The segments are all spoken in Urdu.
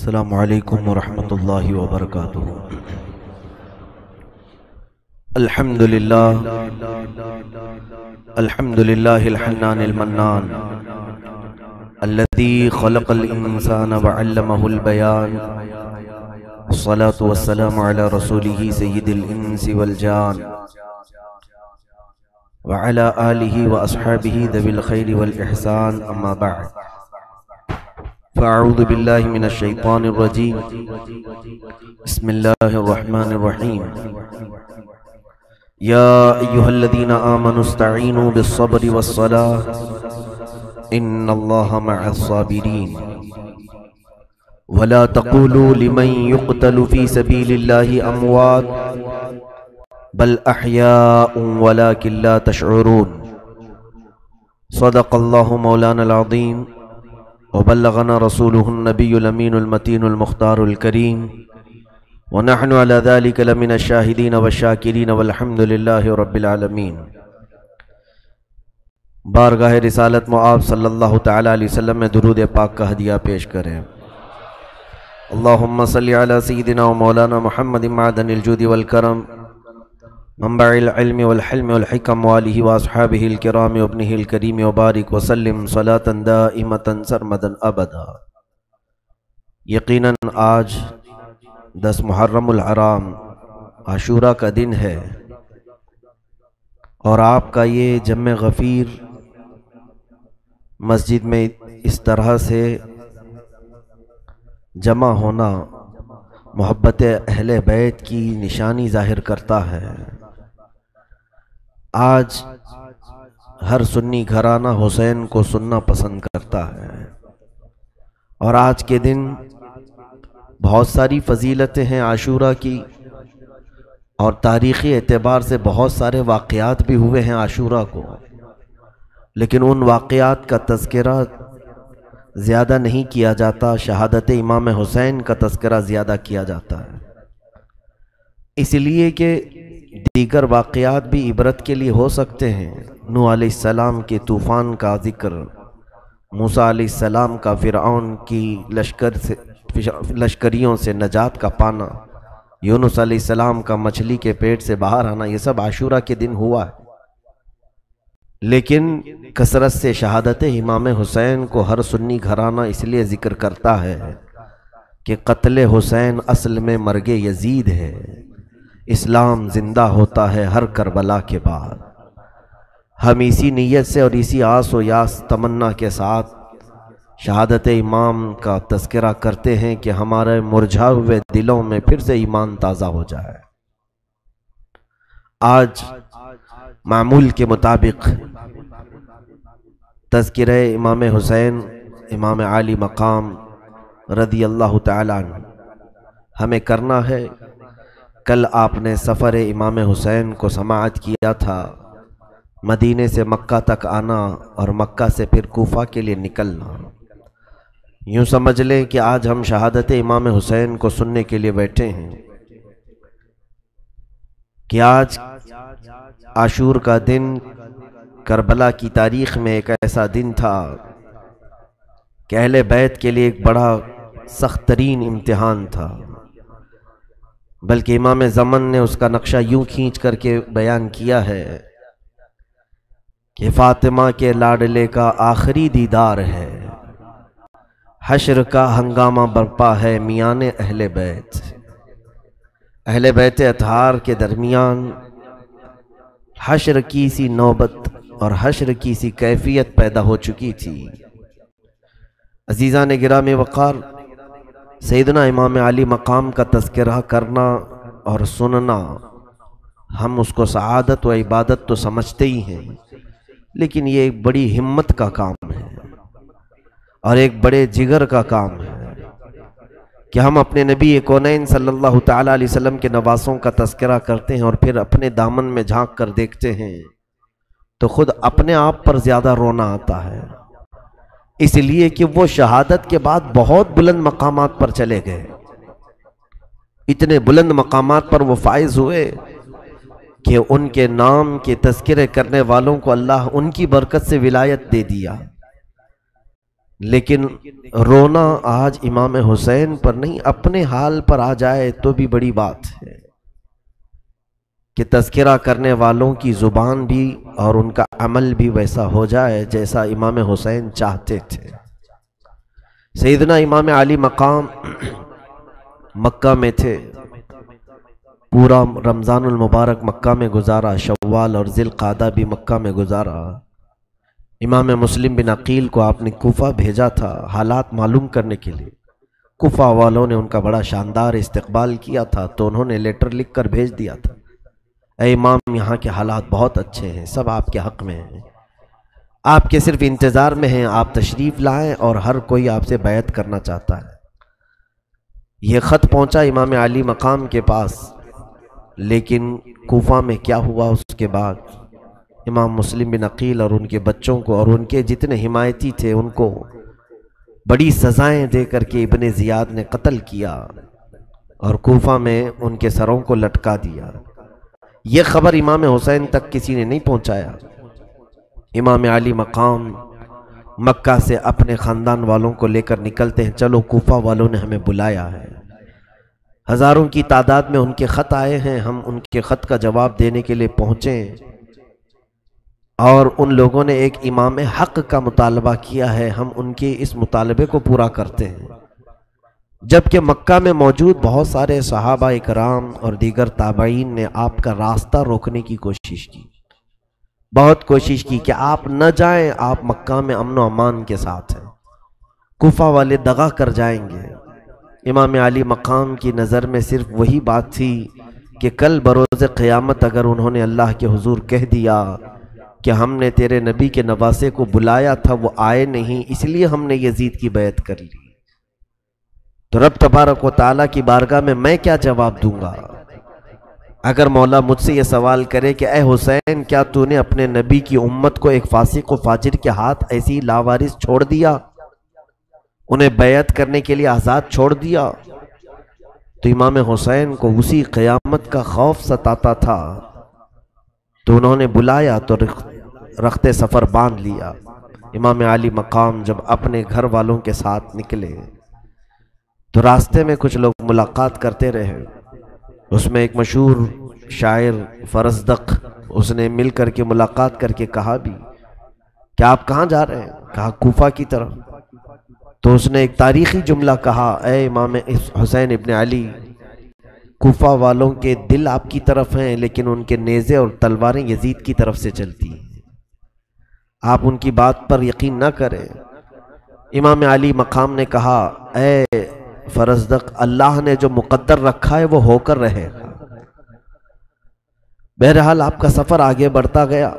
السلام علیکم ورحمۃ اللہ وبرکاتہ۔ الحمد للہ الحنان المنان الذي خلق الانسان وعلمه البیان، الصلاة والسلام على رسوله سید الانس والجان وعلى آلہ واصحابہ ذوی الخیر والاحسان، اما بعد فاعوذ باللہ من الشیطان الرجیم، بسم اللہ الرحمن الرحیم۔ یا ایہا الذین آمنوا استعینوا بالصبر والصلاة ان اللہ مع الصابرین، ولا تقولوا لمن يقتل في سبیل اللہ اموات بل احیاء ولکن لا تشعرون۔ صدق اللہ مولانا العظیم وبلغنا رسوله النبی الامین المتین المختار الکریم، ونحن على ذلك لمن الشاہدین والشاکرین والحمد للہ رب العالمین۔ بارگاہ رسالت معاب صلی اللہ تعالی علیہ وسلم میں درود پاک کا ہدیہ پیش کریں۔ اللہم صلی علی سیدنا و مولانا محمد معدن الجود والکرم، منبع العلم والحلم والحکم، وآلہ واصحابہ الکرام وابنہ الکریم، وبارک وسلم صلاة دائمتا سرمدا ابدا۔ یقیناً آج 10 محرم الحرام عاشورہ کا دن ہے، اور آپ کا یہ جمع غفیر مسجد میں اس طرح سے جمع ہونا محبت اہل بیت کی نشانی ظاہر کرتا ہے۔ آج ہر سنی گھرانہ حسین کو سننا پسند کرتا ہے، اور آج کے دن بہت ساری فضیلتیں ہیں عاشورہ کی، اور تاریخی اعتبار سے بہت سارے واقعات بھی ہوئے ہیں عاشورہ کو، لیکن ان واقعات کا تذکرہ زیادہ نہیں کیا جاتا، شہادت امام حسین کا تذکرہ زیادہ کیا جاتا ہے، اس لیے کہ دیگر واقعات بھی عبرت کے لیے ہو سکتے ہیں۔ نوح علیہ السلام کے طوفان کا ذکر، موسیٰ علیہ السلام کا فرعون کی لشکریوں سے نجات کا پانا، یونس علیہ السلام کا مچھلی کے پیٹ سے باہر آنا، یہ سب عاشورہ کے دن ہوا ہے، لیکن کثرت سے شہادت امام حسین کو ہر سنی گھرانہ اس لیے ذکر کرتا ہے کہ قتل حسین اصل میں مرگ یزید ہے، اسلام زندہ ہوتا ہے ہر کربلا کے بعد۔ ہم اسی نیت سے اور اسی آس و یاس تمنا کے ساتھ شہادت امام کا تذکرہ کرتے ہیں کہ ہمارے مرجھا ہوئے دلوں میں پھر سے ایمان تازہ ہو جائے۔ آج معمول کے مطابق تذکرہ امام حسین امام عالی مقام رضی اللہ تعالیٰ عنہ ہمیں کرنا ہے۔ کل آپ نے سفر امام حسین کو سماعت کیا تھا، مدینے سے مکہ تک آنا اور مکہ سے پھر کوفہ کے لیے نکلنا۔ یوں سمجھ لیں کہ آج ہم شہادت امام حسین کو سننے کے لیے بیٹھے ہیں، کہ آج عاشور کا دن کربلا کی تاریخ میں ایک ایسا دن تھا کہ اہل بیت کے لیے ایک بڑا سخت ترین امتحان تھا، بلکہ امام زمن نے اس کا نقشہ یوں کھینچ کر کے بیان کیا ہے کہ فاطمہ کے لاڈلے کا آخری دیدار ہے، حشر کا ہنگامہ برپا ہے میان اہل بیت۔ اہل بیت اطہار کے درمیان حشر کی سی نوبت اور حشر کی سی کیفیت پیدا ہو چکی تھی۔ عزیزان گرامی وقار، سیدنا امام علی مقام کا تذکرہ کرنا اور سننا، ہم اس کو سعادت و عبادت تو سمجھتے ہی ہیں، لیکن یہ ایک بڑی ہمت کا کام ہے اور ایک بڑے جگر کا کام ہے کہ ہم اپنے نبی کونین صلی اللہ تعالیٰ علیہ وسلم کے نواسوں کا تذکرہ کرتے ہیں اور پھر اپنے دامن میں جھانک کر دیکھتے ہیں تو خود اپنے آپ پر زیادہ رونا آتا ہے، اس لیے کہ وہ شہادت کے بعد بہت بلند مقامات پر چلے گئے، اتنے بلند مقامات پر وہ فائز ہوئے کہ ان کے نام کے تذکرے کرنے والوں کو اللہ ان کی برکت سے ولایت دے دیا۔ لیکن رونا آج امام حسین پر نہیں، اپنے حال پر آ جائے تو بھی بڑی بات ہے کہ تذکرہ کرنے والوں کی زبان بھی اور ان کا عمل بھی ویسا ہو جائے جیسا امام حسین چاہتے تھے۔ سیدنا امام علی مقام مکہ میں تھے، پورا رمضان المبارک مکہ میں گزارا، شوال اور ذی القعدہ بھی مکہ میں گزارا۔ امام مسلم بن عقیل کو آپ نے کوفہ بھیجا تھا حالات معلوم کرنے کے لیے۔ کوفہ والوں نے ان کا بڑا شاندار استقبال کیا تھا، تو انہوں نے لیٹر لکھ کر بھیج دیا تھا، اے امام یہاں کے حالات بہت اچھے ہیں، سب آپ کے حق میں ہیں، آپ کے صرف انتظار میں ہیں، آپ تشریف لائیں اور ہر کوئی آپ سے بیعت کرنا چاہتا ہے۔ یہ خط پہنچا امام علی مقام کے پاس، لیکن کوفہ میں کیا ہوا اس کے بعد؟ امام مسلم بن عقیل اور ان کے بچوں کو اور ان کے جتنے حمایتی تھے ان کو بڑی سزائیں دے کر کے ابن زیاد نے قتل کیا اور کوفہ میں ان کے سروں کو لٹکا دیا۔ یہ خبر امام حسین تک کسی نے نہیں پہنچایا۔ امام علی مقام مکہ سے اپنے خاندان والوں کو لے کر نکلتے ہیں، چلو کوفہ والوں نے ہمیں بلایا ہے، ہزاروں کی تعداد میں ان کے خط آئے ہیں، ہم ان کے خط کا جواب دینے کے لیے پہنچے، اور ان لوگوں نے ایک امام حق کا مطالبہ کیا ہے، ہم ان کے اس مطالبے کو پورا کرتے ہیں۔ جبکہ مکہ میں موجود بہت سارے صحابہ اکرام اور دیگر تابعین نے آپ کا راستہ روکنے کی کوشش کی، بہت کوشش کی کہ آپ نہ جائیں، آپ مکہ میں امن و امان کے ساتھ ہیں، کوفہ والے دغا کر جائیں گے۔ امام علی مقام کی نظر میں صرف وہی بات تھی کہ کل بروز قیامت اگر انہوں نے اللہ کے حضور کہہ دیا کہ ہم نے تیرے نبی کے نواسے کو بلایا تھا، وہ آئے نہیں، اس لیے ہم نے یزید کی بیعت کر لی، تو رب تبارک و تعالیٰ کی بارگاہ میں کیا جواب دوں گا؟ اگر مولا مجھ سے یہ سوال کرے کہ اے حسین کیا تو نے اپنے نبی کی امت کو ایک فاسق و فاجر کے ہاتھ ایسی لاوارث چھوڑ دیا، انہیں بیعت کرنے کے لیے آزاد چھوڑ دیا، تو امام حسین کو اسی قیامت کا خوف ستاتا تھا، تو انہوں نے بلایا تو رخت سفر باندھ لیا۔ امام علی مقام جب اپنے گھر والوں کے ساتھ نکلے تو راستے میں کچھ لوگ ملاقات کرتے رہے، اس میں ایک مشہور شاعر فرزدق، اس نے مل کر کے ملاقات کر کے کہا بھی کہ آپ کہاں جا رہے ہیں؟ کہا کوفہ کی طرف۔ تو اس نے ایک تاریخی جملہ کہا، اے امام حسین ابن علی، کوفہ والوں کے دل آپ کی طرف ہیں لیکن ان کے نیزے اور تلواریں یزید کی طرف سے چلتی ہیں، آپ ان کی بات پر یقین نہ کریں۔ امام علی مقام نے کہا، اے فرزدق، اللہ نے جو مقدر رکھا ہے وہ ہو کر رہے گا۔ بہرحال آپ کا سفر آگے بڑھتا گیا،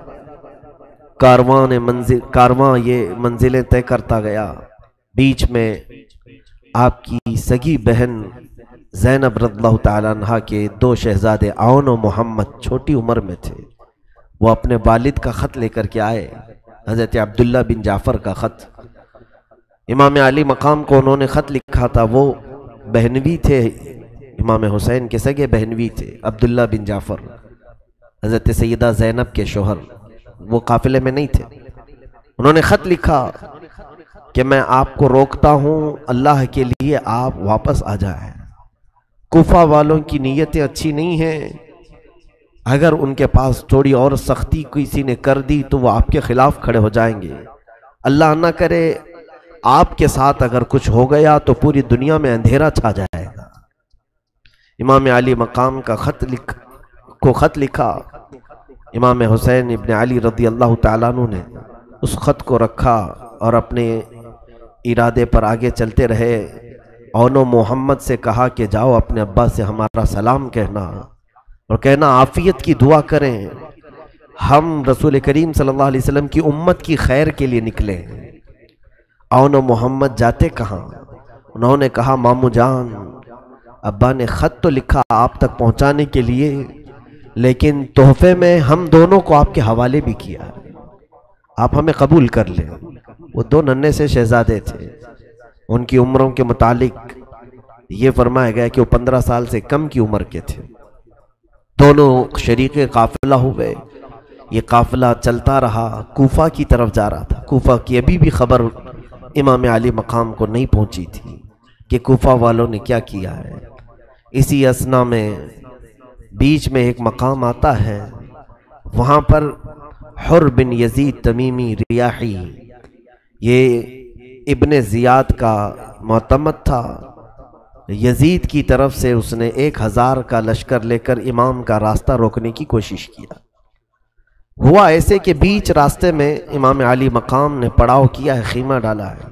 کارواں یہ منزلیں طے کرتا گیا۔ بیچ میں آپ کی سگی بہن زینب رضی اللہ تعالیٰ عنہ کے دو شہزادے عون و محمد چھوٹی عمر میں تھے، وہ اپنے والد کا خط لے کر کے آئے، حضرت عبداللہ بن جعفر کا خط۔ امام علی مقام کو انہوں نے خط لکھا تھا، وہ بہنوی تھے، امام حسین کے سگے بہنوی تھے، عبداللہ بن جعفر حضرت سیدہ زینب کے شوہر، وہ قافلے میں نہیں تھے۔ انہوں نے خط لکھا کہ میں آپ کو روکتا ہوں، اللہ کے لیے آپ واپس آ جائیں، کوفہ والوں کی نیتیں اچھی نہیں ہیں، اگر ان کے پاس تھوڑی اور سختی کسی نے کر دی تو وہ آپ کے خلاف کھڑے ہو جائیں گے، اللہ نہ کرے آپ کے ساتھ اگر کچھ ہو گیا تو پوری دنیا میں اندھیرا چھا جائے گا۔ امام علی مقام کا خط لکھا، امام حسین ابن علی رضی اللہ تعالیٰ عنہ نے اس خط کو رکھا اور اپنے ارادے پر آگے چلتے رہے۔ عون و محمد سے کہا کہ جاؤ اپنے ابا سے ہمارا سلام کہنا اور کہنا عافیت کی دعا کریں، ہم رسول کریم صلی اللہ علیہ وسلم کی امت کی خیر کے لیے نکلے ہیں۔ عون و محمد جاتے کہاں؟ انہوں نے کہا مامو جان، ابا نے خط تو لکھا آپ تک پہنچانے کے لیے، لیکن تحفے میں ہم دونوں کو آپ کے حوالے بھی کیا، آپ ہمیں قبول کر لیں۔ وہ دو ننھے سے شہزادے تھے، ان کی عمروں کے متعلق یہ فرمایا گیا کہ وہ 15 سال سے کم کی عمر کے تھے۔ دونوں شریک قافلہ ہوئے، یہ قافلہ چلتا رہا، کوفہ کی طرف جا رہا تھا۔ کوفہ کی ابھی بھی خبر امام علی مقام کو نہیں پہنچی تھی کہ کوفہ والوں نے کیا کیا ہے۔ اسی اثنا میں بیچ میں ایک مقام آتا ہے، وہاں پر حر بن یزید تمیمی ریاحی، یہ ابن زیاد کا معتمد تھا، یزید کی طرف سے اس نے 1000 کا لشکر لے کر امام کا راستہ روکنے کی کوشش کیا۔ ہوا ایسے کہ بیچ راستے میں امام علی مقام نے پڑاؤ کیا ہے، خیمہ ڈالا ہے،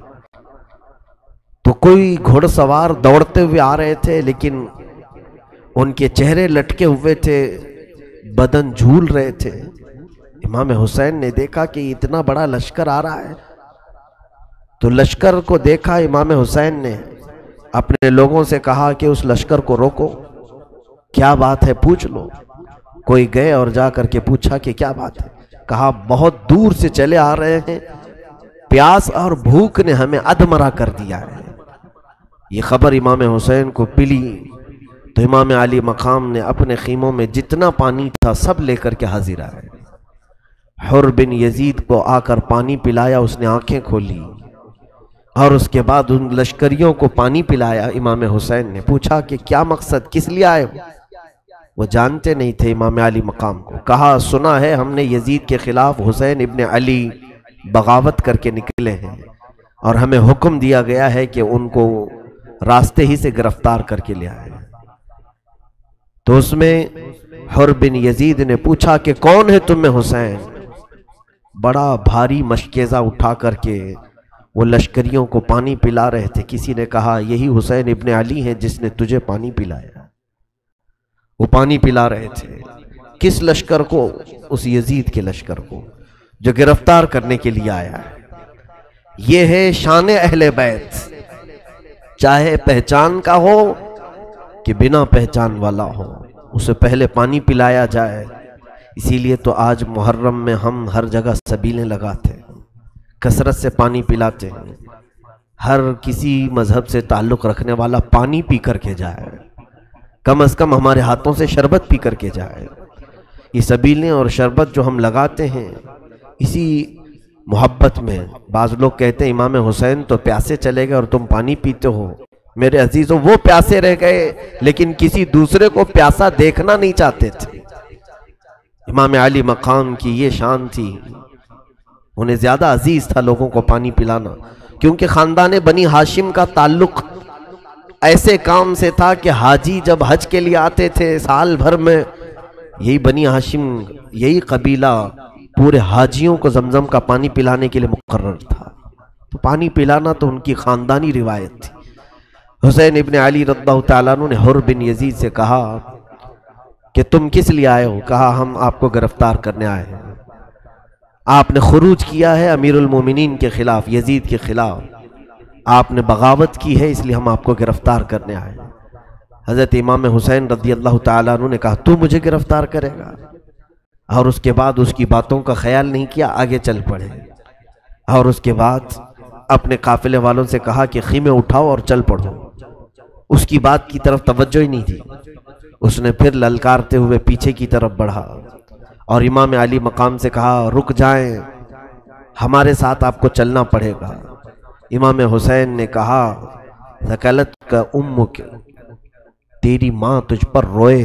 تو کوئی گھوڑ سوار دوڑتے ہوئے آ رہے تھے، لیکن ان کے چہرے لٹکے ہوئے تھے، بدن جھول رہے تھے۔ امام حسین نے دیکھا کہ اتنا بڑا لشکر آ رہا ہے، تو لشکر کو دیکھا امام حسین نے اپنے لوگوں سے کہا کہ اس لشکر کو روکو، کیا بات ہے پوچھ لو۔ کوئی گئے اور جا کر کے پوچھا کہ کیا بات ہے، کہا بہت دور سے چلے آ رہے ہیں، پیاس اور بھوک نے ہمیں ادمرا کر دیا ہے۔ یہ خبر امام حسین کو پلی تو امام علی مقام نے اپنے خیموں میں جتنا پانی تھا سب لے کر کے حاضر آئے۔ حر بن یزید کو آ کر پانی پلایا، اس نے آنکھیں کھولی اور اس کے بعد ان لشکریوں کو پانی پلایا۔ امام حسین نے پوچھا کہ کیا مقصد، کس لیے آئے ہو؟ وہ جانتے نہیں تھے امام علی مقام کو۔ کہا سنا ہے ہم نے یزید کے خلاف حسین ابن علی بغاوت کر کے نکلے ہیں، اور ہمیں حکم دیا گیا ہے کہ ان کو راستے ہی سے گرفتار کر کے لے آئے۔ تو اس میں حر بن یزید نے پوچھا کہ کون ہے تم میں حسین؟ بڑا بھاری مشکیزہ اٹھا کر کے وہ لشکریوں کو پانی پلا رہے تھے۔ کسی نے کہا یہی حسین ابن علی ہیں جس نے تجھے پانی پلایا۔ وہ پانی پلا رہے تھے کس لشکر کو؟ اس یزید کے لشکر کو جو گرفتار کرنے کے لیے آیا ہے۔ یہ ہے شان اہل بیت، چاہے پہچان کا ہو کہ بنا پہچان والا ہو، اسے پہلے پانی پلایا جائے۔ اسی لیے تو آج محرم میں ہم ہر جگہ سبیلیں لگاتے ہیں، کثرت سے پانی پلاتے ہیں۔ ہر کسی مذہب سے تعلق رکھنے والا پانی پی کر کے جائے، کم از کم ہمارے ہاتھوں سے شربت پی کر کے جائے۔ یہ سبیلیں اور شربت جو ہم لگاتے ہیں اسی محبت میں، بعض لوگ کہتے ہیں امام حسین تو پیاسے چلے گئے اور تم پانی پیتے ہو۔ میرے عزیزوں، وہ پیاسے رہ گئے لیکن کسی دوسرے کو پیاسا دیکھنا نہیں چاہتے تھے۔ امام علی مقام کی یہ شان تھی، انہیں زیادہ عزیز تھا لوگوں کو پانی پلانا، کیونکہ خاندان بنی ہاشم کا تعلق ایسے کام سے تھا کہ حاجی جب حج کے لیے آتے تھے سال بھر میں، یہی بنی ہاشم، یہی قبیلہ پورے حاجیوں کو زمزم کا پانی پلانے کے لیے مقرر تھا۔ تو پانی پلانا تو ان کی خاندانی روایت تھی۔ حسین ابن علی رضی اللہ تعالیٰ عنہ نے حر بن یزید سے کہا کہ تم کس لیے آئے ہو؟ کہا ہم آپ کو گرفتار کرنے آئے ہیں، آپ نے خروج کیا ہے امیر المومنین کے خلاف، یزید کے خلاف، آپ نے بغاوت کی ہے، اس لیے ہم آپ کو گرفتار کرنے آئے ہیں۔ حضرت امام حسین رضی اللہ تعالیٰ عنہ نے کہا تو مجھے گرفتار کرے گا؟ اور اس کے بعد اس کی باتوں کا خیال نہیں کیا، آگے چل پڑے، اور اس کے بعد اپنے قافلے والوں سے کہا کہ خیمے اٹھاؤ اور چل پڑو۔ اس کی بات کی طرف توجہ ہی نہیں تھی، اس نے پھر للکارتے ہوئے پیچھے کی طرف بڑھا اور امام علی مقام سے کہا رک جائیں، ہمارے ساتھ آپ کو چلنا پڑے گا۔ امام حسین نے کہا ثقلت کا امک، تیری ماں تجھ پر روئے۔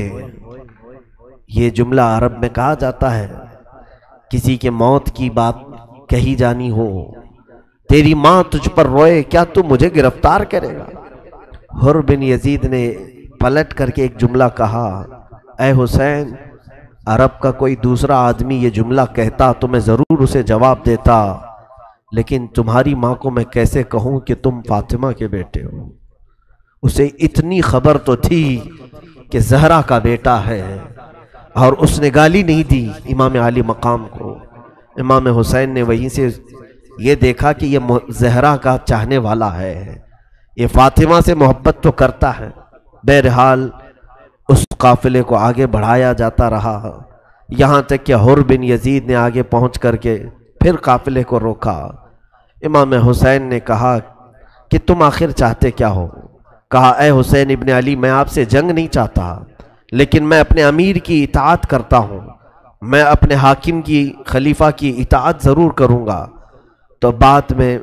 یہ جملہ عرب میں کہا جاتا ہے، کسی کے موت کی بات کہی جانی ہو، تیری ماں تجھ پر روئے، کیا تو مجھے گرفتار کرے گا؟ حر بن یزید نے پلٹ کر کے ایک جملہ کہا، اے حسین، عرب کا کوئی دوسرا آدمی یہ جملہ کہتا تو میں ضرور اسے جواب دیتا، لیکن تمہاری ماں کو میں کیسے کہوں کہ تم فاطمہ کے بیٹے ہو؟ اسے اتنی خبر تو تھی کہ زہرا کا بیٹا ہے، اور اس نے گالی نہیں دی امام علی مقام کو۔ امام حسین نے وہیں سے یہ دیکھا کہ یہ زہرا کا چاہنے والا ہے، یہ فاطمہ سے محبت تو کرتا ہے۔ بہرحال اس قافلے کو آگے بڑھایا جاتا رہا، یہاں تک کہ حر بن یزید نے آگے پہنچ کر کے پھر قافلے کو روکا۔ امام حسین نے کہا کہ تم آخر چاہتے کیا ہو؟ کہا اے حسین ابن علی، میں آپ سے جنگ نہیں چاہتا، لیکن میں اپنے امیر کی اطاعت کرتا ہوں، میں اپنے حاکم کی، خلیفہ کی اطاعت ضرور کروں گا۔ تو بعد میں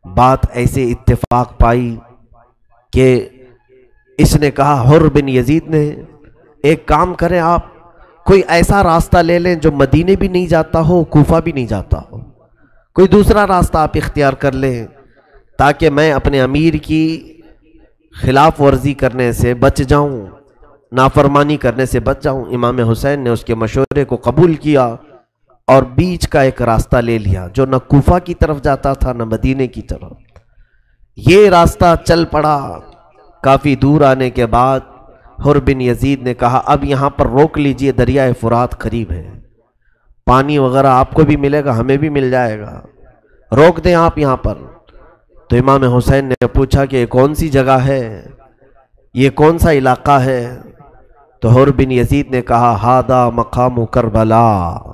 بات ایسے اتفاق پائی کہ اس نے کہا، حر بن یزید نے، ایک کام کریں آپ، کوئی ایسا راستہ لے لیں جو مدینے بھی نہیں جاتا ہو، کوفہ بھی نہیں جاتا ہو، کوئی دوسرا راستہ آپ اختیار کر لیں تاکہ میں اپنے امیر کی خلاف ورزی کرنے سے بچ جاؤں، نافرمانی کرنے سے بچ جاؤں۔ امام حسین نے اس کے مشورے کو قبول کیا اور بیچ کا ایک راستہ لے لیا جو نہ کوفہ کی طرف جاتا تھا نہ مدینے کی طرف۔ یہ راستہ چل پڑا۔ کافی دور آنے کے بعد حر بن یزید نے کہا، اب یہاں پر روک لیجئے، دریائے فرات قریب ہے، پانی وغیرہ آپ کو بھی ملے گا، ہمیں بھی مل جائے گا، روک دیں آپ یہاں پر۔ تو امام حسین نے پوچھا کہ یہ کون سی جگہ ہے، یہ کون سا علاقہ ہے؟ تو حر بن یزید نے کہا، ہادہ مقام کربلا،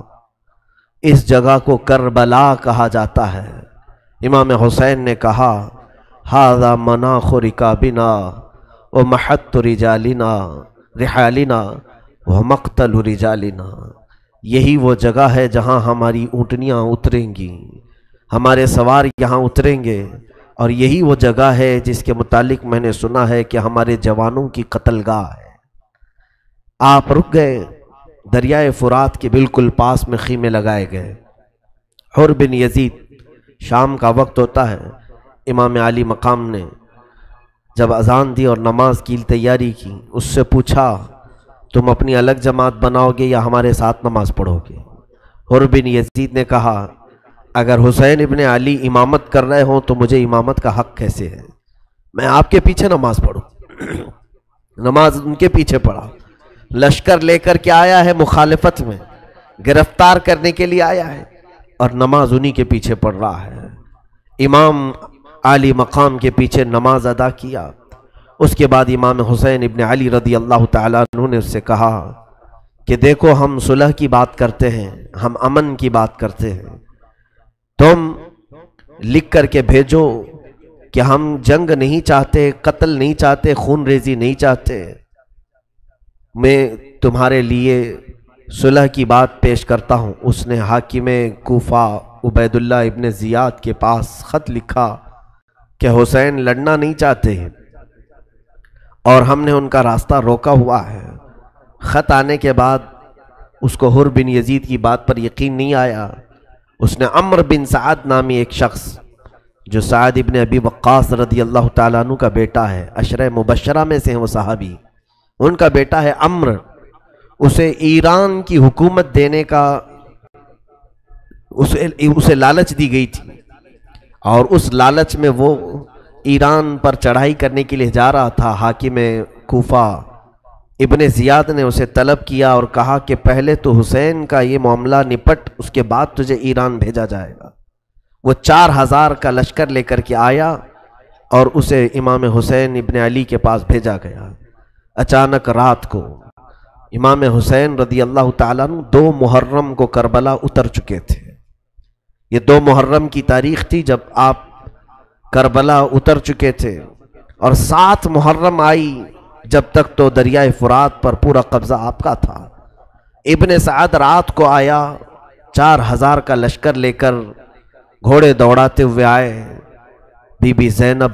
اس جگہ کو کربلا کہا جاتا ہے۔ امام حسین نے کہا، ہادہ مناخ رکابنا ومحط رجالنا رحالنا ومقتل رجالنا، یہی وہ جگہ ہے جہاں ہماری اونٹنیاں اتریں گی، ہمارے سوار یہاں اتریں گے، اور یہی وہ جگہ ہے جس کے متعلق میں نے سنا ہے کہ ہمارے جوانوں کی قتل گاہ ہے۔ آپ رک گئے، دریائے فرات کے بالکل پاس میں خیمے لگائے گئے۔ حر بن یزید، شام کا وقت ہوتا ہے، امام علی مقام نے جب اذان دی اور نماز کی تیاری کی، اس سے پوچھا، تم اپنی الگ جماعت بناؤ گے یا ہمارے ساتھ نماز پڑھو گے؟ حر بن یزید نے کہا، اگر حسین ابن علی امامت کر رہے ہوں تو مجھے امامت کا حق کیسے ہے؟ میں آپ کے پیچھے نماز پڑھوں۔ نماز ان کے پیچھے پڑھا۔ لشکر لے کر کے آیا ہے مخالفت میں، گرفتار کرنے کے لیے آیا ہے، اور نماز انہی کے پیچھے پڑھ رہا ہے۔ امام علی مقام کے پیچھے نماز ادا کیا۔ اس کے بعد امام حسین ابن علی رضی اللہ تعالیٰ عنہ نے اس سے کہا کہ دیکھو، ہم صلح کی بات کرتے ہیں، ہم امن کی بات کرتے ہیں، تم لکھ کر کے بھیجو کہ ہم جنگ نہیں چاہتے، قتل نہیں چاہتے، خون ریزی نہیں چاہتے، میں تمہارے لیے صلح کی بات پیش کرتا ہوں۔ اس نے حاکم کوفہ عبید اللہ ابن زیاد کے پاس خط لکھا کہ حسین لڑنا نہیں چاہتے ہیں اور ہم نے ان کا راستہ روکا ہوا ہے۔ خط آنے کے بعد اس کو حر بن یزید کی بات پر یقین نہیں آیا۔ اس نے عمرو بن سعد نامی ایک شخص، جو سعد ابن ابی وقاص رضی اللہ تعالیٰ عنہ کا بیٹا ہے، عشرہ مبشرہ میں سے ہیں وہ صحابی، ان کا بیٹا ہے عمرو، اسے ایران کی حکومت دینے کا اسے لالچ دی گئی تھی، اور اس لالچ میں وہ ایران پر چڑھائی کرنے کے لیے جا رہا تھا۔ حاکم کوفہ ابن زیاد نے اسے طلب کیا اور کہا کہ پہلے تو حسین کا یہ معاملہ نپٹ، اس کے بعد تجھے ایران بھیجا جائے گا۔ وہ 4000 کا لشکر لے کر کے آیا اور اسے امام حسین ابن علی کے پاس بھیجا گیا۔ اچانک رات کو امام حسین رضی اللہ تعالیٰ عنہ 2 محرم کو کربلا اتر چکے تھے۔ یہ 2 محرم کی تاریخ تھی جب آپ کربلا اتر چکے تھے، اور 7 محرم آئی جب تک تو دریائے فرات پر پورا قبضہ آپ کا تھا۔ ابن سعد رات کو آیا، 4000 کا لشکر لے کر گھوڑے دوڑاتے ہوئے آئے۔ بی بی زینب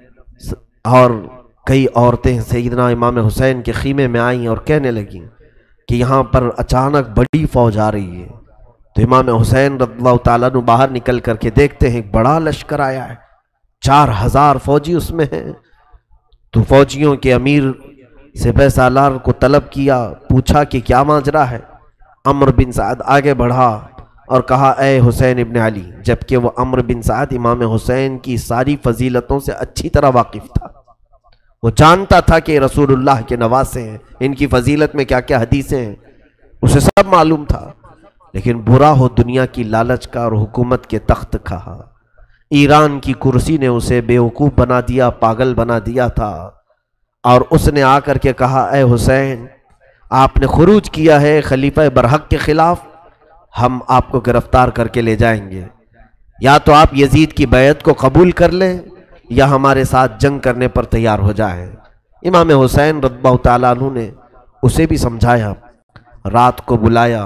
اور کئی عورتیں سیدنا امام حسین کے خیمے میں آئیں اور کہنے لگیں کہ یہاں پر اچانک بڑی فوج آ رہی ہے۔ تو امام حسین رضی اللہ تعالیٰ عنہ باہر نکل کر کے دیکھتے ہیں ایک بڑا لشکر آیا ہے، 4000 فوجی اس میں ہیں۔ تو فوجیوں کے امیر سپہ سالار کو طلب کیا، پوچھا کہ کیا ماجرا ہے۔ عمرو بن سعد آگے بڑھا اور کہا، اے حسین ابن علی، جبکہ وہ عمرو بن سعد امام حسین کی ساری فضیلتوں سے اچھی طرح واقف تھا، وہ جانتا تھا کہ رسول اللہ کے نواسے ہیں، ان کی فضیلت میں کیا کیا حدیثیں ہیں، اسے سب معلوم تھا، لیکن برا ہو دنیا کی لالچ کا اور حکومت کے تخت کا۔ ایران کی کرسی نے اسے بیوقوف بنا دیا، پاگل بنا دیا تھا، اور اس نے آ کر کے کہا، اے حسین، آپ نے خروج کیا ہے خلیفہ برحق کے خلاف، ہم آپ کو گرفتار کر کے لے جائیں گے، یا تو آپ یزید کی بیعت کو قبول کر لیں یا ہمارے ساتھ جنگ کرنے پر تیار ہو جائیں۔ امام حسین رضی اللہ تعالیٰ عنہ نے اسے بھی سمجھایا، رات کو بلایا،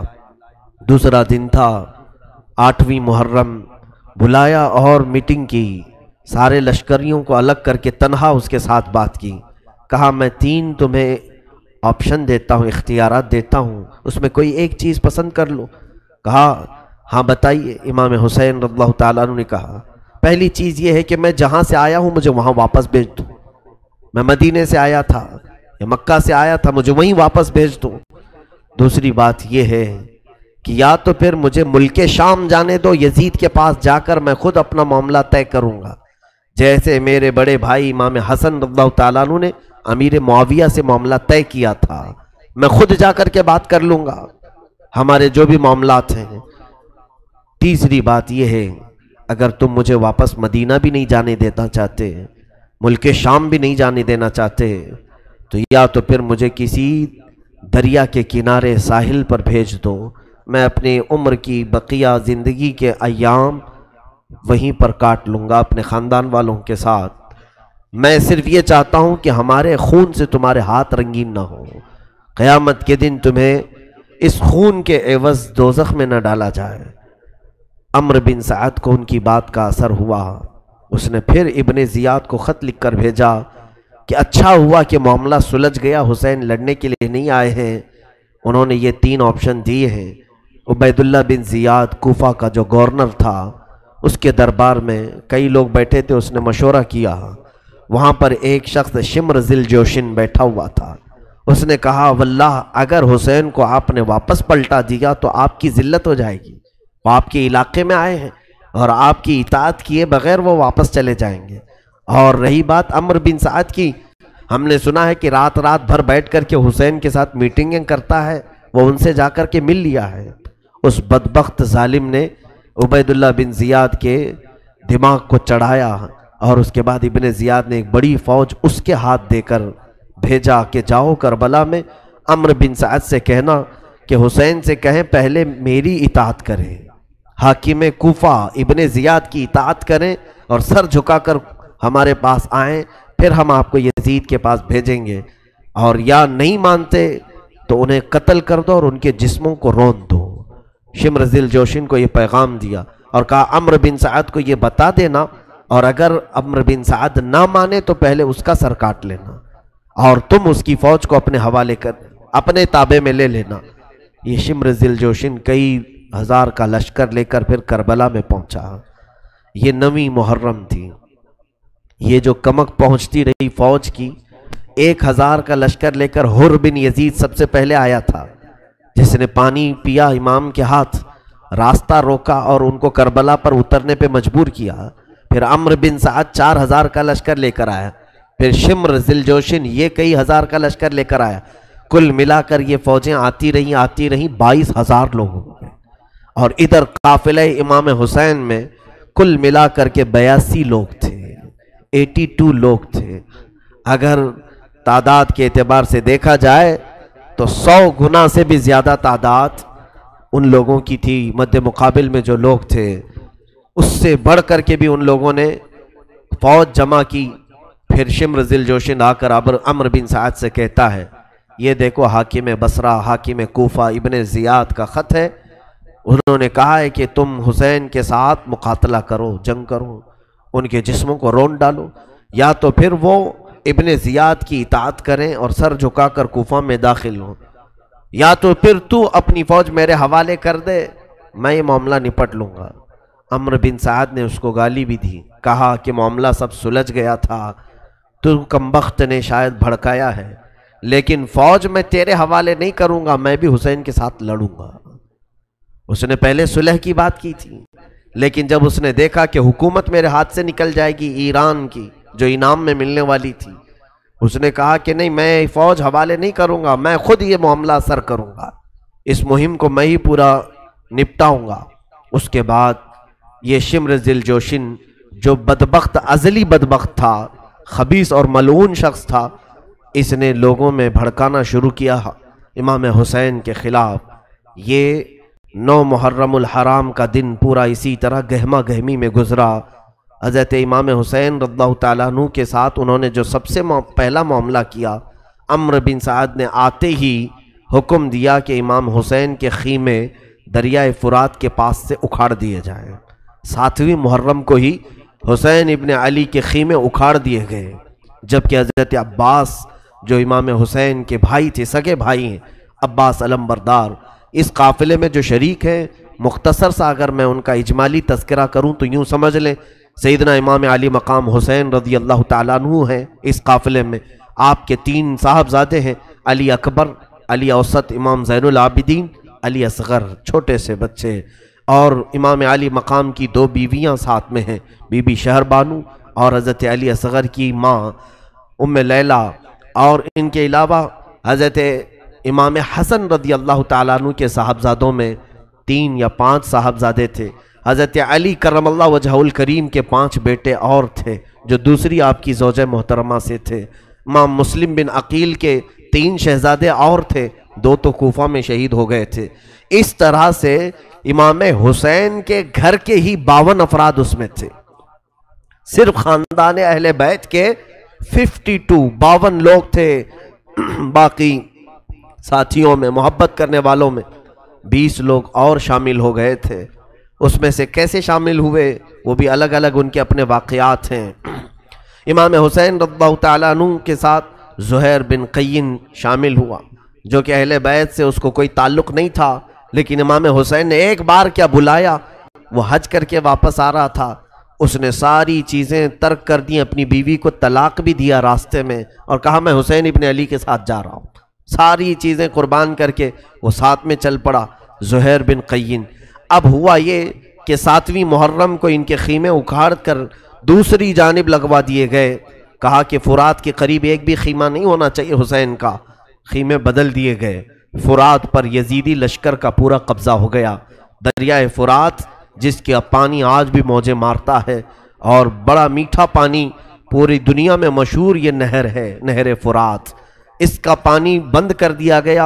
دوسرا دن تھا 8ویں محرم، بلایا اور میٹنگ کی سارے لشکریوں کو الگ کر کے تنہا اس کے ساتھ بات کی. کہا میں 3 تمہیں آپشن دیتا ہوں، اختیارات دیتا ہوں، اس میں کوئی ایک چیز پسند کر لو. کہا ہاں بتائیے. امام حسین رضی اللہ تعالیٰ عنہ نے کہا پہلی چیز یہ ہے کہ میں جہاں سے آیا ہوں مجھے وہاں واپس بھیج دو. میں مدینے سے آیا تھا یا مکہ سے آیا تھا، مجھے وہیں واپس بھیج دو. دوسری بات یہ ہے کہ یا تو پھر مجھے ملک شام جانے دو، یزید کے پاس جا کر میں خود اپنا معاملہ طے کروں گا، جیسے میرے بڑے بھائی امام حسن رضی اللہ تعالیٰ عنہ نے امیر معاویہ سے معاملہ طے کیا تھا. میں خود جا کر کے بات کر لوں گا ہمارے جو بھی معاملات ہیں. تیسری بات یہ ہے اگر تم مجھے واپس مدینہ بھی نہیں جانے دینا چاہتے، ملک شام بھی نہیں جانے دینا چاہتے، تو یا تو پھر مجھے کسی دریا کے کنارے ساحل پر بھیج دو. میں اپنی عمر کی بقیہ زندگی کے ایام وہیں پر کاٹ لوں گا اپنے خاندان والوں کے ساتھ. میں صرف یہ چاہتا ہوں کہ ہمارے خون سے تمہارے ہاتھ رنگین نہ ہو، قیامت کے دن تمہیں اس خون کے عوض دوزخ میں نہ ڈالا جائے. عمرو بن سعد کو ان کی بات کا اثر ہوا. اس نے پھر ابن زیاد کو خط لکھ کر بھیجا کہ اچھا ہوا کہ معاملہ سلجھ گیا، حسین لڑنے کے لیے نہیں آئے ہیں. انہوں نے یہ 3 آپشن دیے ہیں. عبید اللہ بن زیاد کوفہ کا جو گورنر تھا اس کے دربار میں کئی لوگ بیٹھے تھے، اس نے مشورہ کیا. وہاں پر ایک شخص شمر ذی الجوشن بیٹھا ہوا تھا. اس نے کہا واللہ اگر حسین کو آپ نے واپس پلٹا دیا تو آپ کی ذلت ہو جائے گی. وہ آپ کے علاقے میں آئے ہیں اور آپ کی اطاعت کیے بغیر وہ واپس چلے جائیں گے. اور رہی بات عمرو بن سعد کی، ہم نے سنا ہے کہ رات بھر بیٹھ کر کے حسین کے ساتھ میٹنگیں کرتا ہے، وہ ان سے جا کر کے مل لیا ہے. اس بدبخت ظالم نے عبید اللہ بن زیاد کے دماغ کو چڑھایا اور اس کے بعد ابن زیاد نے ایک بڑی فوج اس کے ہاتھ دے کر بھیجا کہ جاؤ کربلا میں عمرو بن سعد سے کہنا کہ حسین سے کہیں پہلے میری اطاعت کریں، حاکم کوفہ ابن زیاد کی اطاعت کریں اور سر جھکا کر ہمارے پاس آئیں، پھر ہم آپ کو یزید کے پاس بھیجیں گے. اور یا نہیں مانتے تو انہیں قتل کر دو اور ان کے جسموں کو رون دو. شمر ذی الجوشن کو یہ پیغام دیا اور کہا عمرو بن سعد کو یہ بتا دینا، اور اگر عمرو بن سعد نہ مانے تو پہلے اس کا سر کاٹ لینا اور تم اس کی فوج کو اپنے حوالے کر اپنے تابع میں لے لینا. یہ شمر ذی الجوشن کئی ہزار کا لشکر لے کر پھر کربلا میں پہنچا. یہ 9ویں محرم تھی. یہ جو کمک پہنچتی رہی فوج کی، 1000 کا لشکر لے کر حر بن یزید سب سے پہلے آیا تھا، جس نے پانی پیا امام کے ہاتھ، راستہ روکا اور ان کو کربلا پر اترنے پہ مجبور کیا. پھر عمرو بن سعد 4000 کا لشکر لے کر آیا. پھر شمر ذی الجوشن یہ کئی ہزار کا لشکر لے کر آیا. کل ملا کر یہ فوجیں آتی رہیں 22,000 لوگ ہو گئے. اور ادھر قافلہ امام حسین میں کل ملا کر کے 82 لوگ تھے، 82 لوگ تھے. اگر تعداد کے اعتبار سے دیکھا جائے تو 100 گنا سے بھی زیادہ تعداد ان لوگوں کی تھی. مد مقابل میں جو لوگ تھے اس سے بڑھ کر کے بھی ان لوگوں نے فوج جمع کی. پھر شمر ذی الجوشن آ کر عمرو بن سعد سے کہتا ہے یہ دیکھو حاکم بصرہ حاکم کوفہ ابن زیاد کا خط ہے. انہوں نے کہا ہے کہ تم حسین کے ساتھ مقاتلہ کرو، جنگ کرو، ان کے جسموں کو رون ڈالو، یا تو پھر وہ ابن زیاد کی اطاعت کریں اور سر جھکا کر کوفہ میں داخل ہوں، یا تو پھر تو اپنی فوج میرے حوالے کر دے، میں یہ معاملہ نپٹ لوں گا. عمرو بن سعد نے اس کو گالی بھی دی، کہا کہ معاملہ سب سلجھ گیا تھا، تو کمبخت نے شاید بھڑکایا ہے، لیکن فوج میں تیرے حوالے نہیں کروں گا، میں بھی حسین کے ساتھ لڑوں گا. اس نے پہلے صلح کی بات کی تھی، لیکن جب اس نے دیکھا کہ حکومت میرے ہاتھ سے نکل جائے گی ایران کی جو انعام میں ملنے والی تھی، اس نے کہا کہ نہیں، میں فوج حوالے نہیں کروں گا، میں خود یہ معاملہ سر کروں گا، اس مہم کو میں ہی پورا نپٹاؤں گا. اس کے بعد یہ شمر ذی الجوشن جو بدبخت ازلی بدبخت تھا، خبیث اور ملعون شخص تھا، اس نے لوگوں میں بھڑکانا شروع کیا امام حسین کے خلاف. یہ 9 محرم الحرام کا دن پورا اسی طرح گہما گہمی میں گزرا. حضرت امام حسین رضی اللہ تعالیٰ عنہ کے ساتھ انہوں نے جو سب سے پہلا معاملہ کیا، عمرو بن سعد نے آتے ہی حکم دیا کہ امام حسین کے خیمے دریائے فرات کے پاس سے اکھاڑ دیے جائیں. 7ویں محرم کو ہی حسین ابن علی کے خیمے اکھاڑ دیے گئے، جبکہ حضرت عباس جو امام حسین کے بھائی تھے، سگے بھائی ہیں، عباس علمبردار، اس قافلے میں جو شریک ہیں، مختصر سا اگر میں ان کا اجمالی تذکرہ کروں تو یوں سمجھ لیں، سیدنا امام علی مقام حسین رضی اللہ تعالیٰ عنہ ہیں اس قافلے میں، آپ کے 3 صاحبزادے ہیں، علی اکبر، علی اوسط، امام زین العابدین، علی اصغر، چھوٹے سے بچے، اور امام علی مقام کی 2 بیویاں ساتھ میں ہیں، بی بی شہر بانو اور حضرت علی اصغر کی ماں ام لیلہ، اور ان کے علاوہ حضرت امام حسن رضی اللہ تعالیٰ عنہ کے صاحبزادوں میں 3 یا 5 صاحبزادے تھے، حضرت علی کرم اللہ وجہہ الکریم کے 5 بیٹے اور تھے جو دوسری آپ کی زوجہ محترمہ سے تھے، امام مسلم بن عقیل کے 3 شہزادے اور تھے، 2 تو کوفہ میں شہید ہو گئے تھے۔ اس طرح سے امام حسین کے گھر کے ہی 52 افراد اس میں تھے، صرف خاندان اہل بیت کے 52 لوگ تھے، باقی ساتھیوں میں، محبت کرنے والوں میں 20 لوگ اور شامل ہو گئے تھے۔ اس میں سے کیسے شامل ہوئے وہ بھی الگ الگ ان کے اپنے واقعات ہیں۔ امام حسین رضی اللہ تعالیٰ عنہ کے ساتھ زہیر بن قین شامل ہوا، جو کہ اہل بیت سے اس کو کوئی تعلق نہیں تھا، لیکن امام حسین نے ایک بار کیا بلایا، وہ حج کر کے واپس آ رہا تھا، اس نے ساری چیزیں ترک کر دی، اپنی بیوی کو طلاق بھی دیا راستے میں، اور کہا میں حسین ابن علی کے ساتھ جا رہا ہوں، ساری چیزیں قربان کر کے وہ ساتھ میں چل پڑا، زہیر بن قین۔ اب ہوا یہ کہ 7ویں محرم کو ان کے خیمے اکھاڑ کر دوسری جانب لگوا دیے گئے، کہا کہ فرات کے قریب ایک بھی خیمہ نہیں ہونا چاہیے حسین کا، خیمے بدل دیے گئے۔ فرات پر یزیدی لشکر کا پورا قبضہ ہو گیا، دریائے فرات جس کے پانی آج بھی موجیں مارتا ہے، اور بڑا میٹھا پانی، پوری دنیا میں مشہور یہ نہر ہے، نہر فرات، اس کا پانی بند کر دیا گیا۔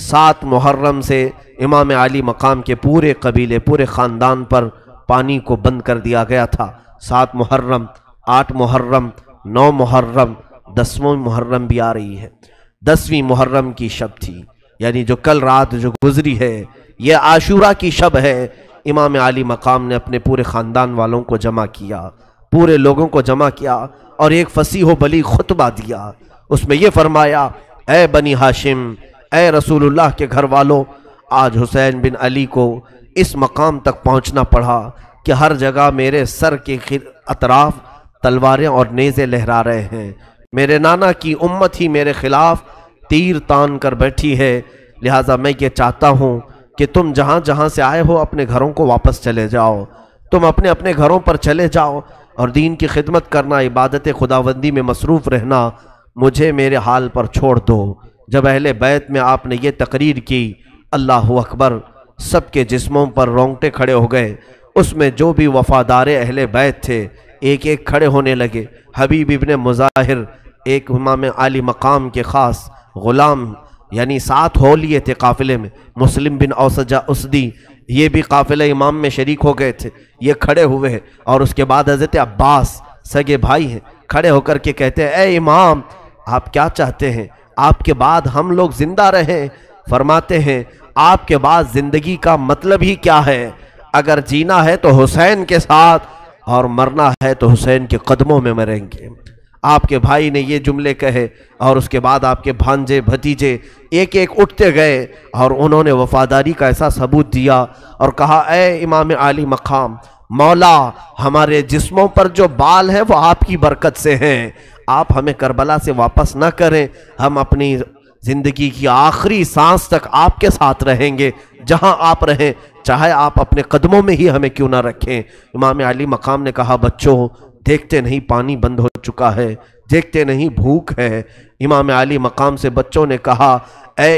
7 محرم سے امام علی مقام کے پورے قبیلے، پورے خاندان پر پانی کو بند کر دیا گیا تھا۔ 7 محرم، 8 محرم، 9 محرم، 10واں محرم بھی آ رہی ہے، 10ویں محرم کی شب تھی، یعنی جو کل رات جو گزری ہے، یہ عاشورہ کی شب ہے۔ امام علی مقام نے اپنے پورے خاندان والوں کو جمع کیا، پورے لوگوں کو جمع کیا، اور ایک فصیح و بلیغ خطبہ دیا۔ اس میں یہ فرمایا، اے بنی ہاشم، اے رسول اللہ کے گھر والوں، آج حسین بن علی کو اس مقام تک پہنچنا پڑا کہ ہر جگہ میرے سر کے اطراف تلواریں اور نیزے لہرا رہے ہیں، میرے نانا کی امت ہی میرے خلاف تیر تان کر بیٹھی ہے، لہٰذا میں یہ چاہتا ہوں کہ تم جہاں جہاں سے آئے ہو اپنے گھروں کو واپس چلے جاؤ، تم اپنے اپنے گھروں پر چلے جاؤ، اور دین کی خدمت کرنا، عبادت خداوندی میں مصروف رہنا، مجھے میرے حال پر چھوڑ دو۔ جب اہل بیت میں آپ نے یہ تقریر کی، اللہ اکبر، سب کے جسموں پر رونگٹے کھڑے ہو گئے۔ اس میں جو بھی وفادار اہل بیت تھے ایک ایک کھڑے ہونے لگے۔ حبیب ابن مظاہر، ایک امام علی مقام کے خاص غلام، یعنی 7 ہو لیے تھے قافلے میں، مسلم بن اوسجہ اسدی، یہ بھی قافلہ امام میں شریک ہو گئے تھے، یہ کھڑے ہوئے، اور اس کے بعد حضرت عباس سگے بھائی ہیں، کھڑے ہو کر کے کہتے ہیں، اے امام، آپ کیا چاہتے ہیں؟ آپ کے بعد ہم لوگ زندہ رہیں؟ فرماتے ہیں، آپ کے بعد زندگی کا مطلب ہی کیا ہے؟ اگر جینا ہے تو حسین کے ساتھ، اور مرنا ہے تو حسین کے قدموں میں مریں گے۔ آپ کے بھائی نے یہ جملے کہے، اور اس کے بعد آپ کے بھانجے بھتیجے ایک ایک اٹھتے گئے، اور انہوں نے وفاداری کا ایسا ثبوت دیا، اور کہا، اے امام علی مقام، مولا، ہمارے جسموں پر جو بال ہیں وہ آپ کی برکت سے ہیں، آپ ہمیں کربلا سے واپس نہ کریں، ہم اپنی زندگی کی آخری سانس تک آپ کے ساتھ رہیں گے، جہاں آپ رہیں، چاہے آپ اپنے قدموں میں ہی ہمیں کیوں نہ رکھیں۔ امام علی مقام نے کہا، بچوں، دیکھتے نہیں پانی بند ہو چکا ہے، دیکھتے نہیں بھوک ہے۔ امام علی مقام سے بچوں نے کہا، اے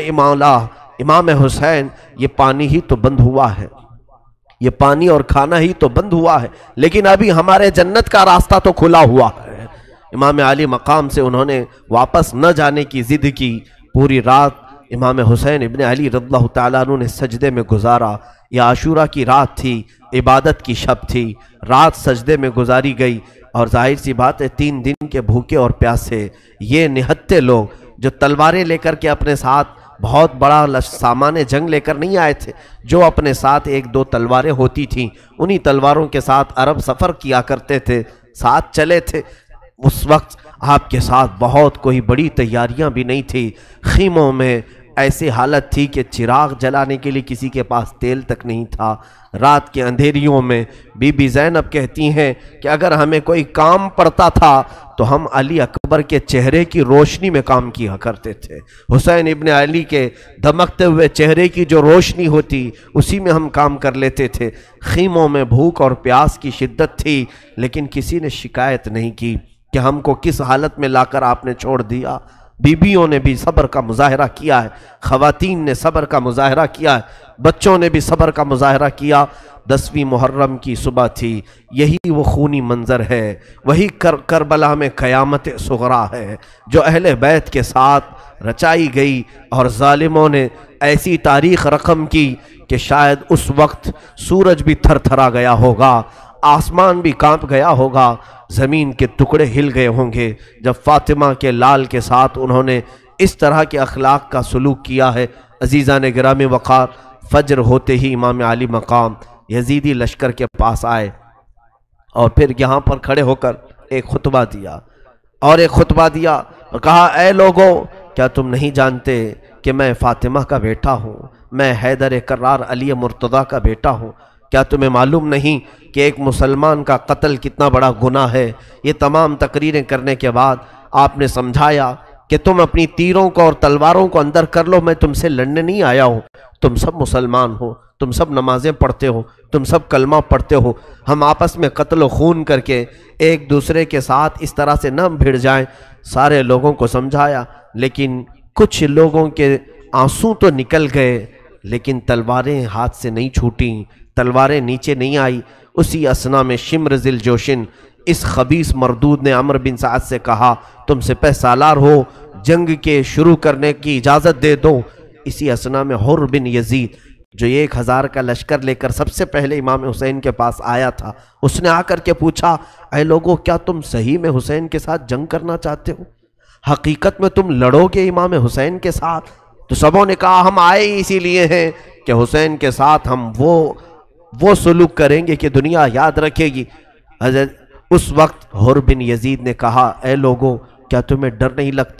امام حسین، یہ پانی ہی تو بند ہوا ہے، یہ پانی اور کھانا ہی تو بند ہوا ہے، لیکن ابھی ہمارے جنت کا راستہ تو کھلا ہوا ہے۔ امام علی مقام سے انہوں نے واپس نہ جانے کی ضد کی۔ پوری رات امام حسین ابن علی رضی اللہ تعالیٰ عنہ نے سجدے میں گزارا۔ یہ عاشورہ کی رات تھی، عبادت کی شب تھی، رات سجدے میں گزاری گئی، اور ظاہر سی بات ہے 3 دن کے بھوکے اور پیاسے یہ نہتے لوگ جو تلواریں لے کر کے اپنے ساتھ بہت بڑا سامان جنگ لے کر نہیں آئے تھے، جو اپنے ساتھ 1-2 تلواریں ہوتی تھیں، انہی تلواروں کے ساتھ عرب سفر کیا کرتے تھے، ساتھ چلے تھے۔ اس وقت آپ کے ساتھ بہت کوئی بڑی تیاریاں بھی نہیں تھی، خیموں میں ایسی حالت تھی کہ چراغ جلانے کے لیے کسی کے پاس تیل تک نہیں تھا۔ رات کے اندھیریوں میں بی بی زینب کہتی ہیں کہ اگر ہمیں کوئی کام پڑتا تھا تو ہم علی اکبر کے چہرے کی روشنی میں کام کیا کرتے تھے۔ حسین ابن علی کے دمکتے ہوئے چہرے کی جو روشنی ہوتی اسی میں ہم کام کر لیتے تھے۔ خیموں میں بھوک اور پیاس کی شدت تھی، لیکن کسی نے شکایت نہیں کی کہ ہم کو کس حالت میں لا کر آپ نے چھوڑ دیا۔ بیویوں نے بھی صبر کا مظاہرہ کیا ہے، خواتین نے صبر کا مظاہرہ کیا ہے، بچوں نے بھی صبر کا مظاہرہ کیا۔ 10ویں محرم کی صبح تھی، یہی وہ خونی منظر ہے، وہی کربلا میں قیامت صغریٰ ہے جو اہل بیت کے ساتھ رچائی گئی، اور ظالموں نے ایسی تاریخ رقم کی کہ شاید اس وقت سورج بھی تھر تھرا گیا ہوگا، آسمان بھی کانپ گیا ہوگا، زمین کے ٹکڑے ہل گئے ہوں گے جب فاطمہ کے لال کے ساتھ انہوں نے اس طرح کے اخلاق کا سلوک کیا ہے۔ عزیزان گرامی وقار، فجر ہوتے ہی امام علی مقام یزیدی لشکر کے پاس آئے اور پھر یہاں پر کھڑے ہو کر ایک خطبہ دیا اور کہا، اے لوگو، کیا تم نہیں جانتے کہ میں فاطمہ کا بیٹا ہوں، میں حیدر کرار علی مرتضیٰ کا بیٹا ہوں؟ کیا تمہیں معلوم نہیں کہ ایک مسلمان کا قتل کتنا بڑا گناہ ہے؟ یہ تمام تقریریں کرنے کے بعد آپ نے سمجھایا کہ تم اپنی تیروں کو اور تلواروں کو اندر کر لو، میں تم سے لڑنے نہیں آیا ہوں، تم سب مسلمان ہو، تم سب نمازیں پڑھتے ہو، تم سب کلمہ پڑھتے ہو، ہم آپس میں قتل و خون کر کے ایک دوسرے کے ساتھ اس طرح سے نہ بھڑ جائیں۔ سارے لوگوں کو سمجھایا، لیکن کچھ لوگوں کے آنسو تو نکل گئے، لیکن تلواریں ہاتھ سے نہیں چھوٹیں، تلواریں نیچے نہیں آئی۔ اسی اسنا میں شمر ذی الجوشن، اس خبیث مردود نے عمرو بن سعد سے کہا، تم سپہ سالار ہو، جنگ کے شروع کرنے کی اجازت دے دو۔ اسی اسنا میں حر بن یزید، جو 1000 کا لشکر لے کر سب سے پہلے امام حسین کے پاس آیا تھا، اس نے آ کر کے پوچھا، اے لوگو، کیا تم صحیح میں حسین کے ساتھ جنگ کرنا چاہتے ہو؟ حقیقت میں تم لڑو گے امام حسین کے ساتھ؟ تو سبوں نے کہا، ہم آئے اسی لیے ہیں کہ حسین کے ساتھ ہم وہ سلوک کریں گے کہ دنیا یاد رکھے گی۔ حضرت اس وقت حر بن یزید نے کہا، اے لوگو، کیا تمہیں ڈر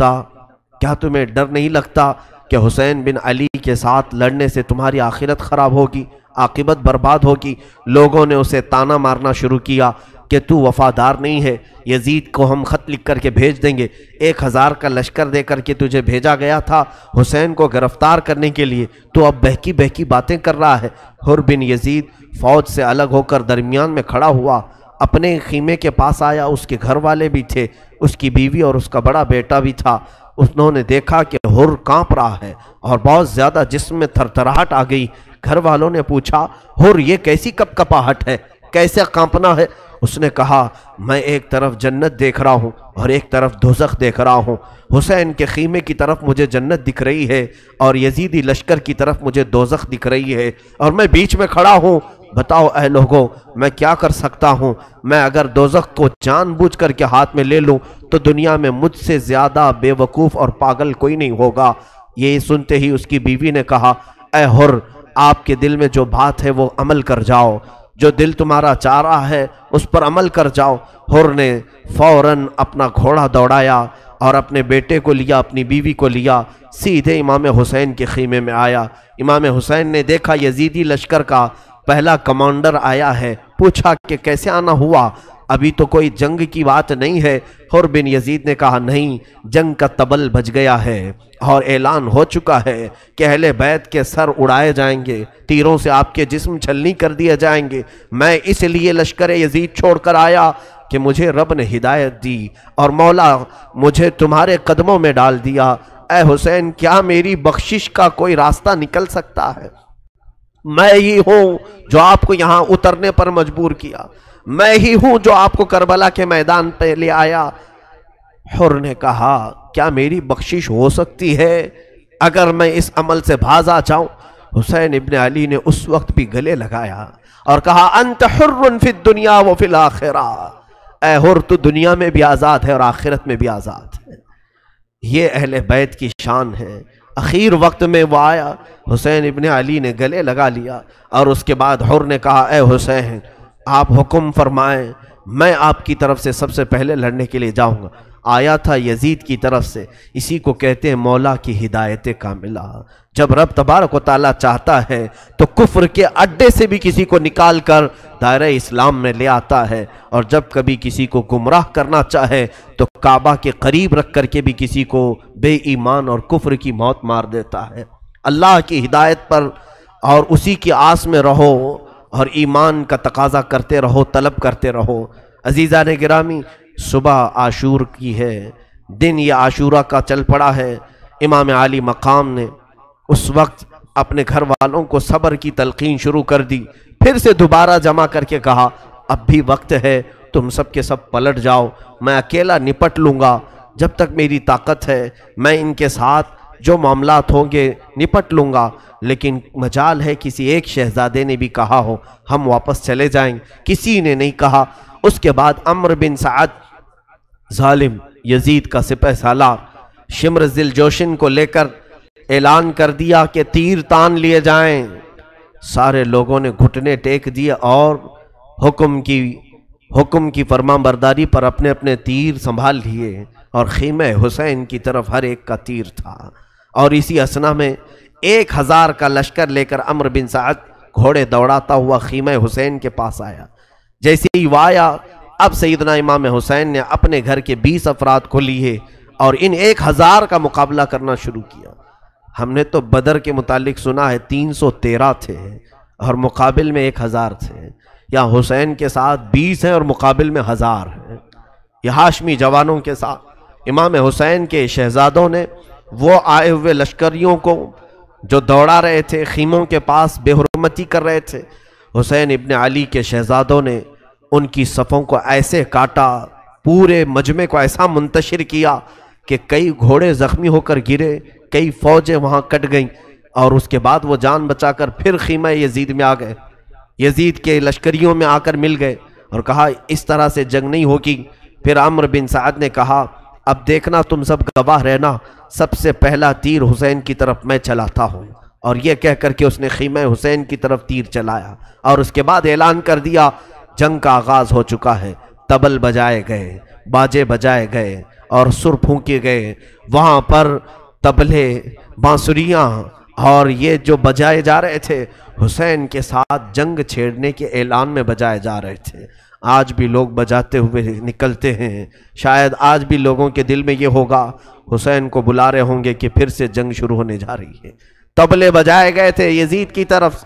نہیں لگتا کہ حسین بن علی کے ساتھ لڑنے سے تمہاری آخرت خراب ہوگی، عاقبت برباد ہوگی؟ لوگوں نے اسے تانا مارنا شروع کیا کہ تو وفادار نہیں ہے، یزید کو ہم خط لکھ کر کے بھیج دیں گے، 1000 کا لشکر دے کر کے تجھے بھیجا گیا تھا حسین کو گرفتار کرنے کے لیے، تو اب بہکی باتیں کر رہا ہے۔ حر بن یزید فوج سے الگ ہو کر درمیان میں کھڑا ہوا، اپنے خیمے کے پاس آیا، اس کے گھر والے بھی تھے، اس کی بیوی اور اس کا بڑا بیٹا بھی تھا۔ انہوں نے دیکھا کہ حر کانپ رہا ہے اور بہت زیادہ جسم میں تھرتھراہٹ آ گئی۔ گھر والوں نے پوچھا، حر یہ کیسی کپکپاہٹ ہے، کیسے کانپنا ہے؟ اس نے کہا، میں ایک طرف جنت دیکھ رہا ہوں اور ایک طرف دوزخ دیکھ رہا ہوں، حسین کے خیمے کی طرف مجھے جنت دکھ رہی ہے اور یزیدی لشکر کی طرف مجھے دوزخ دکھ رہی ہے، اور میں بیچ میں کھڑا ہوں۔ بتاؤ اے لوگوں، میں کیا کر سکتا ہوں؟ میں اگر دوزخ کو جان بوجھ کر کے ہاتھ میں لے لوں تو دنیا میں مجھ سے زیادہ بے وقوف اور پاگل کوئی نہیں ہوگا۔ یہ سنتے ہی اس کی بیوی نے کہا، اے حر، آپ کے دل میں جو بات ہے وہ عمل کر جاؤ، جو دل تمہارا چاہ رہا ہے اس پر عمل کر جاؤ۔ حر نے فوراً اپنا گھوڑا دوڑایا اور اپنے بیٹے کو لیا، اپنی بیوی کو لیا، سیدھے امام حسین کے خیمے میں آیا۔ امام حسین نے دیکھا یزیدی لشکر کا پہلا کمانڈر آیا ہے، پوچھا کہ کیسے آنا ہوا؟ ابھی تو کوئی جنگ کی بات نہیں ہے۔ حر بن یزید نے کہا، نہیں، جنگ کا طبل بج گیا ہے اور اعلان ہو چکا ہے کہ اہل بیت کے سر اڑائے جائیں گے، تیروں سے آپ کے جسم چھلنی کر دیے جائیں گے۔ میں اس لیے لشکر یزید چھوڑ کر آیا کہ مجھے رب نے ہدایت دی اور مولا مجھے تمہارے قدموں میں ڈال دیا۔ اے حسین، کیا میری بخشش کا کوئی راستہ نکل سکتا ہے؟ میں ہی ہوں جو آپ کو یہاں اترنے پر مجبور کیا، میں ہی ہوں جو آپ کو کربلا کے میدان پہ لے آیا۔ حر نے کہا، کیا میری بخشش ہو سکتی ہے اگر میں اس عمل سے باز آ جاؤں؟ حسین ابن علی نے اس وقت بھی گلے لگایا اور کہا، انت حر فی الدنیا و فی الاخرہ، اے حر، تو دنیا میں بھی آزاد ہے اور آخرت میں بھی آزاد ہے۔ یہ اہل بیت کی شان ہے۔ اخیر وقت میں وہ آیا، حسین ابن علی نے گلے لگا لیا اور اس کے بعد حر نے کہا، اے حسین، آپ حکم فرمائیں، میں آپ کی طرف سے سب سے پہلے لڑنے کے لیے جاؤں گا۔ آیا تھا یزید کی طرف سے، اسی کو کہتے ہیں مولا کی ہدایت کاملہ۔ جب رب تبارک و تعالیٰ چاہتا ہے تو کفر کے اڈے سے بھی کسی کو نکال کر دائرہ اسلام میں لے آتا ہے، اور جب کبھی کسی کو گمراہ کرنا چاہے تو کعبہ کے قریب رکھ کر کے بھی کسی کو بے ایمان اور کفر کی موت مار دیتا ہے۔ اللہ کی ہدایت پر اور اسی کی آس میں رہو اور ایمان کا تقاضا کرتے رہو، طلب کرتے رہو۔ عزیزان گرامی، صبح عاشور کی ہے، دن یہ عاشورہ کا چل پڑا ہے۔ امام عالی مقام نے اس وقت اپنے گھر والوں کو صبر کی تلقین شروع کر دی، پھر سے دوبارہ جمع کر کے کہا اب بھی وقت ہے، تم سب کے سب پلٹ جاؤ، میں اکیلا نپٹ لوں گا، جب تک میری طاقت ہے میں ان کے ساتھ جو معاملات ہوں گے نپٹ لوں گا، لیکن مجال ہے کسی ایک شہزادے نے بھی کہا ہو ہم واپس چلے جائیں، کسی نے نہیں کہا۔ اس کے بعد عمرو بن سعد ظالم یزید کا سپہ سالار شمر ذی الجوشن کو لے کر اعلان کر دیا کہ تیر تان لیے جائیں۔ سارے لوگوں نے گھٹنے ٹیک دیے اور حکم کی فرمان برداری پر اپنے اپنے تیر سنبھال لیے، اور خیمہ حسین کی طرف ہر ایک کا تیر تھا۔ اور اسی اسنا میں 1000 کا لشکر لے کر عمرو بن سعد گھوڑے دوڑاتا ہوا خیمہ حسین کے پاس آیا۔ جیسے ہی وہ آیا، اب سیدنا امام حسین نے اپنے گھر کے 20 افراد کو لیے اور ان 1000 کا مقابلہ کرنا شروع کیا۔ ہم نے تو بدر کے متعلق سنا ہے 313 تھے اور مقابل میں 1000 تھے، یا حسین کے ساتھ 20 ہیں اور مقابل میں 1000 ہیں۔ یہ ہاشمی جوانوں کے ساتھ امام حسین کے شہزادوں نے وہ آئے ہوئے لشکریوں کو جو دوڑا رہے تھے، خیموں کے پاس بے حرمتی کر رہے تھے، حسین ابن علی کے شہزادوں نے ان کی صفوں کو ایسے کاٹا، پورے مجمع کو ایسا منتشر کیا کہ کئی گھوڑے زخمی ہو کر گرے، کئی فوجیں وہاں کٹ گئیں، اور اس کے بعد وہ جان بچا کر پھر خیمہ یزید میں آ گئے، یزید کے لشکریوں میں آ کر مل گئے اور کہا اس طرح سے جنگ نہیں ہوگی۔ پھر عمرو بن سعد نے کہا اب دیکھنا تم سب گواہ رہنا، سب سے پہلا تیر حسین کی طرف میں چلاتا ہوں، اور یہ کہہ کر کے اس نے خیمہ حسین کی طرف تیر چلایا، اور اس کے بعد اعلان کر دیا جنگ کا آغاز ہو چکا ہے۔ طبل بجائے گئے، باجے بجائے گئے اور سر پھونکے گئے، وہاں پر طبلے، بانسریاں اور یہ جو بجائے جا رہے تھے حسین کے ساتھ جنگ چھیڑنے کے اعلان میں بجائے جا رہے تھے۔ آج بھی لوگ بجاتے ہوئے نکلتے ہیں، شاید آج بھی لوگوں کے دل میں یہ ہوگا حسین کو بلا رہے ہوں گے کہ پھر سے جنگ شروع ہونے جا رہی ہے۔ طبلے بجائے گئے تھے یزید کی طرف،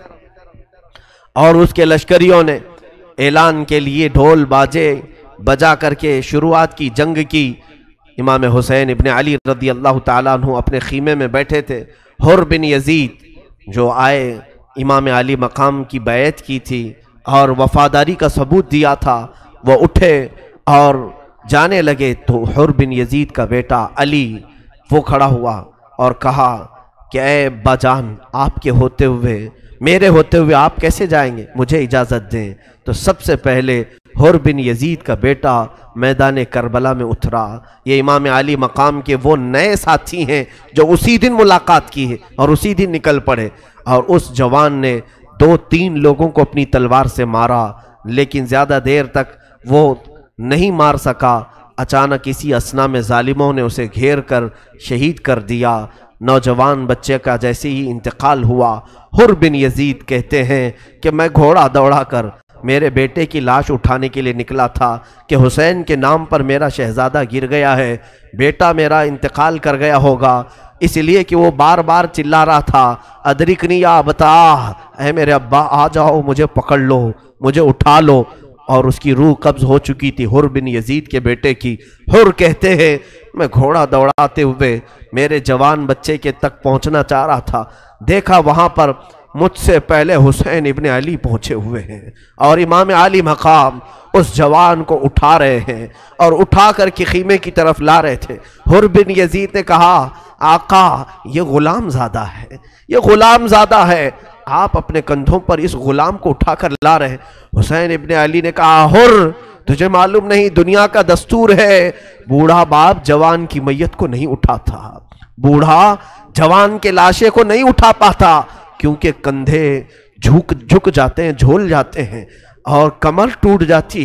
اور اس کے لشکریوں نے اعلان کے لیے ڈھول باجے بجا کر کے شروعات کی جنگ کی۔ امام حسین ابن علی رضی اللہ تعالیٰ عنہ اپنے خیمے میں بیٹھے تھے، حر بن یزید جو آئے امام علی مقام کی بیعت کی تھی اور وفاداری کا ثبوت دیا تھا، وہ اٹھے اور جانے لگے تو حر بن یزید کا بیٹا علی وہ کھڑا ہوا اور کہا کہ اے ابا جان، آپ کے ہوتے ہوئے، میرے ہوتے ہوئے آپ کیسے جائیں گے، مجھے اجازت دیں۔ تو سب سے پہلے حر بن یزید کا بیٹا میدان کربلا میں اترا۔ یہ امام علی مقام کے وہ نئے ساتھی ہیں جو اسی دن ملاقات کی ہے اور اسی دن نکل پڑے، اور اس جوان نے 2-3 لوگوں کو اپنی تلوار سے مارا، لیکن زیادہ دیر تک وہ نہیں مار سکا۔ اچانک اسی اسنا میں ظالموں نے اسے گھیر کر شہید کر دیا۔ نوجوان بچے کا جیسے ہی انتقال ہوا، حر بن یزید کہتے ہیں کہ میں گھوڑا دوڑا کر میرے بیٹے کی لاش اٹھانے کے لیے نکلا تھا کہ حسین کے نام پر میرا شہزادہ گر گیا ہے، بیٹا میرا انتقال کر گیا ہوگا، اس لیے کہ وہ بار بار چلا رہا تھا ادرکنی یا ابتا، اے میرے ابا آ جاؤ، مجھے پکڑ لو، مجھے اٹھا لو، اور اس کی روح قبض ہو چکی تھی حر بن یزید کے بیٹے کی۔ حر کہتے ہیں میں گھوڑا دوڑاتے ہوئے میرے جوان بچے کے تک پہنچنا چاہ رہا تھا، دیکھا وہاں پر مجھ سے پہلے حسین ابن علی پہنچے ہوئے ہیں اور امام علی مقام اس جوان کو اٹھا رہے ہیں اور اٹھا کر کے خیمے کی طرف لا رہے تھے۔ حر بن یزید نے کہا آقا یہ غلام زادہ ہے، یہ غلام زادہ ہے، آپ اپنے کندھوں پر اس غلام کو اٹھا کر لا رہے ہیں۔ حسین ابن علی نے کہا حر تجھے معلوم نہیں، دنیا کا دستور ہے بوڑھا باپ جوان کی میت کو نہیں اٹھاتا، بوڑھا جوان کے لاشے کو نہیں اٹھا پاتا، کیونکہ کندھے جھک جاتے ہیں، جھول جاتے ہیں اور کمر ٹوٹ جاتی ہے۔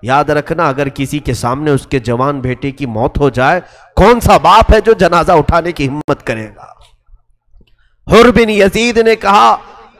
یاد رکھنا اگر کسی کے سامنے اس کے جوان بیٹے کی موت ہو جائے، کون سا باپ ہے جو جنازہ اٹھانے کی ہمت کرے گا؟ حر بن یزید نے کہا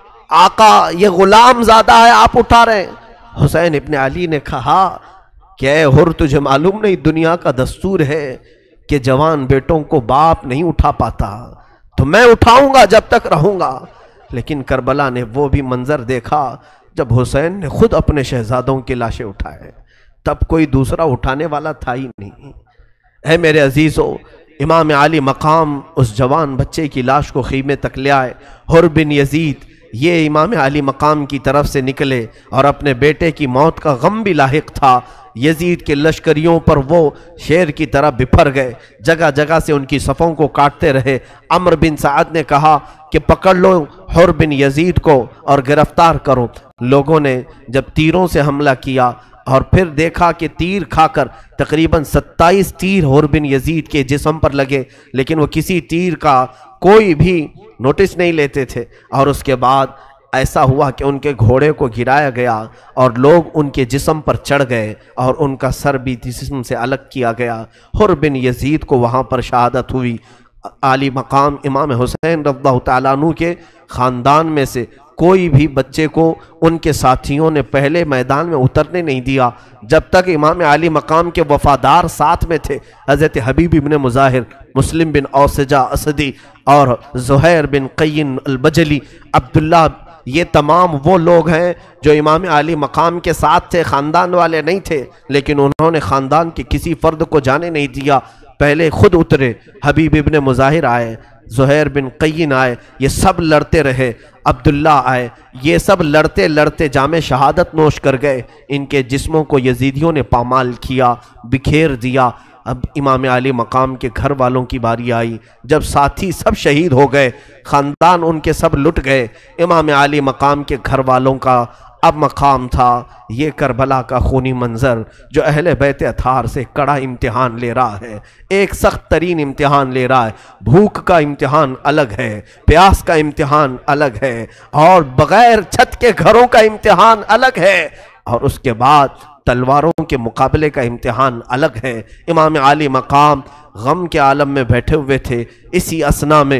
آقا یہ غلام زادہ ہے، آپ اٹھا رہے ہیں؟ حسین ابن علی نے کہا کہ اے حر تجھے معلوم نہیں دنیا کا دستور ہے کہ جوان بیٹوں کو باپ نہیں اٹھا پاتا، تو میں اٹھاؤں گا جب تک رہوں گا۔ لیکن کربلا نے وہ بھی منظر دیکھا جب حسین نے خود اپنے شہزادوں کی لاشیں اٹھائے، تب کوئی دوسرا اٹھانے والا تھا ہی نہیں۔ اے میرے عزیزو، امام علی مقام اس جوان بچے کی لاش کو خیمے تک لے آئے۔ حر بن یزید یہ امام علی مقام کی طرف سے نکلے اور اپنے بیٹے کی موت کا غم بھی لاحق تھا۔ یزید کے لشکریوں پر وہ شیر کی طرح بپھر گئے، جگہ جگہ سے ان کی صفوں کو کاٹتے رہے۔ عمر بن سعد نے کہا کہ پکڑ لو حر بن یزید کو اور گرفتار کرو۔ لوگوں نے جب تیروں سے حملہ کیا اور پھر دیکھا کہ تیر کھا کر تقریباً 27 تیر حر بن یزید کے جسم پر لگے، لیکن وہ کسی تیر کا کوئی بھی نوٹس نہیں لیتے تھے، اور اس کے بعد ایسا ہوا کہ ان کے گھوڑے کو گرایا گیا اور لوگ ان کے جسم پر چڑھ گئے اور ان کا سر بھی جسم سے الگ کیا گیا۔ حر بن یزید کو وہاں پر شہادت ہوئی۔ علی مقام امام حسین رضی اللہ تعالیٰ عنہ کے خاندان میں سے کوئی بھی بچے کو ان کے ساتھیوں نے پہلے میدان میں اترنے نہیں دیا جب تک امام علی مقام کے وفادار ساتھ میں تھے۔ حضرت حبیب بن مظاہر، مسلم بن اوسجہ اسدی اور زہیر بن قین البجلی، عبداللہ، یہ تمام وہ لوگ ہیں جو امام علی مقام کے ساتھ تھے، خاندان والے نہیں تھے، لیکن انہوں نے خاندان کے کسی فرد کو جانے نہیں دیا، پہلے خود اترے۔ حبیب ابن مظاہر آئے، زہیر بن قین آئے، یہ سب لڑتے رہے، عبداللہ آئے، یہ سب لڑتے لڑتے جام شہادت نوش کر گئے۔ ان کے جسموں کو یزیدیوں نے پامال کیا، بکھیر دیا۔ اب امام علی مقام کے گھر والوں کی باری آئی، جب ساتھی سب شہید ہو گئے، خاندان ان کے سب لٹ گئے، امام علی مقام کے گھر والوں کا اب مقام تھا یہ کربلا کا خونی منظر جو اہل بیت اطہار سے کڑا امتحان لے رہا ہے، ایک سخت ترین امتحان لے رہا ہے۔ بھوک کا امتحان الگ ہے، پیاس کا امتحان الگ ہے، اور بغیر چھت کے گھروں کا امتحان الگ ہے، اور اس کے بعد تلواروں کے مقابلے کا امتحان الگ ہے۔ امام علی مقام غم کے عالم میں بیٹھے ہوئے تھے۔ اسی اثنا میں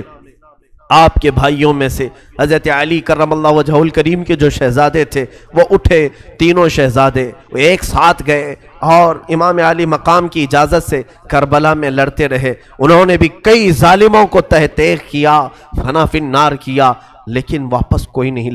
آپ کے بھائیوں میں سے حضرت علی کرم اللہ وجہہ الکریم کے جو شہزادے تھے وہ اٹھے، تینوں شہزادے وہ ایک ساتھ گئے اور امام علی مقام کی اجازت سے کربلا میں لڑتے رہے۔ انہوں نے بھی کئی ظالموں کو تہ تیغ کیا، فنا فی النار کیا، لیکن واپس کوئی نہیں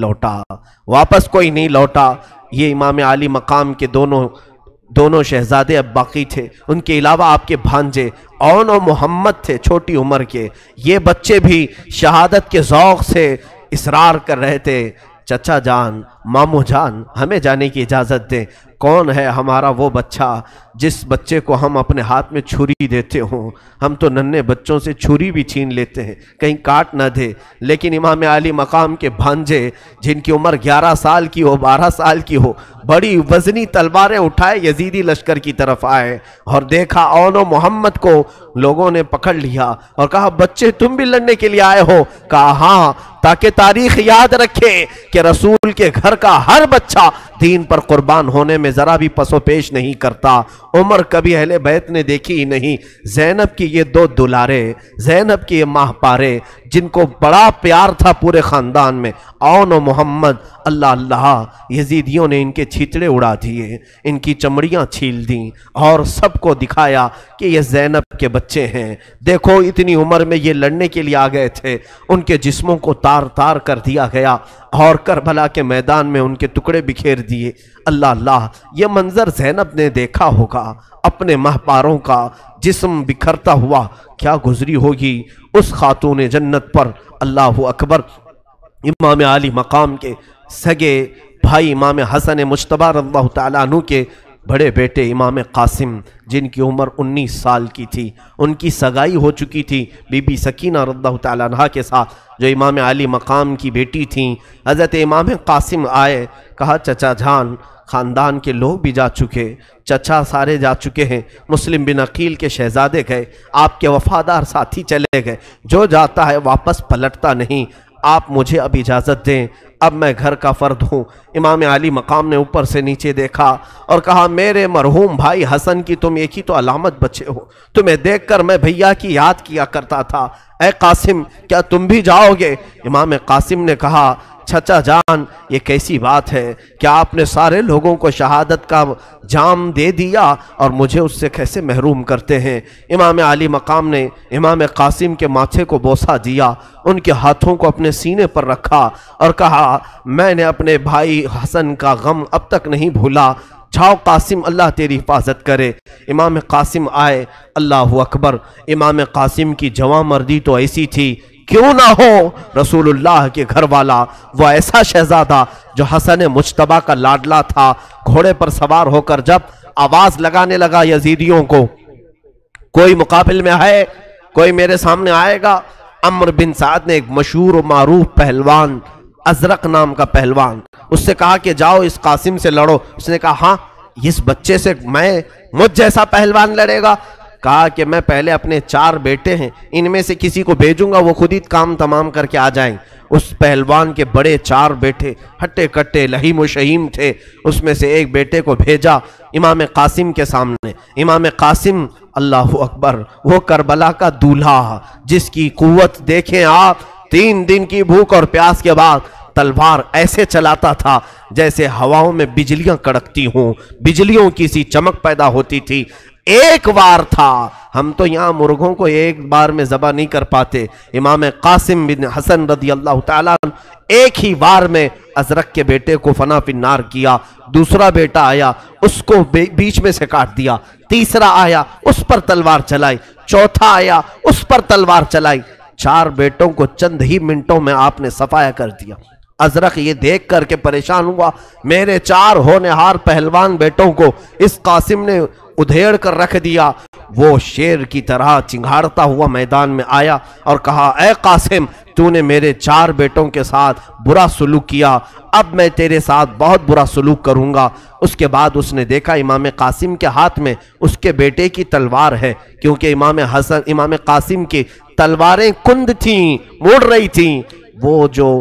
لوٹا۔ یہ امام علی مقام کے دونوں شہزادے اب باقی تھے، ان کے علاوہ آپ کے بھانجے اون و محمد تھے چھوٹی عمر کے۔ یہ بچے بھی شہادت کے ذوق سے اصرار کر رہے تھے، چچا جان، مامو جان، ہمیں جانے کی اجازت دیں۔ کون ہے ہمارا وہ بچہ جس بچے کو ہم اپنے ہاتھ میں چھری دیتے ہوں؟ ہم تو ننھے بچوں سے چھری بھی چھین لیتے ہیں، کہیں کاٹ نہ دے۔ لیکن امام علی مقام کے بھانجے جن کی عمر 11 سال کی ہو، 12 سال کی ہو، بڑی وزنی تلواریں اٹھائے یزیدی لشکر کی طرف آئے اور دیکھا اون و محمد کو لوگوں نے پکڑ لیا اور کہا بچے تم بھی لڑنے کے لیے آئے ہو؟ کہا ہاں، تاکہ تاریخ یاد رکھے کہ رسول کے گھر کا ہر بچہ دین پر قربان ہونے میں ذرا بھی پس و پیش نہیں کرتا۔ عمر کبھی اہل بیت نے دیکھی ہی نہیں۔ زینب کی یہ 2 دلارے، زینب کی یہ ماہ پارے جن کو بڑا پیار تھا پورے خاندان میں، اون و محمد، اللہ اللہ، یزیدیوں نے ان کے چھیتڑے اڑا دیے، ان کی چمڑیاں چھیل دیں اور سب کو دکھایا کہ یہ زینب کے بچے ہیں۔ دیکھو اتنی عمر میں یہ لڑنے کے لیے آ گئے تھے، ان کے جسموں کو تار تار کر دیا گیا اور کربلا کے میدان میں ان کے ٹکڑے بکھیر دیے۔ اللہ اللہ، یہ منظر زینب نے دیکھا ہوگا، اپنے مہپاروں کا جسم بکھرتا ہوا کیا گزری ہوگی اس خاتون جنت پر۔ اللہ اکبر۔ امام علی مقام کے سگے بھائی امام حسن مجتبی رضی اللہ تعالیٰ عنہ کے بڑے بیٹے امام قاسم جن کی عمر 19 سال کی تھی، ان کی سگائی ہو چکی تھی بی بی سکینہ رضی اللہ تعالیٰ عنہ کے ساتھ جو امام علی مقام کی بیٹی تھیں۔ حضرت امام قاسم آئے، کہا چچا جان، خاندان کے لوگ بھی جا چکے، چچا سارے جا چکے ہیں، مسلم بن عقیل کے شہزادے گئے، آپ کے وفادار ساتھی چلے گئے، جو جاتا ہے واپس پلٹتا نہیں، آپ مجھے اب اجازت دیں، اب میں گھر کا فرد ہوں۔ امام علی مقام نے اوپر سے نیچے دیکھا اور کہا میرے مرحوم بھائی حسن کی تم ایک ہی تو علامت بچے ہو، تمہیں دیکھ کر میں بھیا کی یاد کیا کرتا تھا، اے قاسم کیا تم بھی جاؤ گے؟ امام قاسم نے کہا چچا جان یہ کیسی بات ہے، کیا آپ نے سارے لوگوں کو شہادت کا جام دے دیا اور مجھے اس سے کیسے محروم کرتے ہیں؟ امام علی مقام نے امام قاسم کے ماتھے کو بوسہ دیا، ان کے ہاتھوں کو اپنے سینے پر رکھا اور کہا میں نے اپنے بھائی حسن کا غم اب تک نہیں بھولا، جاؤ قاسم اللہ تیری حفاظت کرے۔ امام قاسم آئے، اللہ اکبر، امام قاسم کی جواں مردی تو ایسی تھی، کیوں نہ ہو رسول اللہ کے گھر والا، وہ ایسا شہزادہ جو حسن مجتبی کا لاڈلا تھا، گھوڑے پر سوار ہو کر جب آواز لگانے لگا یزیدیوں کو کوئی مقابل میں ہے، کوئی میرے سامنے آئے گا۔ عمرو بن سعد نے ایک مشہور و معروف پہلوان ازرق نام کا پہلوان اس سے کہا کہ جاؤ اس قاسم سے لڑو۔ اس نے کہا ہاں اس بچے سے مجھ جیسا پہلوان لڑے گا؟ کہا کہ میں پہلے اپنے 4 بیٹے ہیں ان میں سے کسی کو بھیجوں گا، وہ خود ہی کام تمام کر کے آ جائیں۔ اس پہلوان کے بڑے 4 بیٹے ہٹے کٹے لہیم و شہیم تھے، اس میں سے ایک بیٹے کو بھیجا امام قاسم کے سامنے۔ امام قاسم اللہ اکبر، وہ کربلا کا دولہا جس کی قوت دیکھیں آپ، 3 دن کی بھوک اور پیاس کے بعد تلوار ایسے چلاتا تھا جیسے ہواؤں میں بجلیاں کڑکتی ہوں، بجلیوں کی سی چمک پیدا ہوتی تھی۔ ایک وار تھا، ہم تو یہاں مرغوں کو ایک بار میں ذبح نہیں کر پاتے، امام قاسم بن حسن رضی اللہ تعالیٰ عنہ ایک ہی وار میں ازرق کے بیٹے کو فنا فی النار کیا۔ دوسرا بیٹا آیا اس کو بیچ میں سے کاٹ دیا، تیسرا آیا اس پر تلوار چلائی، چوتھا آیا اس پر تلوار چلائی، 4 بیٹوں کو چند ہی منٹوں میں آپ نے صفایا کر دیا۔ ازرق یہ دیکھ کر کے پریشان ہوا، میرے 4 ہونہار پہلوان بیٹوں کو اس قاسم نے ادھیڑ کر رکھ دیا۔ وہ شیر کی طرح چنگھاڑتا ہوا میدان میں آیا اور کہا اے قاسم تو نے میرے 4 بیٹوں کے ساتھ برا سلوک کیا، اب میں تیرے ساتھ بہت برا سلوک کروں گا۔ اس کے بعد اس نے دیکھا امام قاسم کے ہاتھ میں اس کے بیٹے کی تلوار ہے، کیونکہ امام قاسم کی تلواریں کند تھیں، مڑ رہی تھیں، وہ جو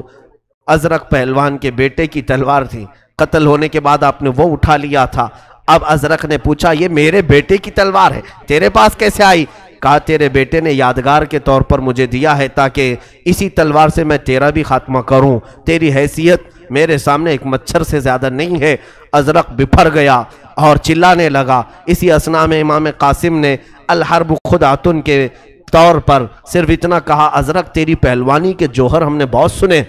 ازرق پہلوان کے بیٹے کی تلوار تھی، قتل ہونے کے بعد آپ نے وہ اٹھا لیا تھا۔ اب ازرق نے پوچھا یہ میرے بیٹے کی تلوار ہے، تیرے پاس کیسے آئی؟ کہا تیرے بیٹے نے یادگار کے طور پر مجھے دیا ہے تاکہ اسی تلوار سے میں تیرا بھی خاتمہ کروں، تیری حیثیت میرے سامنے ایک مچھر سے زیادہ نہیں ہے۔ ازرق بپھر گیا اور چلانے لگا۔ اسی اثناء میں امام قاسم نے الحرب خدعۃ کے طور پر صرف اتنا کہا ازرق تیری پہلوانی کے جوہر ہم نے بہت سنے،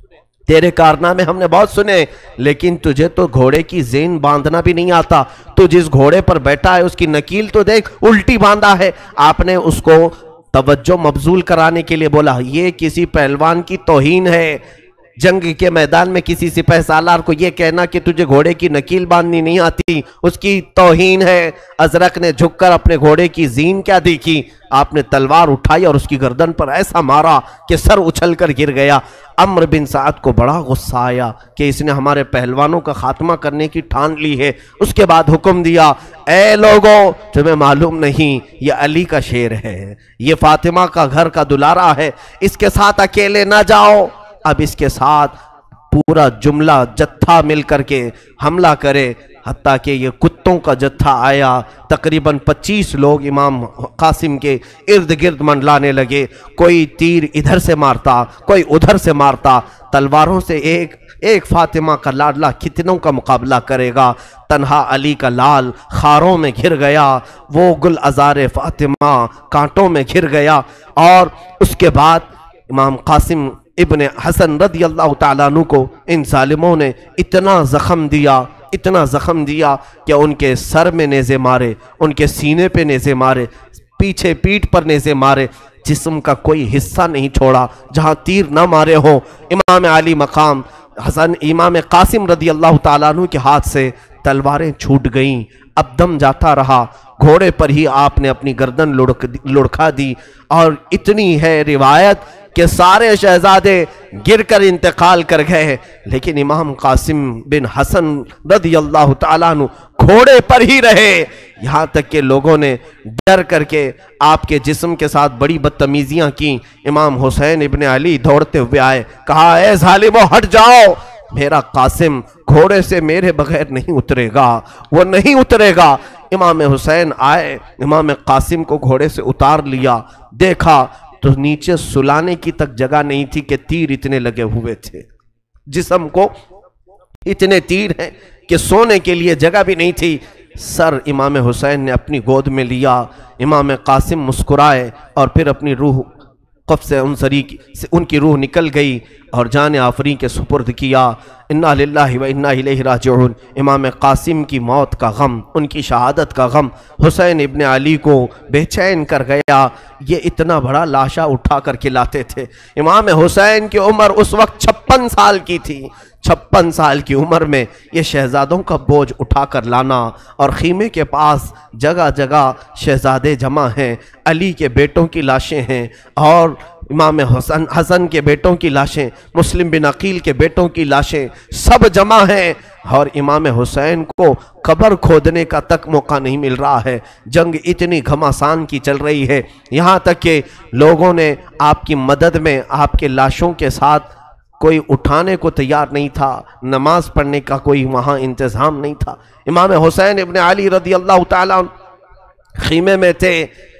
تیرے کارنامے ہم نے بہت سنے، لیکن تجھے تو گھوڑے کی زین باندھنا بھی نہیں آتا، تو جس گھوڑے پر بیٹھا ہے اس کی نکیل تو دیکھ الٹی باندھا ہے۔ آپ نے اس کو توجہ مبذول کرانے کے لیے بولا یہ کسی پہلوان کی توہین ہے، جنگ کے میدان میں کسی سپہ سالار کو یہ کہنا کہ تجھے گھوڑے کی نکیل باندھنی نہیں آتی اس کی توہین ہے۔ ازرق نے جھک کر اپنے گھوڑے کی زین کیا دیکھی، آپ نے تلوار اٹھائی اور اس کی گردن پر ایسا مارا کہ سر اچھل کر گر گیا۔ عمرو بن سعد کو بڑا غصہ آیا کہ اس نے ہمارے پہلوانوں کا خاتمہ کرنے کی ٹھان لی ہے۔ اس کے بعد حکم دیا اے لوگوں تمہیں معلوم نہیں یہ علی کا شیر ہے، یہ فاطمہ کا گھر کا دلارا ہے، اس کے ساتھ اکیلے نہ جاؤ، اب اس کے ساتھ پورا جملہ جتھا مل کر کے حملہ کرے۔ حتیٰ کہ یہ کتوں کا جتھا آیا، تقریباً 25 لوگ امام قاسم کے ارد گرد منڈلانے لگے، کوئی تیر ادھر سے مارتا کوئی ادھر سے مارتا، تلواروں سے ایک فاطمہ کا لاڈلا کتنوں کا مقابلہ کرے گا؟ تنہا علی کا لال خاروں میں گھر گیا، وہ گل ازار فاطمہ کانٹوں میں گھر گیا۔ اور اس کے بعد امام قاسم ابن حسن رضی اللہ تعالیٰ عنہ کو ان ظالموں نے اتنا زخم دیا کہ ان کے سر میں نیزے مارے، ان کے سینے پہ نیزے مارے، پیچھے پیٹھ پر نیزے مارے، جسم کا کوئی حصہ نہیں چھوڑا جہاں تیر نہ مارے ہوں۔ امام علی مقام امام قاسم رضی اللہ تعالیٰ عنہ کے ہاتھ سے تلواریں چھوٹ گئیں، اب دم جاتا رہا، گھوڑے پر ہی آپ نے اپنی گردن لڑکھا دی، اور اتنی ہے روایت کہ سارے شہزادے گر کر انتقال کر گئے، لیکن امام قاسم بن حسن رضی اللہ تعالیٰ عنہ گھوڑے پر ہی رہے، یہاں تک کہ لوگوں نے ڈر کر کے آپ کے جسم کے ساتھ بڑی بدتمیزیاں کی۔ امام حسین ابن علی دوڑتے ہوئے آئے، کہا اے ظالمو ہٹ جاؤ، میرا قاسم گھوڑے سے میرے بغیر نہیں اترے گا، وہ نہیں اترے گا۔ امام حسین آئے، امام قاسم کو گھوڑے سے اتار لیا، دیکھا تو نیچے سلانے کی تک جگہ نہیں تھی کہ تیر اتنے لگے ہوئے تھے، جسم کو اتنے تیر ہیں کہ سونے کے لیے جگہ بھی نہیں تھی۔ سر امام حسین نے اپنی گود میں لیا، امام قاسم مسکرائے اور پھر اپنی روح قفص انصری سے ان کی روح نکل گئی اور جان آفریں کے سپرد کیا۔ انا للہ و انا الیہ راجعون۔ امام قاسم کی موت کا غم، ان کی شہادت کا غم حسین ابن علی کو بے چین کر گیا۔ یہ اتنا بڑا لاشا اٹھا کر کے لاتے تھے۔ امام حسین کی عمر اس وقت 56 سال کی تھی۔ 56 سال کی عمر میں یہ شہزادوں کا بوجھ اٹھا کر لانا، اور خیمے کے پاس جگہ جگہ شہزادے جمع ہیں، علی کے بیٹوں کی لاشیں ہیں، اور امام حسن کے بیٹوں کی لاشیں، مسلم بن عقیل کے بیٹوں کی لاشیں سب جمع ہیں، اور امام حسین کو قبر کھودنے کا تک موقع نہیں مل رہا ہے۔ جنگ اتنی گھمسان کی چل رہی ہے، یہاں تک کہ لوگوں نے آپ کی مدد میں آپ کے لاشوں کے ساتھ کوئی اٹھانے کو تیار نہیں تھا، نماز پڑھنے کا کوئی وہاں انتظام نہیں تھا۔ امام حسین ابن علی رضی اللہ تعالیٰ خیمے میں تھے۔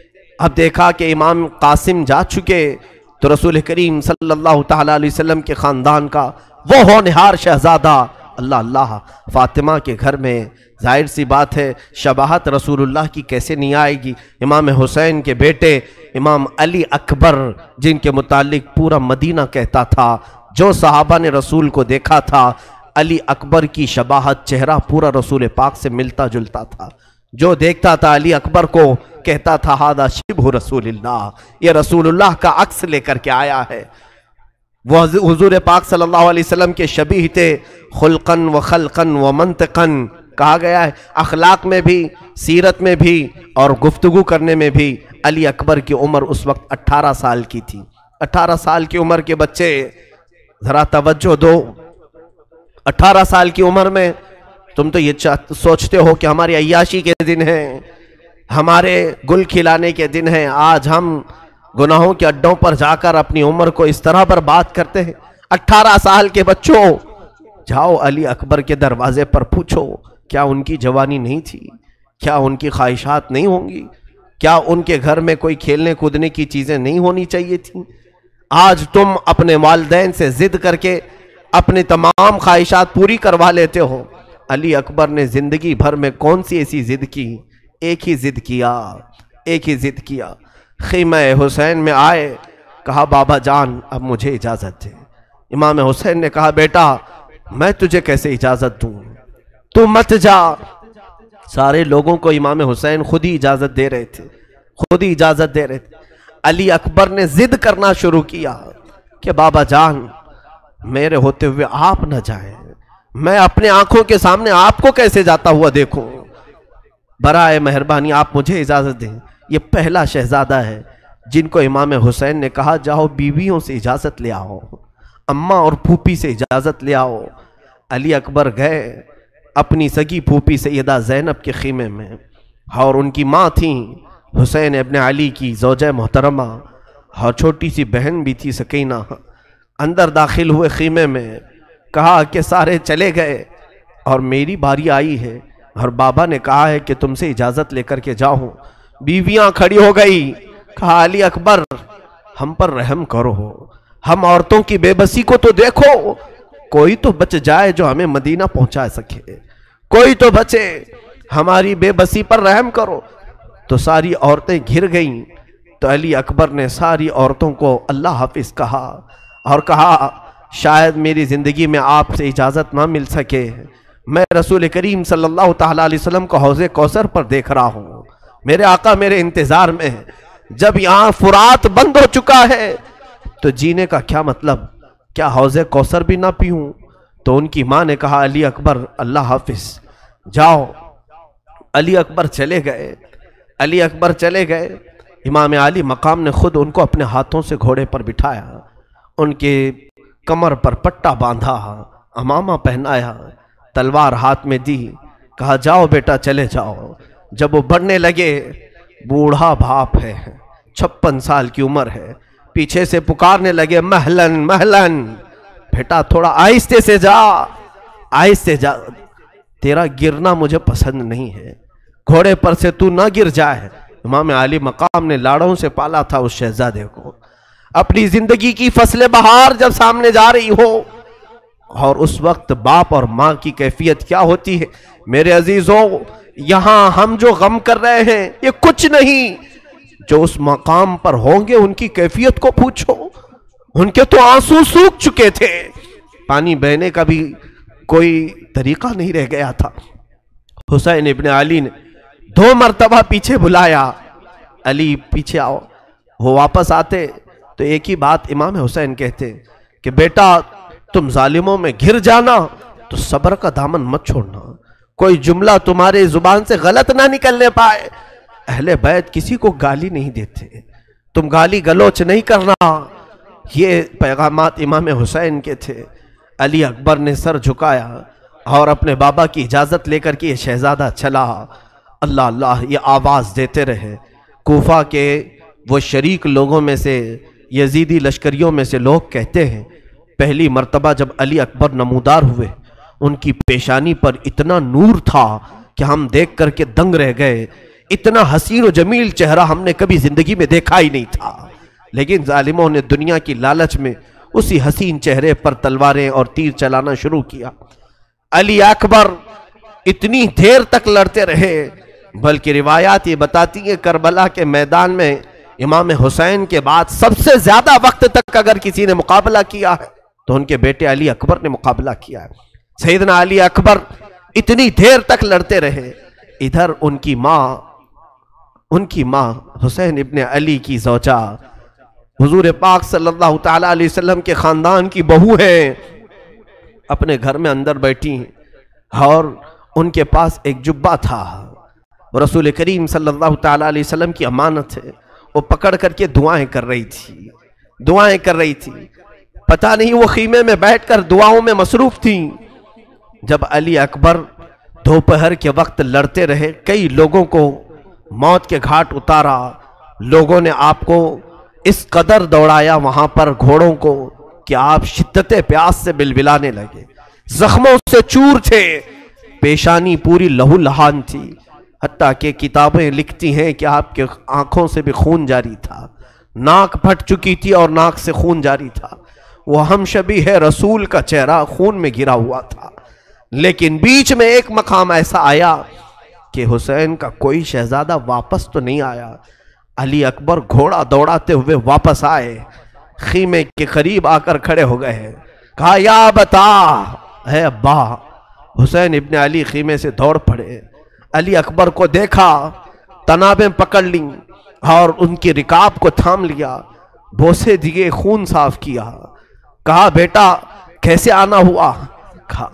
اب دیکھا کہ امام قاسم جا چکے تو رسول کریم صلی اللہ تعالیٰ علیہ وسلم کے خاندان کا وہ ہونہار شہزادہ، اللہ اللہ، فاطمہ کے گھر میں ظاہر سی بات ہے شباہت رسول اللہ کی کیسے نہیں آئے گی۔ امام حسین کے بیٹے امام علی اکبر، جن کے متعلق پورا مدینہ کہتا تھا، جو صحابہ نے رسول کو دیکھا تھا، علی اکبر کی شباہت، چہرہ پورا رسول پاک سے ملتا جلتا تھا۔ جو دیکھتا تھا علی اکبر کو کہتا تھا ہذا شبہ رسول اللہ، یہ رسول اللہ کا عکس لے کر کے آیا ہے۔ وہ حضور پاک صلی اللہ علیہ وسلم کے شبیہ تھے، خلقاً و خلقاً و منطقاً، کہا گیا ہے اخلاق میں بھی، سیرت میں بھی اور گفتگو کرنے میں بھی۔ علی اکبر کی عمر اس وقت 18 سال کی تھی۔ 18 سال کی عمر کے بچے، ذرا توجہ دو، 18 سال کی عمر میں تم تو یہ سوچتے ہو کہ ہماری عیاشی کے دن ہیں، ہمارے گل کھلانے کے دن ہیں، آج ہم گناہوں کے اڈوں پر جا کر اپنی عمر کو اس طرح پر بات کرتے ہیں۔ 18 سال کے بچوں، جاؤ علی اکبر کے دروازے پر پوچھو، کیا ان کی جوانی نہیں تھی؟ کیا ان کی خواہشات نہیں ہوں گی؟ کیا ان کے گھر میں کوئی کھیلنے کودنے کی چیزیں نہیں ہونی چاہیے تھیں؟ آج تم اپنے والدین سے ضد کر کے اپنی تمام خواہشات پوری کروا لیتے ہو۔ علی اکبر نے زندگی بھر میں کون سی ایسی ضد کی؟ ایک ہی ضد کیا، ایک ہی ضد کیا۔ خیمہ حسین میں آئے، کہا بابا جان اب مجھے اجازت دے۔ امام حسین نے کہا بیٹا میں تجھے کیسے اجازت دوں، تو مت جا۔ سارے لوگوں کو امام حسین خود ہی اجازت دے رہے تھے، خود ہی اجازت دے رہے تھے۔ علی اکبر نے ضد کرنا شروع کیا کہ بابا جان میرے ہوتے ہوئے آپ نہ جائیں، میں اپنے آنکھوں کے سامنے آپ کو کیسے جاتا ہوا دیکھوں، برائے مہربانی آپ مجھے اجازت دیں۔ یہ پہلا شہزادہ ہے جن کو امام حسین نے کہا جاؤ بیویوں سے اجازت لے آؤ، اماں اور پھوپھی سے اجازت لے آؤ۔ علی اکبر گئے اپنی سگی پھوپھی سیدہ زینب کے خیمے میں، اور ان کی ماں تھیں حسین ابن علی کی زوجہ محترمہ، اور چھوٹی سی بہن بھی تھی سکینہ۔ اندر داخل ہوئے خیمے میں، کہا کہ سارے چلے گئے اور میری باری آئی ہے، اور بابا نے کہا ہے کہ تم سے اجازت لے کر کے جاؤ۔ بیویاں کھڑی ہو گئی، کہا علی اکبر ہم پر رحم کرو، ہم عورتوں کی بے بسی کو تو دیکھو، کوئی تو بچ جائے جو ہمیں مدینہ پہنچا سکے، کوئی تو بچے، ہماری بے بسی پر رحم کرو۔ تو ساری عورتیں گھر گئیں، تو علی اکبر نے ساری عورتوں کو اللہ حافظ کہا اور کہا شاید میری زندگی میں آپ سے اجازت نہ مل سکے، میں رسول کریم صلی اللہ تعالیٰ علیہ وسلم کو حوض کوثر پر دیکھ رہا ہوں، میرے آقا میرے انتظار میں ہے، جب یہاں فرات بند ہو چکا ہے تو جینے کا کیا مطلب، کیا حوض کوثر بھی نہ پیوں؟ تو ان کی ماں نے کہا علی اکبر اللہ حافظ جاؤ۔ علی اکبر چلے گئے، علی اکبر چلے گئے۔ امام علی مقام نے خود ان کو اپنے ہاتھوں سے گھوڑے پر بٹھایا، ان کے کمر پر پٹا باندھا، عمامہ پہنایا، تلوار ہاتھ میں دی، کہا جاؤ بیٹا چلے جاؤ، جب وہ بڑھنے لگے، بوڑھا باپ ہے، 56 سال کی عمر ہے، پیچھے سے پکارنے لگے مہلن مہلن، بیٹا تھوڑا آہستہ سے جا، آہستہ جا، تیرا گرنا مجھے پسند نہیں ہے، گھوڑے پر سے تو نہ گر جائے۔ امام علی مقام نے لاڑوں سے پالا تھا اس شہزادے کو، اپنی زندگی کی فصل بہار جب سامنے جا رہی ہو، اور اس وقت باپ اور ماں کی کیفیت کیا ہوتی ہے میرے عزیزوں، یہاں ہم جو غم کر رہے ہیں یہ کچھ نہیں، جو اس مقام پر ہوں گے ان کی کیفیت کو پوچھو، ان کے تو آنسو سوکھ چکے تھے، پانی بہنے کا بھی کوئی طریقہ نہیں رہ گیا تھا۔ حسین ابن علی نے 2 مرتبہ پیچھے بلایا، علی پیچھے آؤ، وہ واپس آتے تو ایک ہی بات امام حسین کہتے کہ بیٹا تم ظالموں میں گھر جانا تو صبر کا دامن مت چھوڑنا، کوئی جملہ تمہارے زبان سے غلط نہ نکلنے پائے، اہل بیت کسی کو گالی نہیں دیتے، تم گالی گلوچ نہیں کرنا، یہ پیغامات امام حسین کے تھے۔ علی اکبر نے سر جھکایا اور اپنے بابا کی اجازت لے کر کے یہ شہزادہ چلا، اللہ اللہ یہ آواز دیتے رہے۔ کوفہ کے وہ شریک لوگوں میں سے، یزیدی لشکریوں میں سے لوگ کہتے ہیں پہلی مرتبہ جب علی اکبر نمودار ہوئے ان کی پیشانی پر اتنا نور تھا کہ ہم دیکھ کر کے دنگ رہ گئے، اتنا حسین و جمیل چہرہ ہم نے کبھی زندگی میں دیکھا ہی نہیں تھا، لیکن ظالموں نے دنیا کی لالچ میں اسی حسین چہرے پر تلواریں اور تیر چلانا شروع کیا۔ علی اکبر اتنی دیر تک لڑتے رہے، بلکہ روایات یہ بتاتی ہیں کربلا کے میدان میں امام حسین کے بعد سب سے زیادہ وقت تک اگر کسی نے مقابلہ کیا ہے تو ان کے بیٹے علی اکبر نے مقابلہ کیا ہے۔ سیدنا علی اکبر اتنی دیر تک لڑتے رہے، ادھر ان کی ماں حسین ابن علی کی زوجہ حضور پاک صلی اللہ تعالیٰ علیہ وسلم کے خاندان کی بہو ہیں، اپنے گھر میں اندر بیٹھی ہیں اور ان کے پاس ایک جبہ تھا، رسول کریم صلی اللہ تعالیٰ علیہ وسلم کی امانت ہے، وہ پکڑ کر کے دعائیں کر رہی تھی، پتہ نہیں وہ خیمے میں بیٹھ کر دعاؤں میں مصروف تھیں۔ جب علی اکبر دوپہر کے وقت لڑتے رہے، کئی لوگوں کو موت کے گھاٹ اتارا، لوگوں نے آپ کو اس قدر دوڑایا وہاں پر گھوڑوں کو کہ آپ شدت پیاس سے بلبلانے لگے، زخموں سے چور تھے، پیشانی پوری لہو لہان تھی، حتیٰ کہ کتابیں لکھتی ہیں کہ آپ کے آنکھوں سے بھی خون جاری تھا، ناک پھٹ چکی تھی اور ناک سے خون جاری تھا، وہ ہم شبیہ رسول کا چہرہ خون میں گرا ہوا تھا۔ لیکن بیچ میں ایک مقام ایسا آیا کہ حسین کا کوئی شہزادہ واپس تو نہیں آیا، علی اکبر گھوڑا دوڑاتے ہوئے واپس آئے، خیمے کے قریب آ کر کھڑے ہو گئے، کہا یا بتا ہے ابا۔ حسین ابن علی خیمے سے دوڑ پڑے، علی اکبر کو دیکھا، تنابیں پکڑ لیں اور ان کی رکاب کو تھام لیا، بوسے دیے، خون صاف کیا، کہا بیٹا کیسے آنا ہوا؟ کہا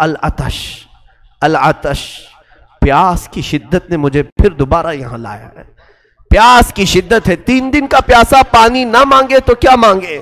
العطش، پیاس کی شدت نے مجھے پھر دوبارہ یہاں لایا ہے، پیاس کی شدت ہے، 3 دن کا پیاسا پانی نہ مانگے تو کیا مانگے۔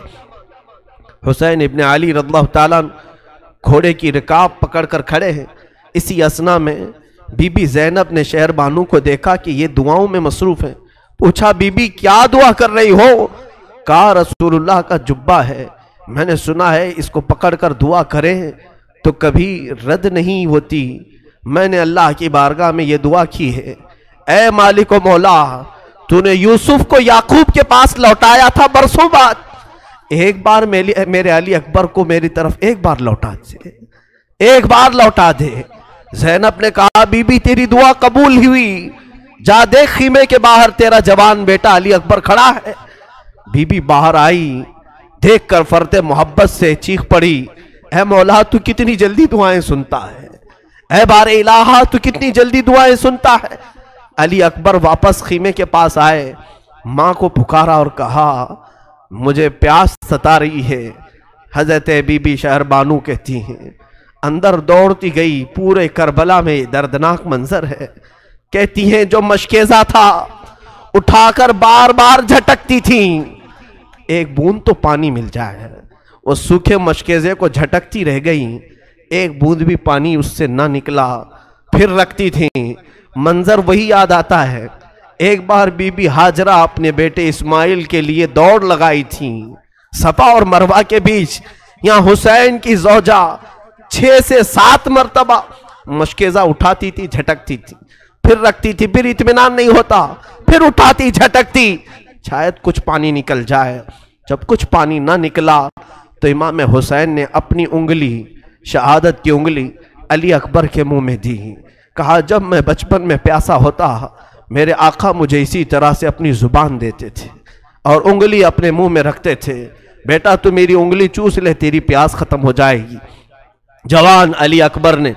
حسین ابن علی رضی اللہ تعالیٰ گھوڑے کی رکاب پکڑ کر کھڑے ہیں، اسی اثنا میں بی بی زینب نے شہر بانو کو دیکھا کہ یہ دعاؤں میں مصروف ہیں، پوچھا بی بی کیا دعا کر رہی ہو؟ کہا رسول اللہ کا جبہ ہے، میں نے سنا ہے اس کو پکڑ کر دعا کریں تو کبھی رد نہیں ہوتی، میں نے اللہ کی بارگاہ میں یہ دعا کی ہے، اے مالک و مولا تو نے یوسف کو یعقوب کے پاس لوٹایا تھا برسوں بعد، ایک بار میرے علی اکبر کو میری طرف ایک بار لوٹا دے۔ زینب نے کہا بی بی تیری دعا قبول ہوئی، جا دیکھ خیمے کے باہر تیرا جوان بیٹا علی اکبر کھڑا ہے۔ بی بی باہر آئی، دیکھ کر فرط محبت سے چیخ پڑی، اے مولا تو کتنی جلدی دعائیں سنتا ہے، اے بار الہ تو کتنی جلدی دعائیں سنتا ہے۔ علی اکبر واپس خیمے کے پاس آئے، ماں کو پکارا اور کہا مجھے پیاس ستا رہی ہے۔ حضرت بی بی شہر بانو کہتی ہیں اندر دوڑتی گئی، پورے کربلا میں دردناک منظر ہے، کہتی ہیں جو مشکیزہ تھا اٹھا کر بار بار جھٹکتی تھیں، ایک بوند تو پانی مل جائے، وہ سوکھے مشکیزے کو جھٹکتی رہ گئی، ایک بوند بھی پانی اس سے نہ نکلا، پھر رکھتی تھیں، منظر وہی یاد آتا ہے، ایک بار بی بی ہاجرہ اپنے بیٹے اسماعیل کے لیے دوڑ لگائی تھی صفا اور مروہ کے بیچ. یہاں حسین کی زوجہ 6 سے 7 مرتبہ مشکیزہ اٹھاتی تھی، جھٹکتی تھی، پھر رکھتی تھی، پھر اطمینان نہیں ہوتا، پھر اٹھاتی، جھٹکتی، شاید کچھ پانی نکل جائے. جب کچھ پانی نہ نکلا تو امام حسین نے اپنی انگلی، شہادت کی انگلی علی اکبر کے منہ میں دی. کہا جب میں بچپن میں پیاسا ہوتا میرے آقا مجھے اسی طرح سے اپنی زبان دیتے تھے اور انگلی اپنے منہ میں رکھتے تھے. بیٹا تو میری انگلی چوس لے، تیری پیاس ختم ہو جائے گی. جوان علی اکبر نے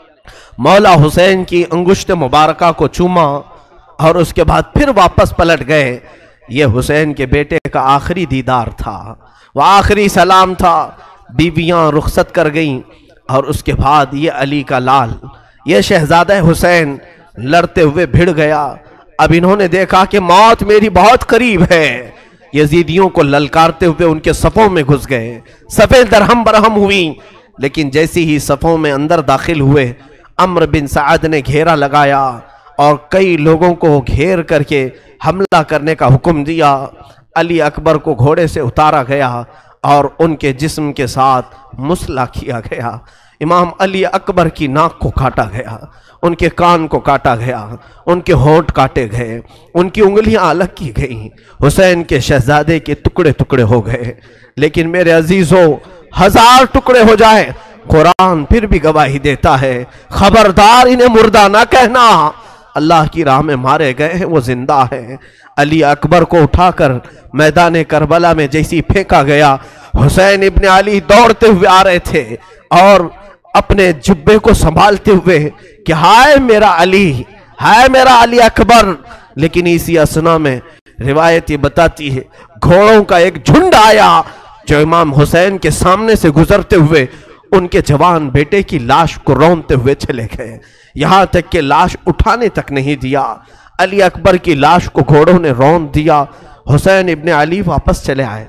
مولا حسین کی انگشت مبارکہ کو چوما اور اس کے بعد پھر واپس پلٹ گئے. یہ حسین کے بیٹے کا آخری دیدار تھا، وہ آخری سلام تھا. بیویاں رخصت کر گئیں اور اس کے بعد یہ علی کا لال، یہ شہزادہ حسین لڑتے ہوئے بھڑ گیا. اب انہوں نے دیکھا کہ موت میری بہت قریب ہے. یزیدیوں کو للکارتے ہوئے ان کے صفوں میں گھس گئے، صفیں درہم برہم ہوئیں. لیکن جیسی ہی صفوں میں اندر داخل ہوئے، عمرو بن سعد نے گھیرا لگایا اور کئی لوگوں کو گھیر کر کے حملہ کرنے کا حکم دیا. علی اکبر کو گھوڑے سے اتارا گیا اور ان کے جسم کے ساتھ مسلح کیا گیا. امام علی اکبر کی ناک کو کاٹا گیا، ان کے کان کو کاٹا گیا، ان کے ہونٹ کاٹے گئے، ان کی انگلیاں الگ کی گئیں. حسین کے شہزادے کے ٹکڑے ٹکڑے ہو گئے. لیکن میرے عزیزوں، 1000 ٹکڑے ہو جائیں، قرآن پھر بھی گواہی دیتا ہے، خبردار انہیں مردہ نہ کہنا. اللہ کی راہ میں مارے گئے ہیں، وہ زندہ ہیں. علی اکبر کو اٹھا کر میدان کربلا میں جیسی پھینکا گیا، حسین ابن علی دوڑتے ہوئے آ رہے تھے اور اپنے جبے کو سنبھالتے ہوئے کہ ہائے میرا علی، ہائے میرا علی اکبر. لیکن اسی اسنا میں روایت یہ بتاتی ہے گھوڑوں کا ایک جھنڈ آیا جو امام حسین کے سامنے سے گزرتے ہوئے ان کے جوان بیٹے کی لاش کو رونتے ہوئے چلے گئے، یہاں تک کہ لاش اٹھانے تک نہیں دیا. علی اکبر کی لاش کو گھوڑوں نے رون دیا. حسین ابن علی واپس چلے آئے،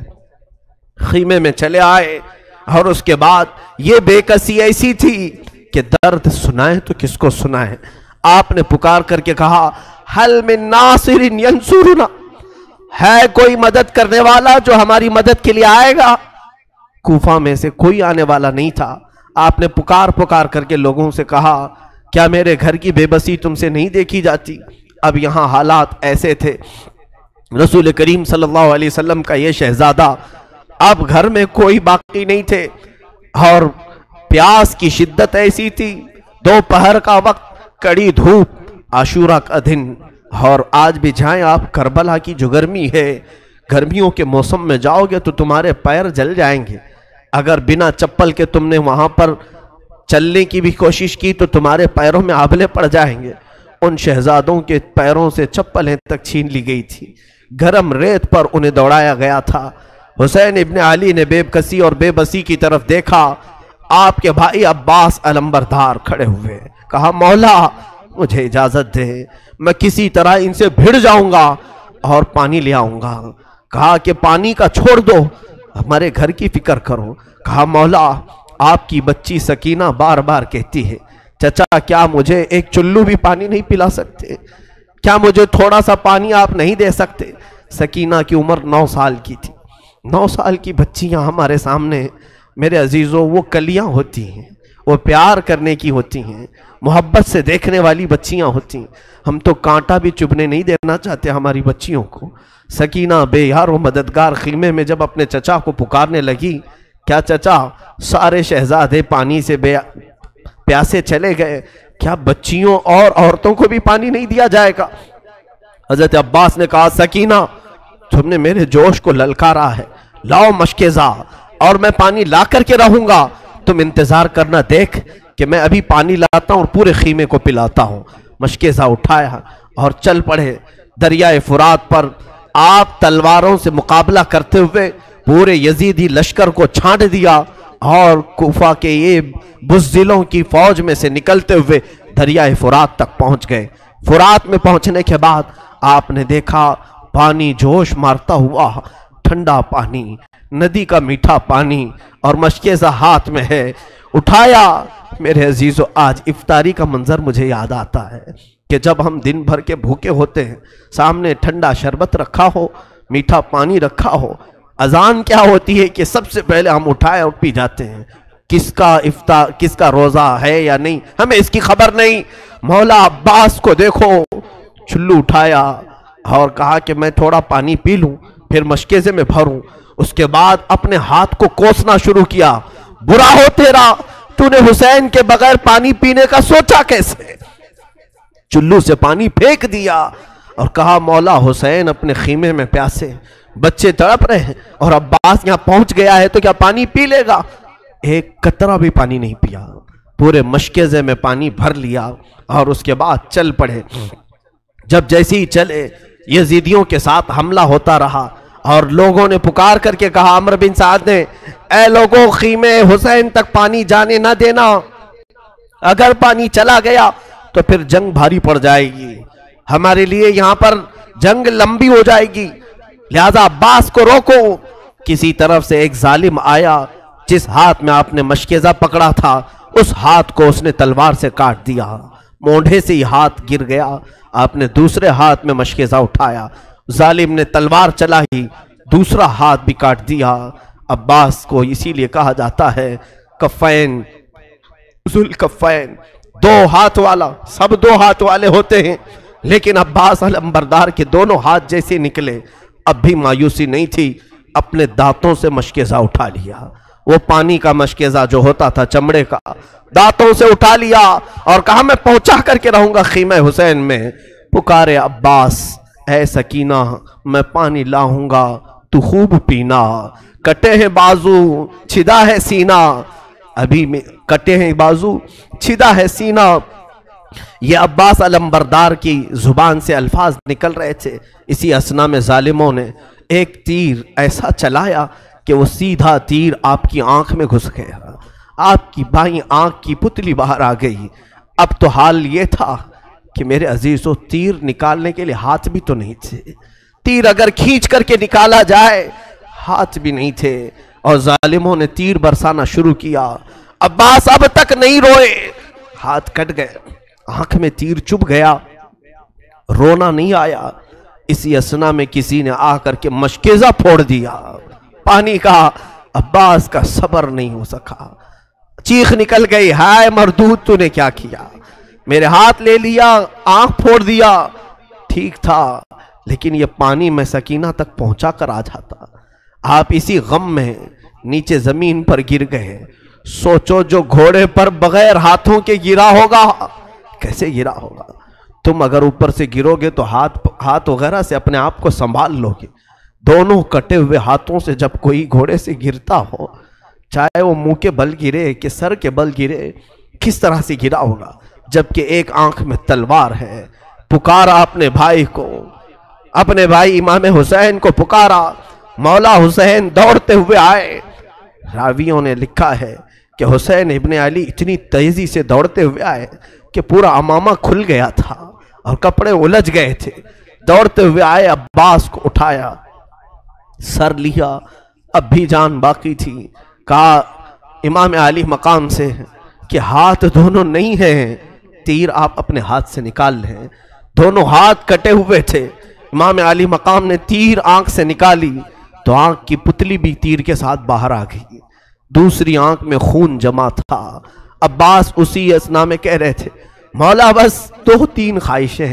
خیمے میں چلے آئے اور اس کے بعد یہ بے کسی ایسی تھی کہ درد سنائے تو کس کو سنائے. آپ نے پکار کر کے کہا حل من ناصر ینصرنا، ہے کوئی مدد کرنے والا جو ہماری مدد کے لیے آئے گا؟ کوفہ میں سے کوئی آنے والا نہیں تھا. آپ نے پکار کر کے لوگوں سے کہا کیا میرے گھر کی بے بسی تم سے نہیں دیکھی جاتی؟ اب یہاں حالات ایسے تھے، رسول کریم صلی اللہ علیہ وسلم کا یہ شہزادہ، اب گھر میں کوئی باقی نہیں تھے اور پیاس کی شدت ایسی تھی، دوپہر کا وقت، کڑی دھوپ، عاشورہ کا دن. اور آج بھی جائیں آپ کربلا کی جو گرمی ہے، گرمیوں کے موسم میں جاؤ گے تو تمہارے پیر جل جائیں گے. اگر بنا چپل کے تم نے وہاں پر چلنے کی بھی کوشش کی تو تمہارے پیروں میں آبلے پڑ جائیں گے. ان شہزادوں کے پیروں سے چپلیں تک چھین لی گئی تھی، گرم ریت پر انہیں دوڑایا گیا تھا. حسین ابن علی نے بے کسی اور بے بسی کی طرف دیکھا. آپ کے بھائی عباس علمبردار کھڑے ہوئے، کہا مولا مجھے اجازت دے، میں کسی طرح ان سے بھڑ جاؤں گا اور پانی لے آؤں گا. کہا کہ پانی کا چھوڑ دو، ہمارے گھر کی فکر کرو. کہا مولا آپ کی بچی سکینہ بار بار کہتی ہے چچا کیا مجھے ایک چلو بھی پانی نہیں پلا سکتے؟ کیا مجھے تھوڑا سا پانی آپ نہیں دے سکتے؟ سکینہ کی عمر 9 سال کی تھی. 9 سال کی بچیاں ہمارے سامنے میرے عزیزوں وہ کلیاں ہوتی ہیں، وہ پیار کرنے کی ہوتی ہیں، محبت سے دیکھنے والی بچیاں ہوتی ہیں. ہم تو کانٹا بھی چبھنے نہیں دینا چاہتے ہماری بچیوں کو. سکینہ بے یار و مددگار خیمے میں جب اپنے چچا کو پکارنے لگی، کیا چچا سارے شہزادے پانی سے پیاسے چلے گئے، کیا بچیوں اور عورتوں کو بھی پانی نہیں دیا جائے گا؟ حضرت عباس نے کہا سکینہ تم نے میرے جوش کو للکارا ہے، لاؤ مشکیزہ اور میں پانی لا کر کے رہوں گا، تم انتظار کرنا دیکھ کہ میں ابھی پانی لاتا ہوں اور پورے خیمے کو پلاتا ہوں. مشکیزہ اٹھایا اور چل پڑے دریائے فرات پر. آپ تلواروں سے مقابلہ کرتے ہوئے پورے یزیدی لشکر کو چھانٹ دیا اور کوفہ کے یہ بزدلوں کی فوج میں سے نکلتے ہوئے دریائے فرات تک پہنچ گئے. فرات میں پہنچنے کے بعد آپ نے دیکھا پانی جوش مارتا ہوا، ٹھنڈا پانی، ندی کا میٹھا پانی، اور مشکیزہ ہاتھ میں ہے. اٹھایا. میرے عزیزو آج افطاری کا منظر مجھے یاد آتا ہے کہ جب ہم دن بھر کے بھوکے ہوتے ہیں، سامنے ٹھنڈا شربت رکھا ہو، میٹھا پانی رکھا ہو، اذان کیا ہوتی ہے کہ سب سے پہلے ہم اٹھائے اور پی جاتے ہیں۔ کس کا افطار، کس کا روزہ ہے یا نہیں، ہمیں اس کی خبر نہیں۔ مولا عباس کو دیکھو، چلو اٹھایا اور کہا کہ میں تھوڑا پانی پی لوں، پھر مشکیزے میں بھروں۔ اس کے بعد اپنے ہاتھ کو کوسنا شروع کیا۔ برا ہو تیرا، تو نے حسین کے بغیر پانی پینے کا سوچا کیسے؟ چلو سے پانی پھینک دیا اور کہا مولا حسین اپنے خیمے میں پیاسے، بچے تڑپ رہے ہیں اور عباس یہاں پہنچ گیا ہے تو کیا پانی پی لے گا؟ ایک قطرہ بھی پانی نہیں پیا، پورے مشکیزے میں پانی بھر لیا اور اس کے بعد چل پڑے۔ جب جیسے ہی چلے، یزیدیوں کے ساتھ حملہ ہوتا رہا اور لوگوں نے پکار کر کے کہا، عمرو بن سعد نے، اے لوگوں خیمے حسین تک پانی جانے نہ دینا، اگر پانی چلا گیا تو پھر جنگ بھاری پڑ جائے گی، ہمارے لیے یہاں پر جنگ لمبی ہو جائے گی، لہذا عباس کو روکو۔ کسی طرف سے ایک ظالم آیا، جس ہاتھ میں آپ نے مشکیزہ پکڑا تھا اس ہاتھ کو اس نے تلوار سے کاٹ دیا، مونڈھے سے ہی ہاتھ گر گیا۔ آپ نے دوسرے ہاتھ میں مشکیزہ اٹھایا، ظالم نے تلوار چلائی، دوسرا ہاتھ بھی کاٹ دیا۔ عباس کو اسی لیے کہا جاتا ہے کفین، ذوالکفین، دو ہاتھ والا۔ سب دو ہاتھ والے ہوتے ہیں، لیکن عباس علمبردار کے دونوں ہاتھ جیسے نکلے، اب بھی مایوسی نہیں تھی، اپنے دانتوں سے مشکیزہ اٹھا لیا۔ وہ پانی کا مشکیزہ جو ہوتا تھا چمڑے کا، دانتوں سے اٹھا لیا اور کہا میں پہنچا کر کے رہوں گا خیمہ حسین میں۔ پکارے عباس، اے سکینہ میں پانی لاؤں گا، تو خوب پینا، کٹے ہیں بازو چھدا ہے سینہ، ابھی میں کٹے ہیں بازو چھدا ہے سینہ۔ یہ عباس علمبردار کی زبان سے الفاظ نکل رہے تھے، اسی اثنا میں ظالموں نے ایک تیر ایسا چلایا کہ وہ سیدھا تیر آپ کی آنکھ میں گھس گیا، آپ کی بائیں آنکھ کی پتلی باہر آ گئی۔ اب تو حال یہ تھا کہ میرے عزیزو تیر نکالنے کے لیے ہاتھ بھی تو نہیں تھے، تیر اگر کھینچ کر کے نکالا جائے ہاتھ بھی نہیں تھے، اور ظالموں نے تیر برسانا شروع کیا۔ عباس اب تک نہیں روئے، ہاتھ کٹ گئے، آنکھ میں تیر چبھ گیا، رونا نہیں آیا۔ اسی اثنا میں کسی نے آ کر کے مشکیزہ پھوڑ دیا، پانی کا۔ عباس کا صبر نہیں ہو سکا، چیخ نکل گئی، ہائے مردود تو نے کیا کیا، میرے ہاتھ لے لیا، آنکھ پھوڑ دیا۔ ٹھیک تھا، لیکن یہ پانی میں سکینہ تک پہنچا کر آ جاتا۔ آپ اسی غم میں نیچے زمین پر گر گئے۔ سوچو جو گھوڑے پر بغیر ہاتھوں کے گرا ہوگا کیسے گرا ہوگا؟ تم اگر اوپر سے گرو گے تو ہاتھ وغیرہ سے اپنے آپ کو سنبھال لو گے، دونوں کٹے ہوئے ہاتھوں سے جب کوئی گھوڑے سے گرتا ہو، چاہے وہ منہ کے بل گرے کہ سر کے بل گرے، کس طرح سے گرا ہوگا؟ جبکہ ایک آنکھ میں تلوار ہے۔ پکارا اپنے بھائی کو، اپنے بھائی امام حسین کو پکارا، مولا حسین دوڑتے ہوئے آئے۔ راویوں نے لکھا ہے کہ حسین ابن علی اتنی تیزی سے دوڑتے ہوئے آئے کہ پورا عمامہ کھل گیا تھا اور کپڑے الجھ گئے تھے۔ دوڑتے ہوئے آئے، عباس کو اٹھایا، سر لیا، اب بھی جان باقی تھی۔ کہا امام علی مقام سے کہ ہاتھ دونوں نہیں ہیں، تیر آپ اپنے ہاتھ سے نکال لیں۔ دونوں ہاتھ کٹے ہوئے تھے، امام علی مقام نے تیر آنکھ سے نکالی تو آنکھ کی پتلی بھی تیر کے ساتھ باہر آ گئی، دوسری آنکھ میں خون جمع تھا۔ عباس اسی اثنا میں کہہ رہے تھے، مولا بس دو تین خواہشیں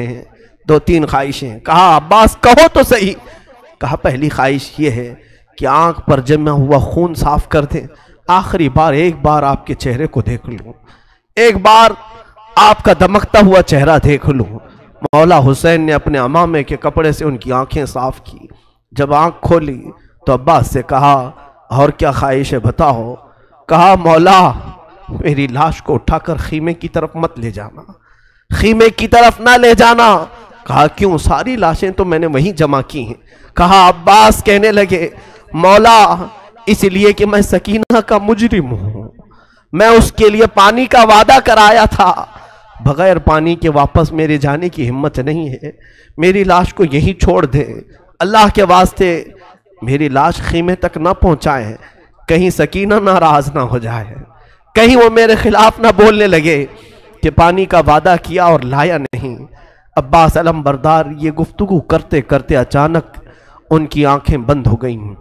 ہیں۔ کہا عباس کہو تو صحیح۔ کہا پہلی خواہش یہ ہے کہ آنکھ پر جمع ہوا خون صاف کر دیں، آخری بار ایک بار آپ کے چہرے کو دیکھ لوں، ایک بار آپ کا دمکتا ہوا چہرہ دیکھ لوں۔ مولا حسین نے اپنے عمامے کے کپڑے سے ان کی آنکھیں صاف کی۔ جب آنکھ کھولی تو عباس سے کہا اور کیا خواہش ہے بتاؤ؟ کہا مولا میری لاش کو اٹھا کر خیمے کی طرف مت لے جانا، خیمے کی طرف نہ لے جانا۔ کہا کیوں؟ ساری لاشیں تو میں نے وہیں جمع کی ہیں۔ کہا عباس کہنے لگے مولا اس لیے کہ میں سکینہ کا مجرم ہوں، میں اس کے لیے پانی کا وعدہ کرایا تھا، بغیر پانی کے واپس میرے جانے کی ہمت نہیں ہے، میری لاش کو یہی چھوڑ دے، اللہ کے واسطے میری لاش خیمے تک نہ پہنچائیں، کہیں سکینہ ناراض نہ ہو جائے، کہیں وہ میرے خلاف نہ بولنے لگے کہ پانی کا وعدہ کیا اور لایا نہیں۔ عباس علمبردار یہ گفتگو کرتے کرتے اچانک ان کی آنکھیں بند ہو گئیں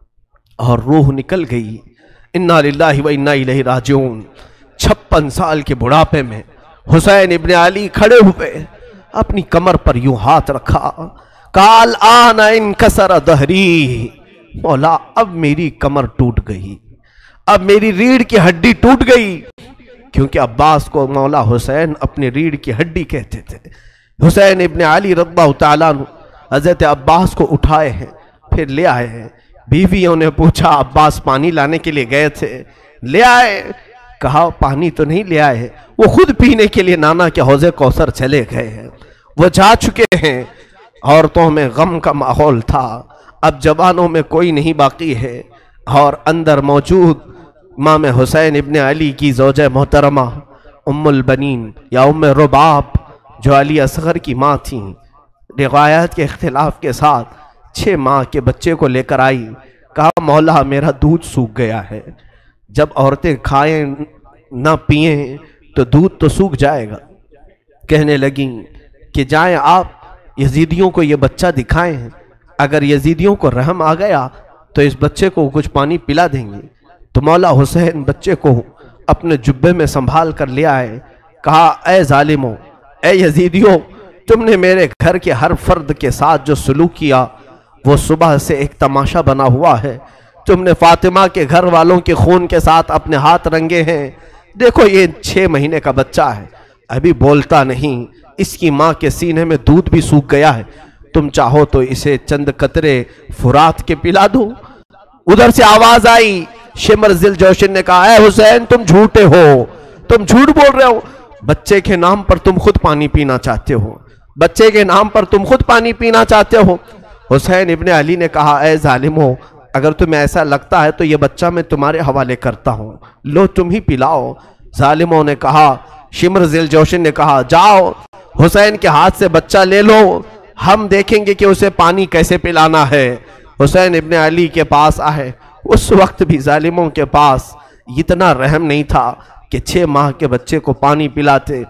اور روح نکل گئی۔ انا للہ و انا الیہ راجعون۔ 56 سال کے بڑھاپے میں حسین ابن علی کھڑے ہوئے، اپنی کمر پر یوں ہاتھ رکھا، قال آن انکسر ظہری، مولا اب میری کمر ٹوٹ گئی، اب میری ریڑھ کی ہڈی ٹوٹ گئی، کیونکہ عباس کو مولا حسین اپنی ریڑھ کی ہڈی کہتے تھے۔ حسین ابن علی رضی اللہ تعالیٰ عنہ حضرت عباس کو اٹھائے ہیں، پھر لے آئے ہیں۔ بیویوں نے پوچھا عباس پانی لانے کے لیے گئے تھے، لے آئے؟ کہا پانی تو نہیں لے آئے، وہ خود پینے کے لیے نانا کے حوض کوثر چلے گئے ہیں، وہ جا چکے ہیں۔ عورتوں میں غم کا ماحول تھا، اب جوانوں میں کوئی نہیں باقی ہے، اور اندر موجود امام حسین ابن علی کی زوجہ محترمہ ام البنین یا ام رباب جو علی اصغر کی ماں تھیں، روایات کے اختلاف کے ساتھ 6 ماہ کے بچے کو لے کر آئی، کہا مولا میرا دودھ سوکھ گیا ہے، جب عورتیں کھائیں نہ پئیں تو دودھ تو سوکھ جائے گا۔ کہنے لگیں کہ جائیں آپ یزیدیوں کو یہ بچہ دکھائیں، اگر یزیدیوں کو رحم آ گیا تو اس بچے کو کچھ پانی پلا دیں گے۔ تو مولا حسین بچے کو اپنے جبے میں سنبھال کر لے آئے، کہا اے ظالموں، اے یزیدیوں، تم نے میرے گھر کے ہر فرد کے ساتھ جو سلوک کیا وہ صبح سے ایک تماشا بنا ہوا ہے۔ تم نے فاطمہ کے گھر والوں کے خون کے ساتھ اپنے ہاتھ رنگے ہیں، دیکھو یہ 6 مہینے کا بچہ ہے، ابھی بولتا نہیں، اس کی ماں کے سینے میں دودھ بھی سوکھ گیا ہے، تم چاہو تو اسے چند قطرے فرات کے پلا دو۔ ادھر سے آواز آئی، شمر ذی الجوشن نے کہا اے حسین تم جھوٹے ہو، تم جھوٹ بول رہے ہو، بچے کے نام پر تم خود پانی پینا چاہتے ہو، بچے کے نام پر تم خود پانی پینا چاہتے ہو۔ حسین ابن علی نے کہا اے ظالمو، اگر تمہیں ایسا لگتا ہے تو یہ بچہ میں تمہارے حوالے کرتا ہوں، لو تم ہی پلاؤ۔ ظالموں نے کہا، شمر ذی الجوشن نے کہا جاؤ حسین کے ہاتھ سے بچہ لے لو، ہم دیکھیں گے کہ اسے پانی کیسے پلانا ہے۔ حسین ابن علی کے پاس آئے، اس وقت بھی ظالموں کے پاس اتنا رحم نہیں تھا کہ 6 ماہ کے بچے کو پانی پلاتے۔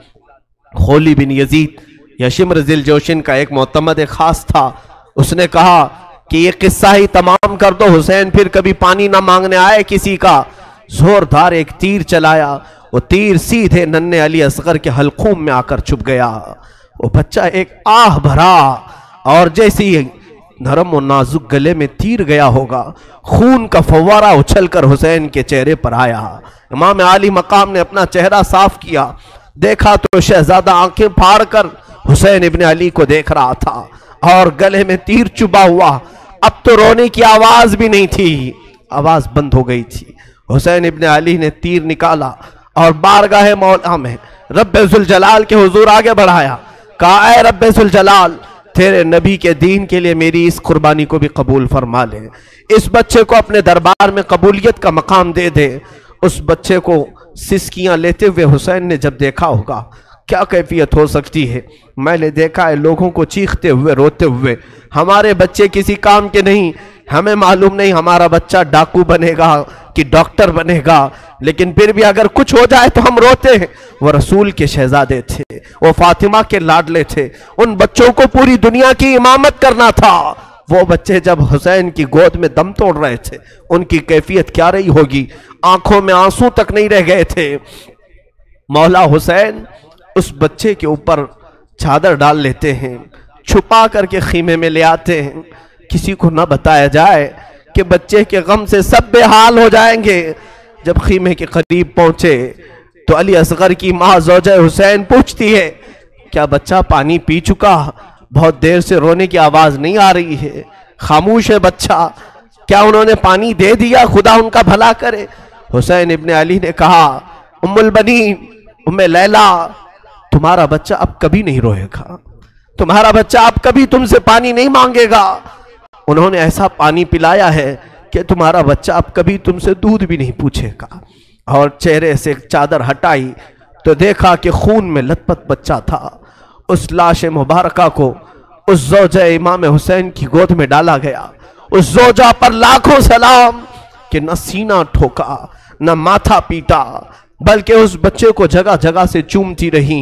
خولی بن یزید یا شمر ذی الجوشن کا ایک معتمد خاص تھا، اس نے کہا کہ یہ قصہ ہی تمام کر دو، حسین پھر کبھی پانی نہ مانگنے آئے کسی کا۔ زوردار ایک تیر چلایا، وہ تیر سیدھے ننھے علی اصغر کے حلقوم میں آ کر چھپ گیا۔ وہ بچہ ایک آہ بھرا، اور جیسی نرم و نازک گلے میں تیر گیا ہوگا، خون کا فوارہ اچھل کر حسین کے چہرے پر آیا۔ امام عالی مقام نے اپنا چہرہ صاف کیا، دیکھا تو شہزادہ آنکھیں پھاڑ کر حسین ابن علی کو دیکھ رہا تھا، اور گلے میں تیر چبا ہوا، اب تو رونے کی آواز بھی نہیں تھی، آواز بند ہو گئی تھی۔ حسین ابن علی نے تیر نکالا اور بارگاہ مولا میں رب ذوالجلال کے حضور آگے بڑھایا، کہا اے رب ذوالجلال، تیرے نبی کے دین کے لیے میری اس قربانی کو بھی قبول فرما لے، اس بچے کو اپنے دربار میں قبولیت کا مقام دے دے۔ اس بچے کو سسکیاں لیتے ہوئے حسین نے جب دیکھا ہوگا، کیا کیفیت ہو سکتی ہے؟ میں نے دیکھا ہے لوگوں کو چیختے ہوئے روتے ہوئے، ہمارے بچے کسی کام کے نہیں، ہمیں معلوم نہیں ہمارا بچہ ڈاکو بنے گا کہ ڈاکٹر بنے گا، لیکن پھر بھی اگر کچھ ہو جائے تو ہم روتے ہیں۔ وہ رسول کے شہزادے تھے، وہ فاطمہ کے لاڈلے تھے، ان بچوں کو پوری دنیا کی امامت کرنا تھا۔ وہ بچے جب حسین کی گود میں دم توڑ رہے تھے، ان کی کیفیت کیا رہی ہوگی؟ آنکھوں میں آنسو تک نہیں رہ گئے تھے۔ مولا حسین اس بچے کے اوپر چادر ڈال لیتے ہیں، چھپا کر کے خیمے میں لے آتے ہیں، کسی کو نہ بتایا جائے کہ بچے کے غم سے سب بے حال ہو جائیں گے۔ جب خیمے کے قریب پہنچے تو علی اصغر کی ماں زوجہ حسین پوچھتی ہے کیا بچہ پانی پی چکا؟ بہت دیر سے رونے کی آواز نہیں آ رہی ہے، خاموش ہے بچہ، کیا انہوں نے پانی دے دیا؟ خدا ان کا بھلا کرے۔ حسین ابن علی نے کہا ام البنین، ام لیلا، تمہارا بچہ اب کبھی نہیں روئے گا، تمہارا بچہ اب کبھی تم سے پانی نہیں مانگے گا۔ انہوں نے ایسا پانی پلایا ہے کہ تمہارا بچہ اب کبھی تم سے دودھ بھی نہیں پوچھے گا۔ اور چہرے سے چادر ہٹائی تو دیکھا کہ خون میں لت پت بچہ تھا۔ اس لاش مبارکہ کو اس زوجہ امام حسین کی گود میں ڈالا گیا۔ اس زوجہ پر لاکھوں سلام کہ نہ سینہ ٹھوکا، نہ ماتھا پیٹا، بلکہ اس بچے کو جگہ جگہ سے چومتی رہیں،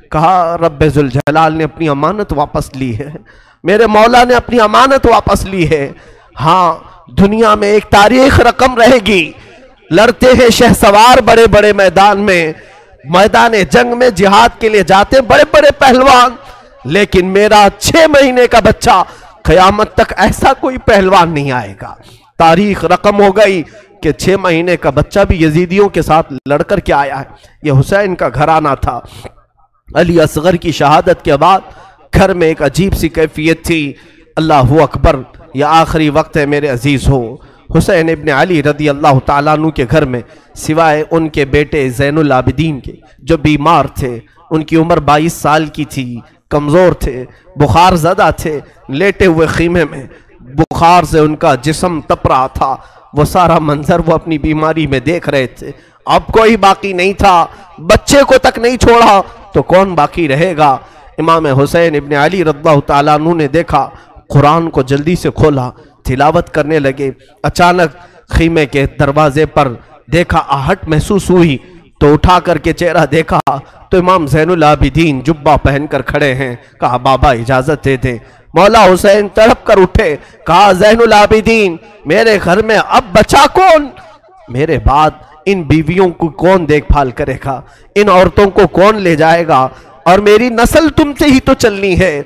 کہا رب ذوالجلال نے اپنی امانت واپس لی ہے، میرے مولا نے اپنی امانت واپس لی ہے۔ ہاں دنیا میں ایک تاریخ رقم رہے گی، لڑتے ہیں شہسوار بڑے بڑے میدان میں، میدان جنگ میں جہاد کے لیے جاتے بڑے بڑے پہلوان، لیکن میرا 6 مہینے کا بچہ قیامت تک ایسا کوئی پہلوان نہیں آئے گا۔ تاریخ رقم ہو گئی کہ 6 مہینے کا بچہ بھی یزیدیوں کے ساتھ لڑ کر کے آیا ہے۔ یہ حسین کا گھرانہ تھا۔ علی اصغر کی شہادت کے بعد گھر میں ایک عجیب سی کیفیت تھی۔ اللہ اکبر، یہ آخری وقت ہے میرے عزیز ہو۔ حسین ابن علی رضی اللہ تعالیٰ عنہ کے گھر میں سوائے ان کے بیٹے زین العابدین کے جو بیمار تھے، ان کی عمر 22 سال کی تھی، کمزور تھے، بخار زدہ تھے، لیٹے ہوئے خیمے میں بخار سے ان کا جسم تپ رہا تھا، وہ سارا منظر وہ اپنی بیماری میں دیکھ رہے تھے۔ اب کوئی باقی نہیں تھا، بچے کو تک نہیں چھوڑا تو کون باقی رہے گا۔ امام حسین ابن علی رضی اللہ تعالیٰ عنہ نے دیکھا، قرآن کو جلدی سے کھولا، تلاوت کرنے لگے۔ اچانک خیمے کے دروازے پر دیکھا، آہٹ محسوس ہوئی تو اٹھا کر کے چہرہ دیکھا تو امام زین العابدین جبہ پہن کر کھڑے ہیں۔ کہا بابا اجازت دے دیں۔ مولا حسین تڑپ کر اٹھے، کہا زین العابدین میرے گھر میں اب بچا کون؟ میرے بعد ان بیویوں کو کون دیکھ بھال کرے گا؟ ان عورتوں کو کون لے جائے گا؟ اور میری نسل تم سے ہی تو چلنی ہے۔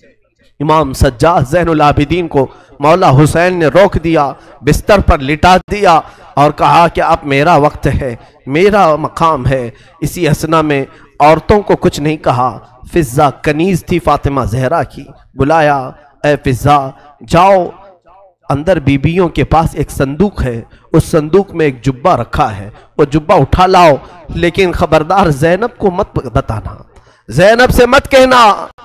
امام سجاد زین العابدین کو مولا حسین نے روک دیا، بستر پر لٹا دیا اور کہا کہ اب میرا وقت ہے، میرا مقام ہے۔ اسی اسنا میں عورتوں کو کچھ نہیں کہا۔ فضہ کنیز تھی فاطمہ زہرا کی، بلایا، اے فضہ جاؤ، اندر بیبیوں کے پاس ایک صندوق ہے، اس صندوق میں ایک جبہ رکھا ہے، وہ جبہ اٹھا لاؤ، لیکن خبردار زینب کو مت بتانا، زینب سے مت کہنا۔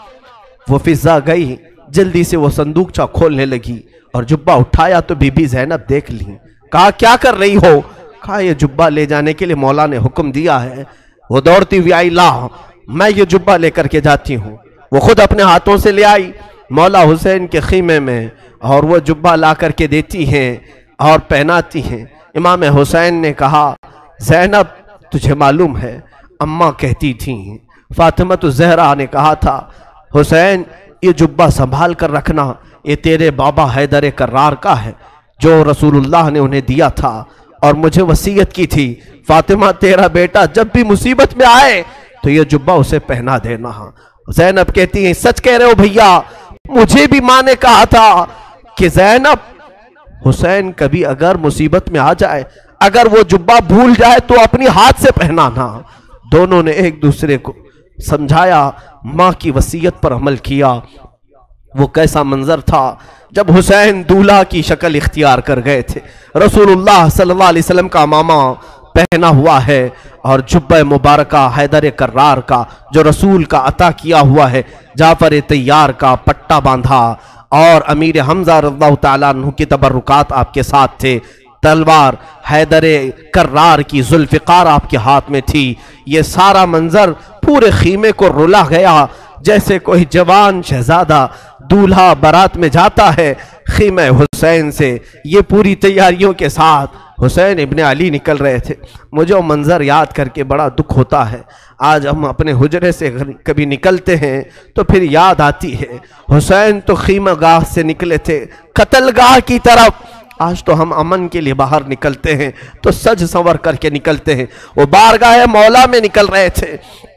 وہ فضہ گئی، جلدی سے وہ صندوقچہ کھولنے لگی اور جبہ اٹھایا تو بی بی زینب دیکھ لی۔ کہا کیا کر رہی ہو؟ کہا یہ جبہ لے جانے کے لیے مولا نے حکم دیا ہے۔ وہ دوڑتی ہوئی آئی، لا میں یہ جبہ لے کر کے جاتی ہوں۔ وہ خود اپنے ہاتھوں سے لے آئی مولا حسین کے خیمے میں اور وہ جبہ لا کر کے دیتی ہیں اور پہناتی ہیں۔ امام حسین نے کہا زینب تجھے معلوم ہے اماں کہتی تھیں، فاطمہ الزہرا نے کہا تھا حسین یہ جبہ سنبھال کر رکھنا، یہ تیرے بابا حیدر کرار کا ہے جو رسول اللہ نے انہیں دیا تھا اور مجھے وصیت کی تھی، فاطمہ تیرا بیٹا جب بھی مصیبت میں آئے تو یہ جبہ اسے پہنا دینا۔ زینب کہتی ہیں سچ کہہ رہے ہو بھیا، مجھے بھی ماں نے کہا تھا کہ زینب حسین کبھی اگر مصیبت میں آ جائے، اگر وہ جبہ بھول جائے تو اپنی ہاتھ سے پہنانا۔ دونوں نے ایک دوسرے کو سمجھایا، ماں کی وصیت پر عمل کیا۔ وہ کیسا منظر تھا جب حسین دولہا کی شکل اختیار کر گئے تھے، رسول اللہ صلی اللہ علیہ وسلم کا امامہ پہنا ہوا ہے اور جبہ مبارکہ حیدر کرار کا جو رسول کا عطا کیا ہوا ہے، جعفر طیار کا پٹا باندھا اور امیر حمزہ رضی اللہ تعالیٰ عنہ کی تبرکات آپ کے ساتھ تھے، تلوار حیدر کرار کی ذوالفقار آپ کے ہاتھ میں تھی۔ یہ سارا منظر پورے خیمے کو رلا گیا، جیسے کوئی جوان شہزادہ دولہا برات میں جاتا ہے خیمہ حسین سے۔ یہ پوری تیاریوں کے ساتھ حسین ابن علی نکل رہے تھے۔ مجھے وہ منظر یاد کر کے بڑا دکھ ہوتا ہے۔ آج ہم اپنے حجرے سے کبھی نکلتے ہیں تو پھر یاد آتی ہے حسین تو خیمہ گاہ سے نکلے تھے قتل گاہ کی طرف، آج تو ہم امن کے لیے باہر نکلتے ہیں تو سج سنور کر کے نکلتے ہیں، وہ بارگاہ مولا میں نکل رہے تھے۔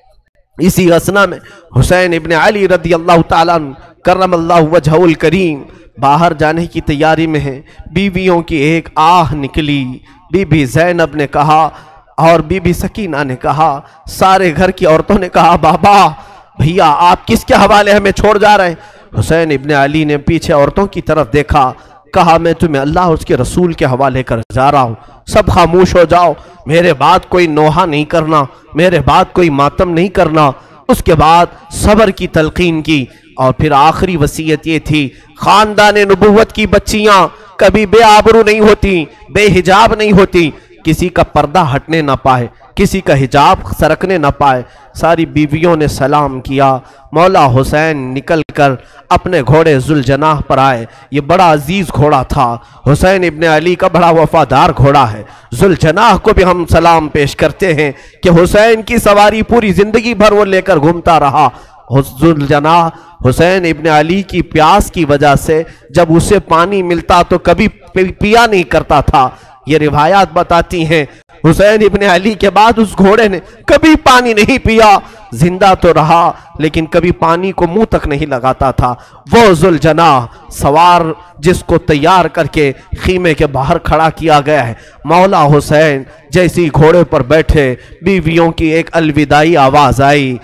اسی اسنا میں حسین ابن علی رضی اللہ تعالیٰ عنہ کرم اللہ وجہہ الکریم باہر جانے کی تیاری میں ہیں۔ بیویوں کی ایک آہ نکلی، بی بی زینب نے کہا اور بی بی سکینہ نے کہا، سارے گھر کی عورتوں نے کہا بابا بھیا آپ کس کے حوالے ہمیں چھوڑ جا رہے ہیں؟ حسین ابن علی نے پیچھے عورتوں کی طرف دیکھا، کہا میں تمہیں اللہ اس کے رسول کے حوالے کر جا رہا ہوں، سب خاموش ہو جاؤ، میرے بعد کوئی نوحہ نہیں کرنا، میرے بعد کوئی ماتم نہیں کرنا۔ اس کے بعد صبر کی تلقین کی اور پھر آخری وصیت یہ تھی، خاندان نبوت کی بچیاں کبھی بے آبرو نہیں ہوتی، بے حجاب نہیں ہوتی، کسی کا پردہ ہٹنے نہ پائے، کسی کا حجاب سرکنے نہ پائے۔ ساری بیویوں نے سلام کیا۔ مولا حسین نکل کر اپنے گھوڑے ذوالجناح پر آئے۔ یہ بڑا عزیز گھوڑا تھا، حسین ابن علی کا بڑا وفادار گھوڑا ہے۔ ذوالجناح کو بھی ہم سلام پیش کرتے ہیں کہ حسین کی سواری پوری زندگی بھر وہ لے کر گھومتا رہا۔ ذوالجناح حسین ابن علی کی پیاس کی وجہ سے جب اسے پانی ملتا تو کبھی پیا نہیں کرتا تھا۔ یہ روایات بتاتی ہیں حسین ابن علی کے بعد اس گھوڑے نے کبھی پانی نہیں پیا، زندہ تو رہا لیکن کبھی پانی کو منہ تک نہیں لگاتا تھا۔ وہ ذوالجناح سوار جس کو تیار کر کے خیمے کے باہر کھڑا کیا گیا ہے، مولا حسین جیسی گھوڑے پر بیٹھے، بیویوں کی ایک الوداعی آواز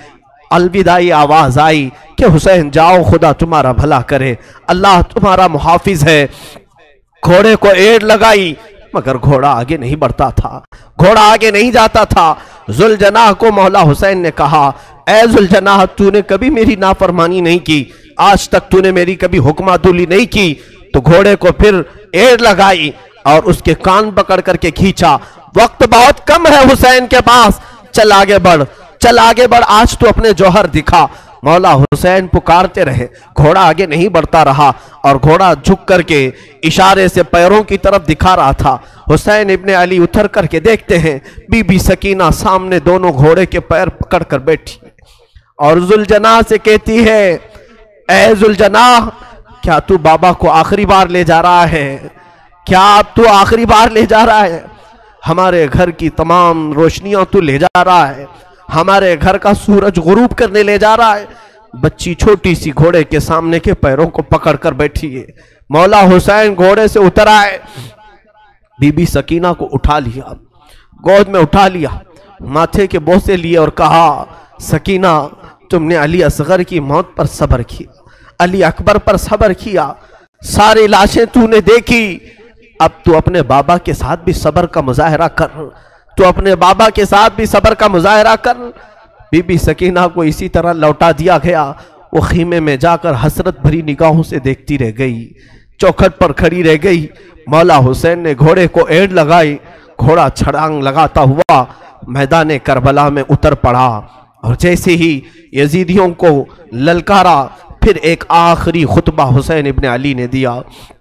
آئی کہ حسین جاؤ، خدا تمہارا بھلا کرے، اللہ تمہارا محافظ ہے۔ گھوڑے کو ایڑ لگائی مگر گھوڑا آگے نہیں بڑھتا تھا، گھوڑا آگے نہیں جاتا تھا۔ ذوالجناح کو مولا حسین نے کہا، اے ذوالجناح تو نے کبھی میری نافرمانی نہیں کی، آج تک تو نے میری کبھی حکم عدولی نہیں کی۔ تو گھوڑے کو پھر ایڑ لگائی اور اس کے کان پکڑ کر کے کھینچا۔ وقت بہت کم ہے حسین کے پاس، چل آگے بڑھ، چل آگے بڑھ، آج تو اپنے جوہر دکھا۔ مولا حسین پکارتے رہے، گھوڑا آگے نہیں بڑھتا رہا اور گھوڑا جھک کر کے اشارے سے پیروں کی طرف دکھا رہا تھا۔ حسین ابن علی اتر کر کے دیکھتے ہیں بی بی سکینہ سامنے دونوں گھوڑے کے پیر پکڑ کر بیٹھی اور ذوالجناح سے کہتی ہے، اے ذوالجناح کیا تو بابا کو آخری بار لے جا رہا ہے؟ کیا اب تو آخری بار لے جا رہا ہے؟ ہمارے گھر کی تمام روشنیاں تو لے جا رہا ہے، ہمارے گھر کا سورج غروب کرنے لے جا رہا ہے۔ بچی چھوٹی سی گھوڑے کے سامنے کے پیروں کو پکڑ کر بیٹھی ہے۔ مولا حسین گھوڑے سے اتر آئے، بی بی سکینہ کو اٹھا لیا، گود میں اٹھا لیا، ماتھے کے بوسے لیے اور کہا، سکینہ تم نے علی اصغر کی موت پر صبر کیا، علی اکبر پر صبر کیا، ساری لاشیں تو نے دیکھی، اب تو اپنے بابا کے ساتھ بھی صبر کا مظاہرہ کر، تو اپنے بابا کے ساتھ بھی صبر کا مظاہرہ کر۔ بی بی سکینہ کو اسی طرح لوٹا دیا گیا۔ وہ خیمے میں جا کر حسرت بھری نگاہوں سے دیکھتی رہ گئی، چوکھٹ پر کھڑی رہ گئی۔ مولا حسین نے گھوڑے کو ایڑ لگائی، گھوڑا چھڑانگ لگاتا ہوا میدان کربلا میں اتر پڑا اور جیسے ہی یزیدیوں کو للکارا، پھر ایک آخری خطبہ حسین ابن علی نے دیا۔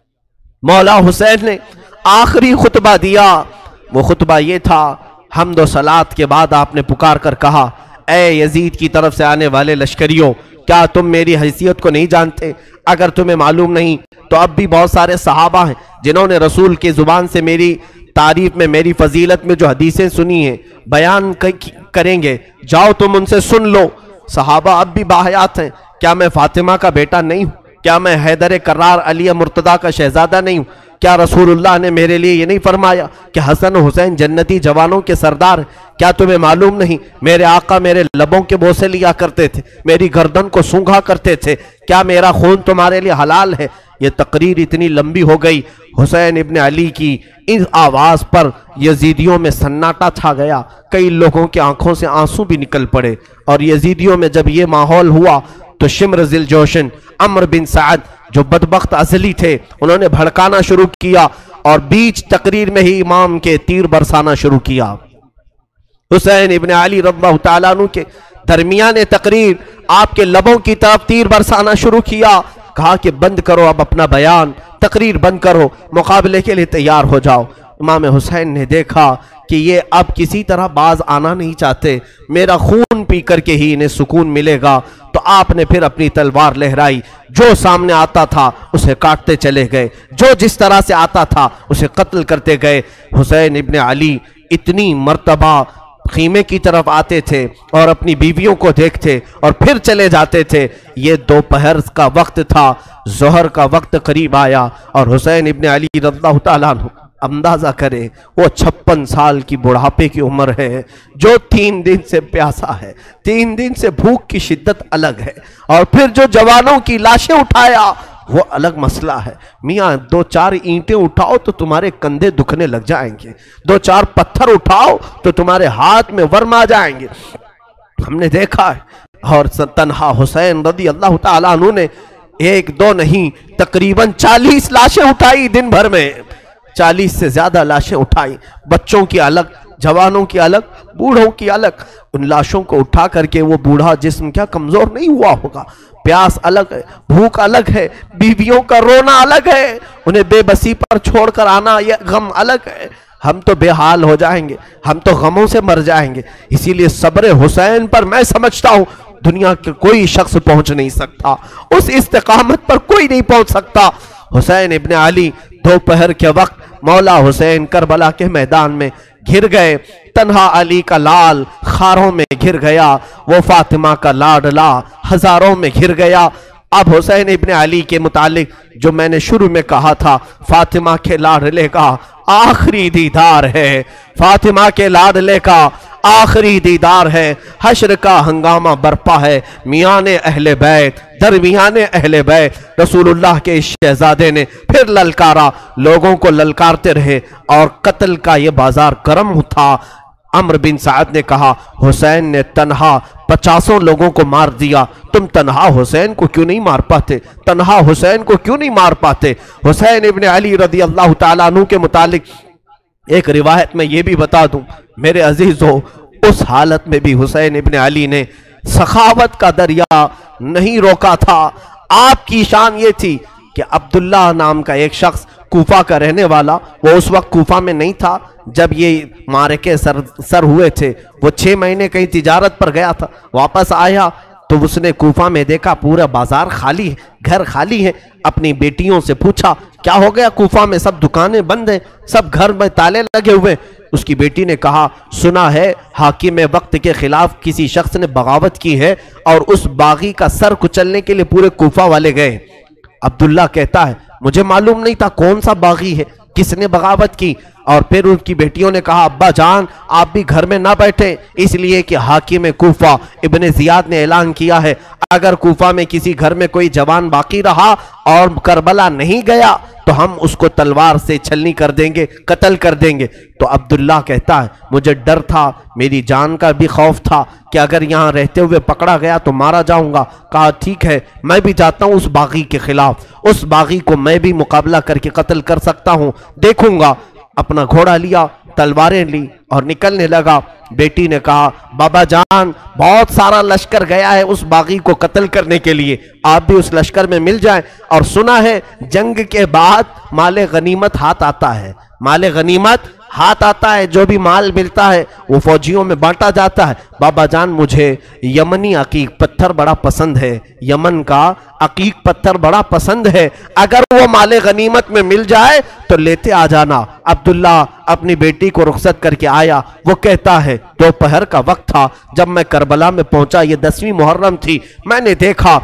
مولا حسین نے آخری خطبہ دیا، وہ خطبہ یہ تھا، حمد و صلات کے بعد آپ نے پکار کر کہا، اے یزید کی طرف سے آنے والے لشکریوں، کیا تم میری حیثیت کو نہیں جانتے؟ اگر تمہیں معلوم نہیں تو اب بھی بہت سارے صحابہ ہیں جنہوں نے رسول کی زبان سے میری تعریف میں، میری فضیلت میں جو حدیثیں سنی ہیں بیان کریں گے، جاؤ تم ان سے سن لو۔ صحابہ اب بھی باحیات ہیں، کیا میں فاطمہ کا بیٹا نہیں ہوں؟ کیا میں حیدر کرار علی مرتضیٰ کا شہزادہ نہیں ہوں؟ کیا رسول اللہ نے میرے لیے یہ نہیں فرمایا کہ حسن و حسین جنتی جوانوں کے سردار ہیں؟ کیا تمہیں معلوم نہیں میرے آقا میرے لبوں کے بوسے لیا کرتے تھے، میری گردن کو سونگھا کرتے تھے؟ کیا میرا خون تمہارے لیے حلال ہے؟ یہ تقریر اتنی لمبی ہو گئی، حسین ابن علی کی اس آواز پر یزیدیوں میں سناٹا چھا گیا، کئی لوگوں کی آنکھوں سے آنسو بھی نکل پڑے، اور یزیدیوں میں جب یہ ماحول ہوا تو شمر ذی الجوشن عمرو بن سعد جو بدبخت ازلی تھے، انہوں نے بھڑکانا شروع کیا اور بیچ تقریر میں ہی امام کے تیر برسانا شروع کیا۔ حسین ابن علی رضی اللہ تعالیٰ عنہ کے درمیان تقریر آپ کے لبوں کی طرف تیر برسانا شروع کیا، کہا کہ بند کرو اب اپنا بیان، تقریر بند کرو، مقابلے کے لیے تیار ہو جاؤ۔ امام حسین نے دیکھا کہ یہ اب کسی طرح باز آنا نہیں چاہتے، میرا خون پی کر کے ہی انہیں سکون ملے گا، تو آپ نے پھر اپنی تلوار لہرائی، جو سامنے آتا تھا اسے کاٹتے چلے گئے، جو جس طرح سے آتا تھا اسے قتل کرتے گئے۔ حسین ابن علی اتنی مرتبہ خیمے کی طرف آتے تھے اور اپنی بیویوں کو دیکھتے اور پھر چلے جاتے تھے۔ یہ دوپہر کا وقت تھا، ظہر کا وقت قریب آیا اور حسین ابن علی رضی اللہ تعالیٰ عنہ، اندازہ کریں وہ 56 سال کی بڑھاپے کی عمر ہے، جو 3 دن سے پیاسا ہے، 3 دن سے بھوک کی شدت الگ ہے، اور پھر جو جوانوں کی لاشیں اٹھایا وہ الگ مسئلہ ہے۔ میاں 2-4 اینٹیں اٹھاؤ تو تمہارے کندھے دکھنے لگ جائیں گے، 2-4 پتھر اٹھاؤ تو تمہارے ہاتھ میں ورم آ جائیں گے۔ ہم نے دیکھا ہے، اور تنہا حسین رضی اللہ تعالیٰ عنہ نے 1-2 نہیں تقریباً 40 لاشیں اٹھائی دن بھر میں، 40 से ज्यादा लाशें उठाई, बच्चों की अलग, जवानों की अलग, बूढ़ों की अलग। उन लाशों को उठा करके वो बूढ़ा जिस्म क्या कमजोर नहीं हुआ होगा, प्यास अलग है, भूख अलग है, बीवियों का रोना अलग है, उन्हें बेबसी पर छोड़कर आना यह गम अलग है। हम तो बेहाल हो जाएंगे, हम तो गमों से मर जाएंगे। इसीलिए सब्र हुसैन पर मैं समझता हूं दुनिया के कोई शख्स पहुंच नहीं सकता, उस इस्तिकामत पर कोई नहीं पहुंच सकता। हुसैन इब्ने अली दोपहर के वक्त मौला हुसैन करबला के मैदान में घिर गए। तन्हा अली का लाल खारों में घिर गया, वो फातिमा का लाडला हजारों में घिर गया। अब हुसैन इब्ने अली के मुतालिक जो मैंने शुरू में कहा था, फातिमा के लाडले का आखिरी दीदार है, फातिमा के लाडले का आखिरी दीदार है। हश्र का हंगामा बरपा है, मियाने अहले बैत दरमियाने अहले बैत। रसूलुल्लाह के इस शहजादे ने फिर ललकारा, लोगों को ललकारते रहे और कत्ल का ये बाजार गर्म था। अम्र बिन साद ने कहा, हुसैन ने तन्हा 50 लोगों को मार दिया, तुम तन्हा हुसैन को क्यों नहीं मार पाते, तन्हा हुसैन को क्यों नहीं मार पाते। हुसैन इब्ने अली रदी अल्लाह तआला अन्हु के मुतालिक एक रिवायत में ये भी बता दूं मेरे अजीजों, उस हालत में भी हुसैन इब्ने अली ने सखावत का दरिया नहीं रोका था। आपकी शान ये थी कि अब्दुल्ला नाम का एक शख्स कूफा का रहने वाला, वो उस वक्त कूफा में नहीं था जब ये मारके सर हुए थे, वो 6 महीने कहीं तिजारत पर गया था, वापस आया तो उसने कूफा में देखा पूरा बाजार खाली है, घर खाली है। अपनी बेटियों से पूछा क्या हो गया, कूफा में सब दुकानें बंद हैं, सब घर में ताले लगे हुए। उसकी बेटी ने कहा, सुना है हाकिम वक्त के खिलाफ किसी शख्स ने बगावत की है और उस बागी का सर कुचलने के लिए पूरे कूफा वाले गए। अब्दुल्ला कहता है मुझे मालूम नहीं था कौन सा बागी है, किसने बगावत की। और फिर उनकी बेटियों ने कहा, अब्बा जान आप भी घर में ना बैठे, इसलिए कि हाकिम कूफा इब्ने जियाद ने ऐलान किया है अगर कूफा में किसी घर में कोई जवान बाकी रहा और करबला नहीं गया तो हम उसको तलवार से छलनी कर देंगे, कत्ल कर देंगे। तो अब्दुल्ला कहता है मुझे डर था, मेरी जान का भी खौफ था कि अगर यहाँ रहते हुए पकड़ा गया तो मारा जाऊंगा। कहा ठीक है मैं भी जाता हूँ उस बागी के खिलाफ, उस बागी को मैं भी मुकाबला करके कत्ल कर सकता हूँ, देखूंगा। अपना घोड़ा लिया, तलवारें ली और निकलने लगा। बेटी ने कहा, बाबा जान बहुत सारा लश्कर गया है उस बागी को कत्ल करने के लिए, आप भी उस लश्कर में मिल जाएं। और सुना है जंग के बाद माले गनीमत हाथ आता है, माले गनीमत हाथ आता है, जो भी माल मिलता है वो फौजियों में बांटा जाता है। बाबा जान मुझे यमनी अकीक पत्थर बड़ा पसंद है, यमन का अकीक पत्थर बड़ा पसंद है, अगर वो माले गनीमत में मिल जाए तो लेते आ जाना। अब्दुल्ला अपनी बेटी को रुखसत करके आया। वो कहता है दोपहर का वक्त था जब मैं करबला में पहुंचा, ये 10वीं मुहर्रम थी। मैंने देखा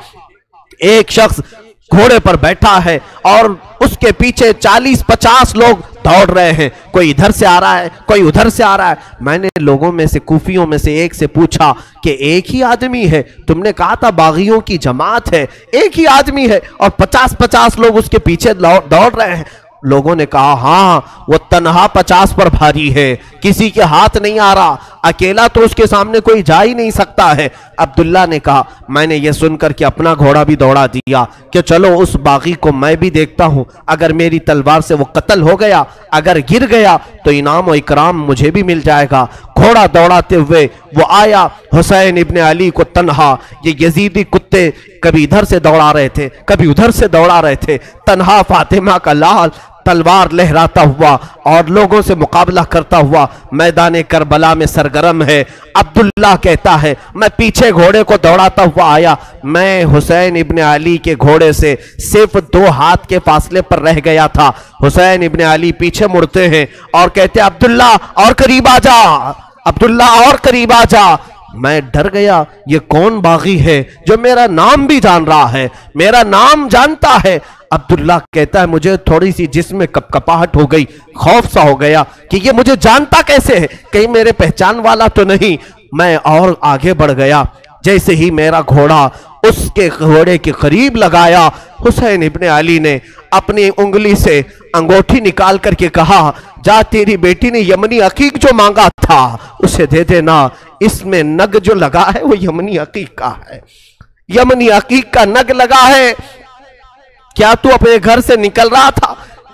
एक शख्स घोड़े पर बैठा है और उसके पीछे 40-50 लोग दौड़ रहे हैं, कोई इधर से आ रहा है, कोई उधर से आ रहा है। मैंने लोगों में से, कूफियों में से एक से पूछा कि एक ही आदमी है, तुमने कहा था बागियों की जमात है, एक ही आदमी है और 50-50 लोग उसके पीछे दौड़ रहे हैं। लोगों ने कहा हाँ वो तन्हा 50 पर भारी है, किसी के हाथ नहीं आ रहा, अकेला तो उसके सामने कोई जा ही नहीं सकता है। अब्दुल्ला ने कहा मैंने ये सुनकर कि अपना घोड़ा भी दौड़ा दिया कि चलो उस बागी को मैं भी देखता हूं, अगर मेरी तलवार से वो कत्ल हो गया, अगर गिर गया तो इनाम और इकराम मुझे भी मिल जाएगा। घोड़ा दौड़ाते हुए वो आया, हुसैन इब्ने अली को तन्हा, ये यजीदी कुत्ते कभी इधर से दौड़ा रहे थे, कभी उधर से दौड़ा रहे थे, तन्हा फातिमा का लाल तलवार लहराता हुआ और लोगों से मुकाबला करता हुआ मैदान करबला में सरगर्म है। अब्दुल्ला कहता है मैं पीछे घोड़े को दौड़ाता हुआ आया, मैं हुसैन इब्ने अली के घोड़े से सिर्फ 2 हाथ के फासले पर रह गया था। हुसैन इब्ने अली पीछे मुड़ते हैं और कहते हैं अब्दुल्ला और करीब आ जा, अब्दुल्ला और करीब आ जा। मैं डर गया, ये कौन बागी है जो मेरा नाम भी जान रहा है, मेरा नाम जानता है। अब्दुल्ला कहता है मुझे थोड़ी सी जिस्म में कपकपाहट हो गई, खौफ सा हो गया कि ये मुझे जानता कैसे है, कहीं मेरे पहचान वाला तो नहीं। मैं और आगे बढ़ गया, जैसे ही मेरा घोड़ा उसके घोड़े के करीब लगाया, हुसैन इब्ने अली ने अपनी उंगली से अंगूठी निकाल करके कहा जा तेरी बेटी ने यमनी अकीक जो मांगा था उसे दे देना, इसमें नग जो लगा है वो यमनी अकीक का है, यमनी अकीक का नग लगा है। क्या तू अपने घर से निकल रहा था,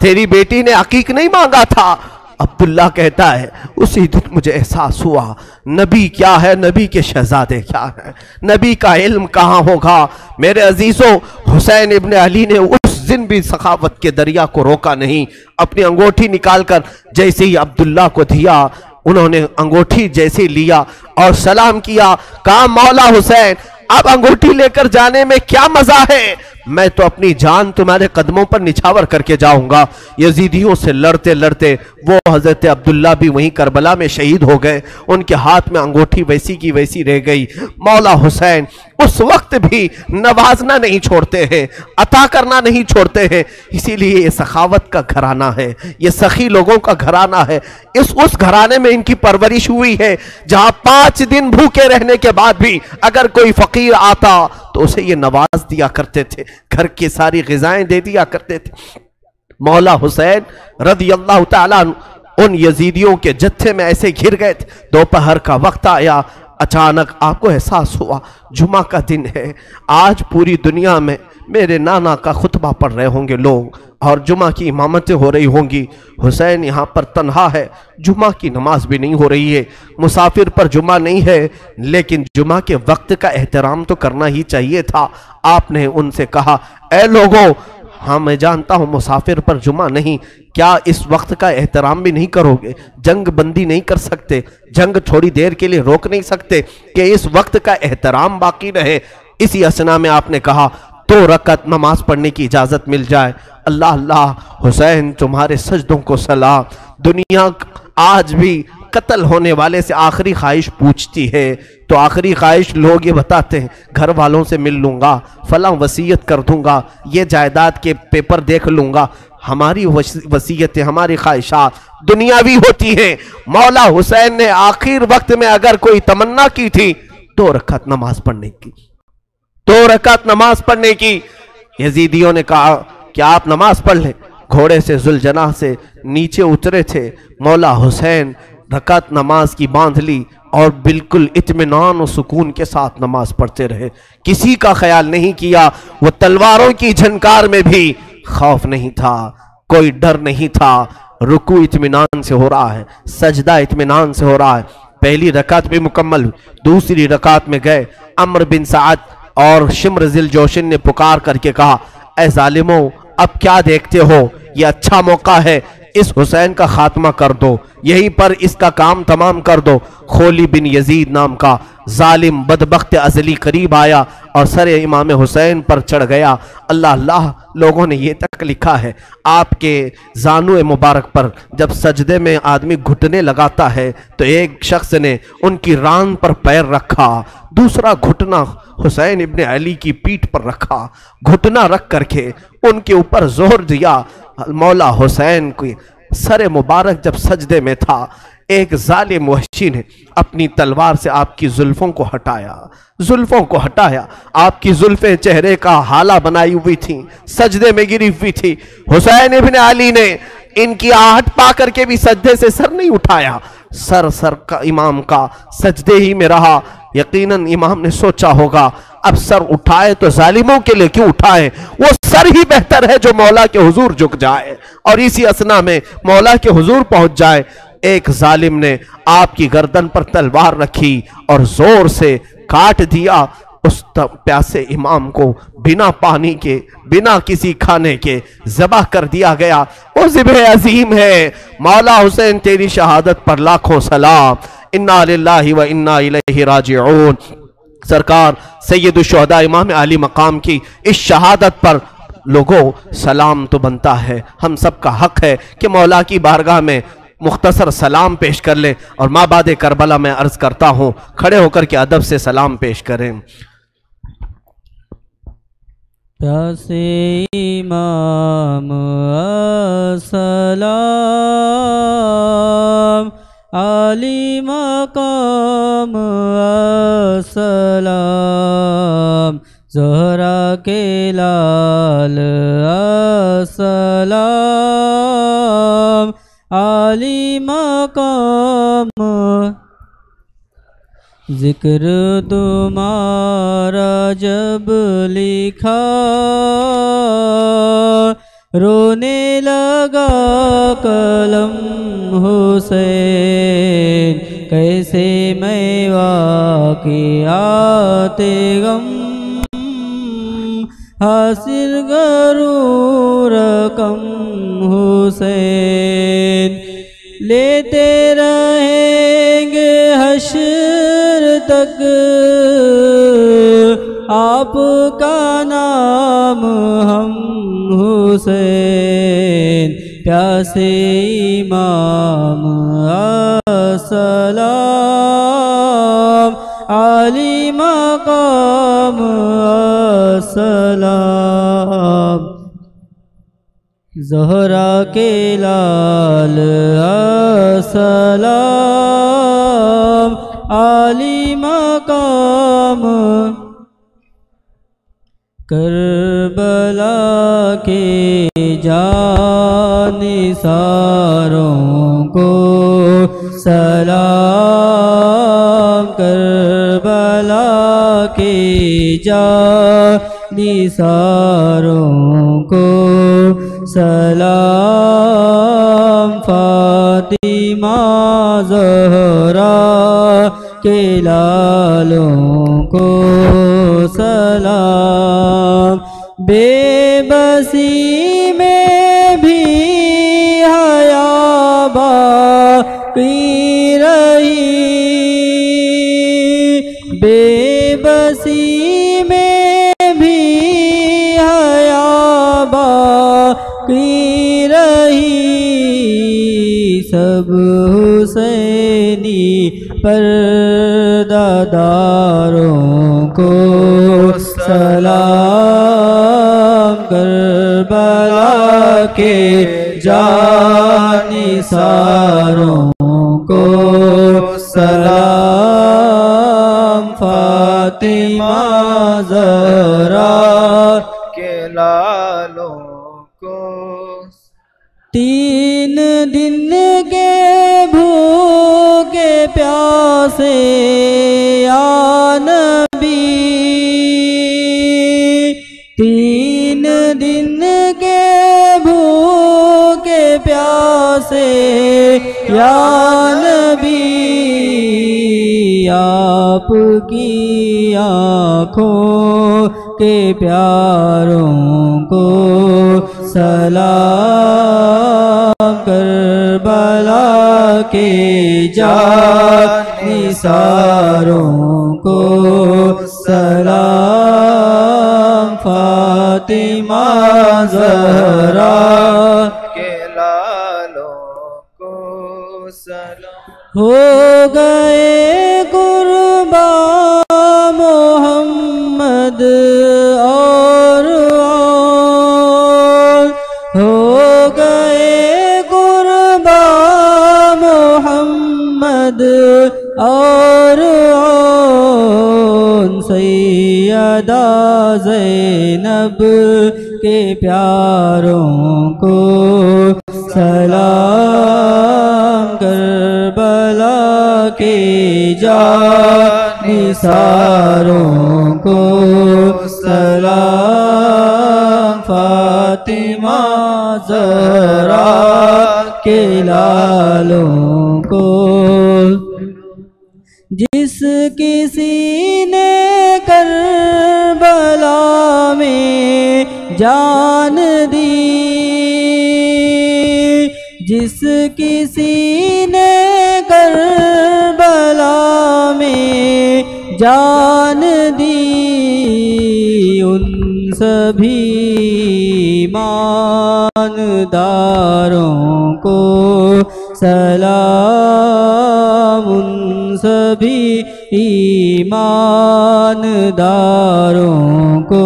تیری بیٹی نے عقیق نہیں مانگا تھا؟ عبداللہ کہتا ہے اسی دن مجھے احساس ہوا نبی کیا ہے، نبی کے شہزادے کیا ہے، نبی کا علم کہاں ہوگا۔ میرے عزیزوں، حسین ابن علی نے اس دن بھی سخاوت کے دریا کو روکا نہیں، اپنی انگوٹھی نکال کر جیسے ہی عبداللہ کو دیا، انہوں نے انگوٹھی جیسے لیا اور سلام کیا، کہا مولا حسین اب انگوٹھی لے کر جانے میں کیا مزہ ہے، میں تو اپنی جان تمہارے قدموں پر نچھاور کر کے جاؤں گا۔ یزیدیوں سے لڑتے لڑتے وہ حضرت عبداللہ بھی وہیں کربلا میں شہید ہو گئے، ان کے ہاتھ میں انگوٹھی ویسی کی ویسی رہ گئی۔ مولا حسین اس وقت بھی نوازنا نہیں چھوڑتے ہیں، عطا کرنا نہیں چھوڑتے ہیں، اسی لیے یہ سخاوت کا گھرانہ ہے، یہ سخی لوگوں کا گھرانہ ہے۔ اس گھرانے میں ان کی پرورش ہوئی ہے جہاں 5 دن بھوکے رہنے کے بعد بھی اگر کوئی فقیر آتا تو اسے یہ نواز دیا کرتے تھے، گھر کی ساری غذائیں دے دیا کرتے تھے۔ مولا حسین رضی اللہ تعالیٰ ان یزیدیوں کے جتھے میں ایسے گھر گئے تھے، دوپہر کا وقت آیا، اچانک آپ کو احساس ہوا جمعہ کا دن ہے، آج پوری دنیا میں میرے نانا کا خطبہ پڑھ رہے ہوں گے لوگ اور جمعہ کی امامتیں ہو رہی ہوں گی، حسین یہاں پر تنہا ہے، جمعہ کی نماز بھی نہیں ہو رہی ہے، مسافر پر جمعہ نہیں ہے، لیکن جمعہ کے وقت کا احترام تو کرنا ہی چاہیے تھا۔ آپ نے ان سے کہا اے لوگوں، ہاں میں جانتا ہوں مسافر پر جمعہ نہیں، کیا اس وقت کا احترام بھی نہیں کرو گے؟ جنگ بندی نہیں کر سکتے، جنگ تھوڑی دیر کے لیے روک نہیں سکتے کہ اس وقت کا احترام باقی رہے؟ اسی اسنا میں آپ نے کہا 2 رکعت نماز پڑھنے کی اجازت مل جائے۔ اللہ اللہ، حسین تمہارے سجدوں کو سلام۔ دنیا آج بھی قتل ہونے والے سے آخری خواہش پوچھتی ہے تو آخری خواہش لوگ یہ بتاتے ہیں گھر والوں سے مل لوں گا، فلاں وصیت کر دوں گا، یہ جائیداد کے پیپر دیکھ لوں گا۔ ہماری وصیتیں، ہماری خواہشات دنیاوی ہوتی ہیں۔ مولا حسین نے آخر وقت میں اگر کوئی تمنا کی تھی 2 رکعت نماز پڑھنے کی، 2 رکعت نماز پڑھنے کی۔ یزیدیوں نے کہا کہ آپ نماز پڑھ لیں۔ گھوڑے سے ذوالجناح سے نیچے اترے تھے، مولا حسین رکعت نماز کی باندھ لی اور بالکل اطمینان و سکون کے ساتھ نماز پڑھتے رہے، کسی کا خیال نہیں کیا۔ وہ تلواروں کی جھنکار میں بھی خوف نہیں تھا، کوئی ڈر نہیں تھا۔ رکوع اطمینان سے ہو رہا ہے، سجدہ اطمینان سے ہو رہا ہے۔ پہلی رکعت بھی مکمل، دوسری رکعت میں گئے، عمرو بن سعد اور شمر ذی الجوشن نے پکار کر کے کہا اے ظالموں، اب کیا دیکھتے ہو، یہ اچھا موقع ہے، اس حسین کا خاتمہ کر دو، یہیں پر اس کا کام تمام کر دو۔ خولی بن یزید نام کا ظالم بدبخت ازلی قریب آیا اور سر امام حسین پر چڑھ گیا۔ اللہ اللہ، لوگوں نے یہ تک لکھا ہے آپ کے زانو مبارک پر جب سجدے میں آدمی گھٹنے لگاتا ہے تو ایک شخص نے ان کی ران پر پیر رکھا، دوسرا گھٹنا حسین ابن علی کی پیٹھ پر رکھا، گھٹنا رکھ کر کے ان کے اوپر زور دیا۔ مولا حسین کی سر مبارک جب سجدے میں تھا، ایک ظالم وحشی نے اپنی تلوار سے آپ کی زلفوں کو ہٹایا، زلفوں کو ہٹایا۔ آپ کی زلفیں چہرے کا حالہ بنائی ہوئی تھیں، سجدے میں گری ہوئی تھی۔ حسین ابن علی نے ان کی آہٹ پا کر کے بھی سجدے سے سر نہیں اٹھایا، سر کا امام کا سجدے ہی میں رہا۔ یقیناً امام نے سوچا ہوگا اب سر اٹھائے تو ظالموں کے لیے کیوں اٹھائے، وہ سر ہی بہتر ہے جو مولا کے حضور جھک جائے اور اسی اسنا میں مولا کے حضور پہنچ جائے۔ ایک ظالم نے آپ کی گردن پر تلوار رکھی اور زور سے کاٹ دیا۔ اس پیاسے امام کو بنا پانی کے، بنا کسی کھانے کے ذبح کر دیا گیا۔ وہ ذبح عظیم ہے۔ مولا حسین تیری شہادت پر لاکھوں سلام۔ انا للہ و انا الیہ راجعون۔ سرکار سید الشہداء امام علی مقام کی اس شہادت پر لوگوں سلام تو بنتا ہے، ہم سب کا حق ہے کہ مولا کی بارگاہ میں مختصر سلام پیش کر لیں، اور مابعد کربلا میں عرض کرتا ہوں کھڑے ہو کر کے ادب سے سلام پیش کریں۔ پیاسے امام السلام، علی مقام السلام، زہرا کے لال السلام، علی مقام۔ ذکر تمہارا جب لکھا رونے لگا قلم حسین، کیسے میں واقعات غم حاصل کروں رقم حسین، لیتے رہیں گے حشر تک آپ کا نام ہم حسین، پیاسے امام السلام، عالی مقام السلام، زہرا کے لال السلام، عالی مقام، کربلا کے جانثاروں کو سلام، کربلا کے جانثاروں کو سلام، فاطمہ زہرا کے لالوں کو سلام، بے بسی میں بھی حیا باقی رہی، بے بسی میں بھی حیا باقی رہی، سب حسینی پردہ داروں کو سلام، کربلا کے جانثاروں کو سلام، فاطمہ زہرا کے لالوں کو، 3 دن کے بھوکے پیاسے یا نبی، 3 دن کے بھوکے پیاسے یا نبی، آپ کی آنکھوں کے پیاروں کو سلام، کربلا کے جانثاروں کو سلام، فاطمہ زہرا کے لالوں کو سلام، ہو گئے قربان محمد اور آل، ہو گئے قربان محمد اور آل، سیدہ زینب کے پیاروں کو سلام، کربلا کے جانثاروں کو سلام، فاطمہ زہرا کے لالوں کو، جس کسی نے کربلا میں جان دی، جس کسی نے کربلا میں جان دی، ان سبھی ایمانداروں کو سلام، ان سبھی ایمانداروں کو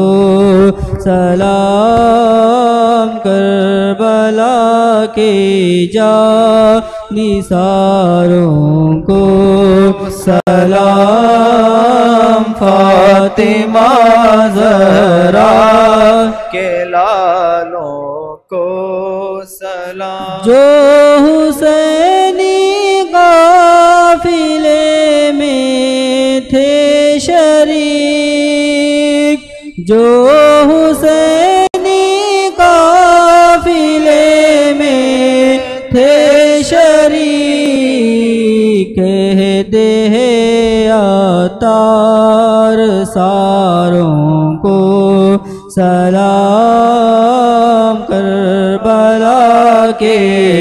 سلام، کربلا کے جانثاروں کو سلام، فاطمہ زہرا کے لالوں کو سلام، جو حسینی قافلے میں تھے شریک، جو حسینی قافلے کہتے ہیں عطار ساروں کو سلام، کربلا کے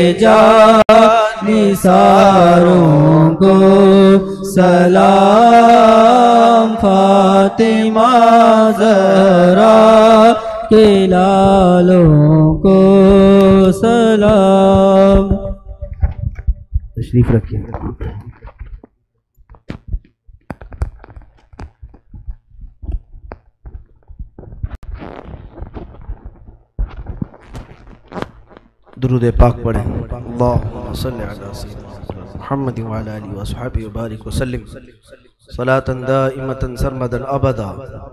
جانثاروں کو سلام، فاطمہ زہرا کے لالوں کو سلام۔ تشریف رکھیے۔ درود پاک پڑھیں۔ اللہم صلی علی سیدنا محمد وعلی آلہ وصحبہ وبارک وسلم صلاۃ دائمۃ سرمدا ابدا۔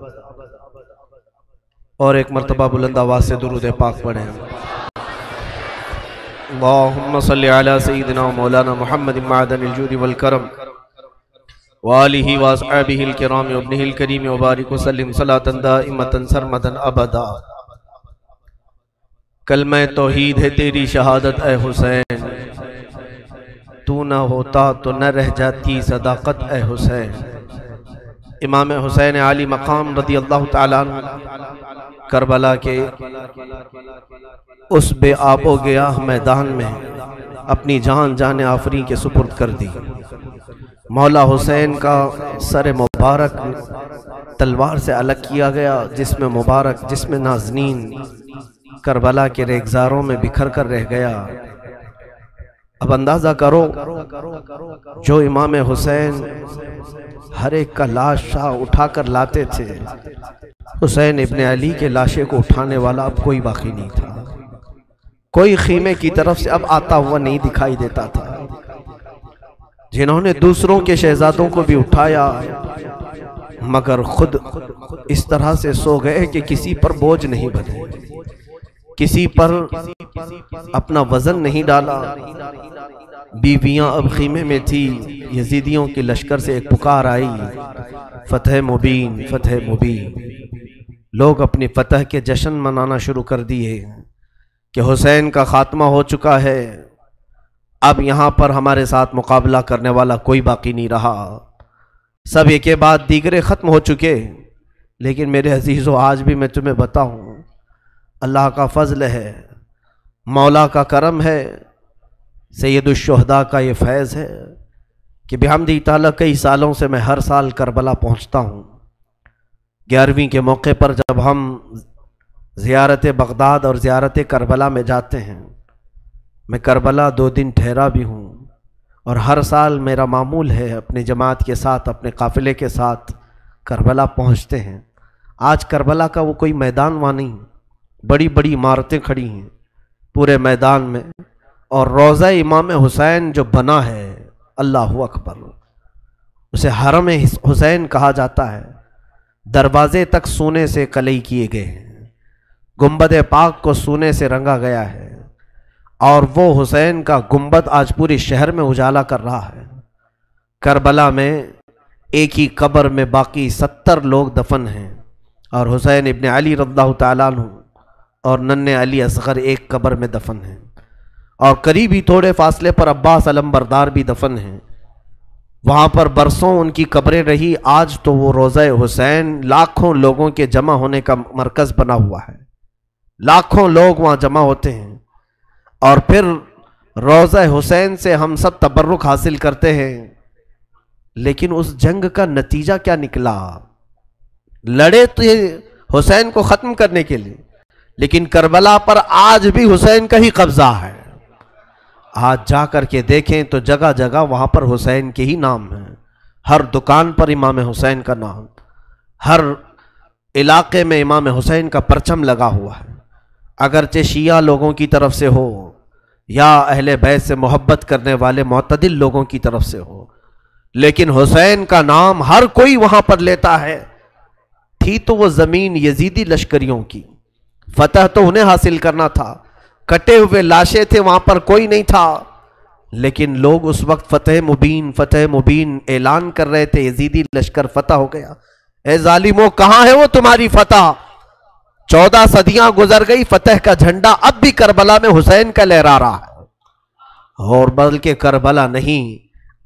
اور ایک مرتبہ بلند آواز سے درود پاک پڑھیں۔ اللہم صلی علی سیدنا مولانا محمد معدن الجود والکرم وآلہ وصحبہ الکرام وابنہ الکریم وبارک وسلم صلاۃ دائمۃ سرمدا ابدا۔ کلمہ توحید ہے تیری شہادت اے حسین، تو نہ ہوتا تو نہ رہ جاتی صداقت اے حسین۔ امام حسین علی مقام رضی اللہ تعالیٰ عنہ کربلا کے اس بے آب و گیاہ میدان میں اپنی جان آفریں کے سپرد کر دی۔ مولا حسین کا سر مبارک تلوار سے الگ کیا گیا، جسم مبارک، جسم نازنین کربلا کے ریگزاروں میں بکھر کر رہ گیا۔ اب اندازہ کرو، جو امام حسین ہر ایک کا لاش شاہ اٹھا کر لاتے تھے، حسین ابن علی کے لاشے کو اٹھانے والا اب کوئی باقی نہیں تھا۔ کوئی خیمے کی طرف سے اب آتا ہوا نہیں دکھائی دیتا تھا۔ جنہوں نے دوسروں کے شہزادوں کو بھی اٹھایا، مگر خود اس طرح سے سو گئے کہ کسی پر بوجھ نہیں بنے، کسی پر اپنا وزن نہیں ڈالا۔ بیویاں اب خیمے میں تھی، یزیدیوں کے لشکر سے ایک پکار آئی، فتح مبین، فتح مبین۔ لوگ اپنی فتح کے جشن منانا شروع کر دیے کہ حسین کا خاتمہ ہو چکا ہے، اب یہاں پر ہمارے ساتھ مقابلہ کرنے والا کوئی باقی نہیں رہا، سب ایک کے بعد دیگرے ختم ہو چکے۔ لیکن میرے عزیزو، آج بھی میں تمہیں بتاؤں، اللہ کا فضل ہے، مولا کا کرم ہے، سید الشہداء کا یہ فیض ہے کہ بحمدہ تعالیٰ کئی سالوں سے میں ہر سال کربلا پہنچتا ہوں۔ 11ویں کے موقع پر جب ہم زیارت بغداد اور زیارت کربلا میں جاتے ہیں، میں کربلا 2 دن ٹھہرا بھی ہوں، اور ہر سال میرا معمول ہے اپنی جماعت کے ساتھ، اپنے قافلے کے ساتھ کربلا پہنچتے ہیں۔ آج کربلا کا وہ کوئی میدان وہاں نہیں، بڑی بڑی عمارتیں کھڑی ہیں پورے میدان میں، اور روضہ امام حسین جو بنا ہے، اللہ اکبر، اسے حرم حسین کہا جاتا ہے۔ دروازے تک سونے سے کلئی کیے گئے ہیں، گنبد پاک کو سونے سے رنگا گیا ہے، اور وہ حسین کا گنبد آج پورے شہر میں اجالا کر رہا ہے۔ کربلا میں ایک ہی قبر میں باقی 70 لوگ دفن ہیں، اور حسین ابن علی رضی اللہ تعالیٰ عنہ اور ننھے علی اصغر ایک قبر میں دفن ہیں، اور قریبی تھوڑے فاصلے پر عباس علمبردار بھی دفن ہیں۔ وہاں پر برسوں ان کی قبریں رہی، آج تو وہ روضہ حسین لاکھوں لوگوں کے جمع ہونے کا مرکز بنا ہوا ہے، لاکھوں لوگ وہاں جمع ہوتے ہیں، اور پھر روضہ حسین سے ہم سب تبرک حاصل کرتے ہیں۔ لیکن اس جنگ کا نتیجہ کیا نکلا؟ لڑے تو حسین کو ختم کرنے کے لیے، لیکن کربلا پر آج بھی حسین کا ہی قبضہ ہے۔ آج جا کر کے دیکھیں تو جگہ جگہ وہاں پر حسین کے ہی نام ہیں، ہر دکان پر امام حسین کا نام، ہر علاقے میں امام حسین کا پرچم لگا ہوا ہے، اگرچہ شیعہ لوگوں کی طرف سے ہو یا اہل بیت سے محبت کرنے والے معتدل لوگوں کی طرف سے ہو، لیکن حسین کا نام ہر کوئی وہاں پر لیتا ہے۔ تھی تو وہ زمین یزیدی لشکریوں کی، فتح تو انہیں حاصل کرنا تھا، کٹے ہوئے لاشیں تھے، وہاں پر کوئی نہیں تھا، لیکن لوگ اس وقت فتح مبین اعلان کر رہے تھے، یزیدی لشکر فتح ہو گیا۔ اے ظالموں، کہاں ہے وہ تمہاری فتح؟ 14 صدیاں گزر گئی، فتح کا جھنڈا اب بھی کربلا میں حسین کا لہرا رہا ہے، اور بلکہ کربلا نہیں،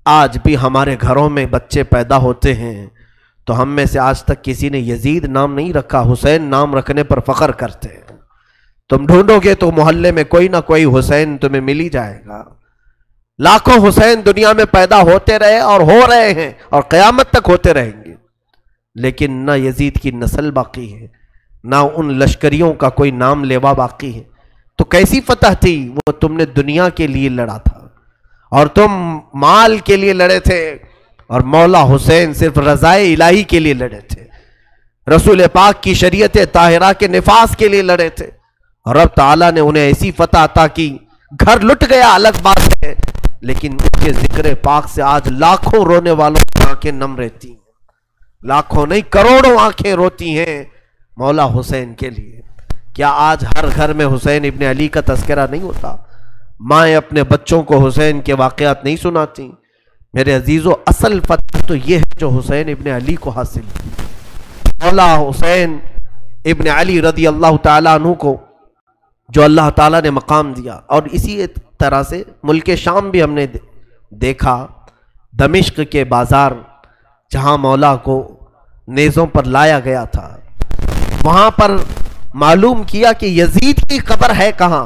آج بھی ہمارے گھروں میں بچے پیدا ہوتے ہیں تو ہم میں سے آج تک کسی نے یزید نام نہیں رکھا، حسین نام رکھنے پر فخر کرتے ہیں۔ تم ڈھونڈو گے تو محلے میں کوئی نہ کوئی حسین تمہیں مل ہی جائے گا۔ لاکھوں حسین دنیا میں پیدا ہوتے رہے اور ہو رہے ہیں اور قیامت تک ہوتے رہیں گے، لیکن نہ یزید کی نسل باقی ہے، نہ ان لشکریوں کا کوئی نام لیوا باقی ہے۔ تو کیسی فتح تھی؟ وہ تم نے دنیا کے لیے لڑا تھا اور تم مال کے لیے لڑے تھے، اور مولا حسین صرف رضائے الہی کے لیے لڑے تھے، رسول پاک کی شریعت طاہرہ کے نفاذ کے لیے لڑے تھے، اور رب تعالیٰ نے انہیں ایسی فتح عطا کی۔ گھر لٹ گیا الگ بات ہے، لیکن ان کے ذکر پاک سے آج لاکھوں رونے والوں کی آنکھیں نم رہتی ہیں، لاکھوں نہیں کروڑوں آنکھیں روتی ہیں مولا حسین کے لیے۔ کیا آج ہر گھر میں حسین ابن علی کا تذکرہ نہیں ہوتا؟ مائیں اپنے بچوں کو حسین کے واقعات نہیں سناتی؟ میرے عزیزو، اصل فتح تو یہ ہے جو حسین ابن علی کو حاصل کی۔ مولا حسین ابن علی رضی اللہ تعالیٰ عنہ کو جو اللہ تعالیٰ نے مقام دیا، اور اسی طرح سے ملک شام بھی ہم نے دیکھا، دمشق کے بازار جہاں مولا کو نیزوں پر لایا گیا تھا، وہاں پر معلوم کیا کہ یزید کی قبر ہے کہاں،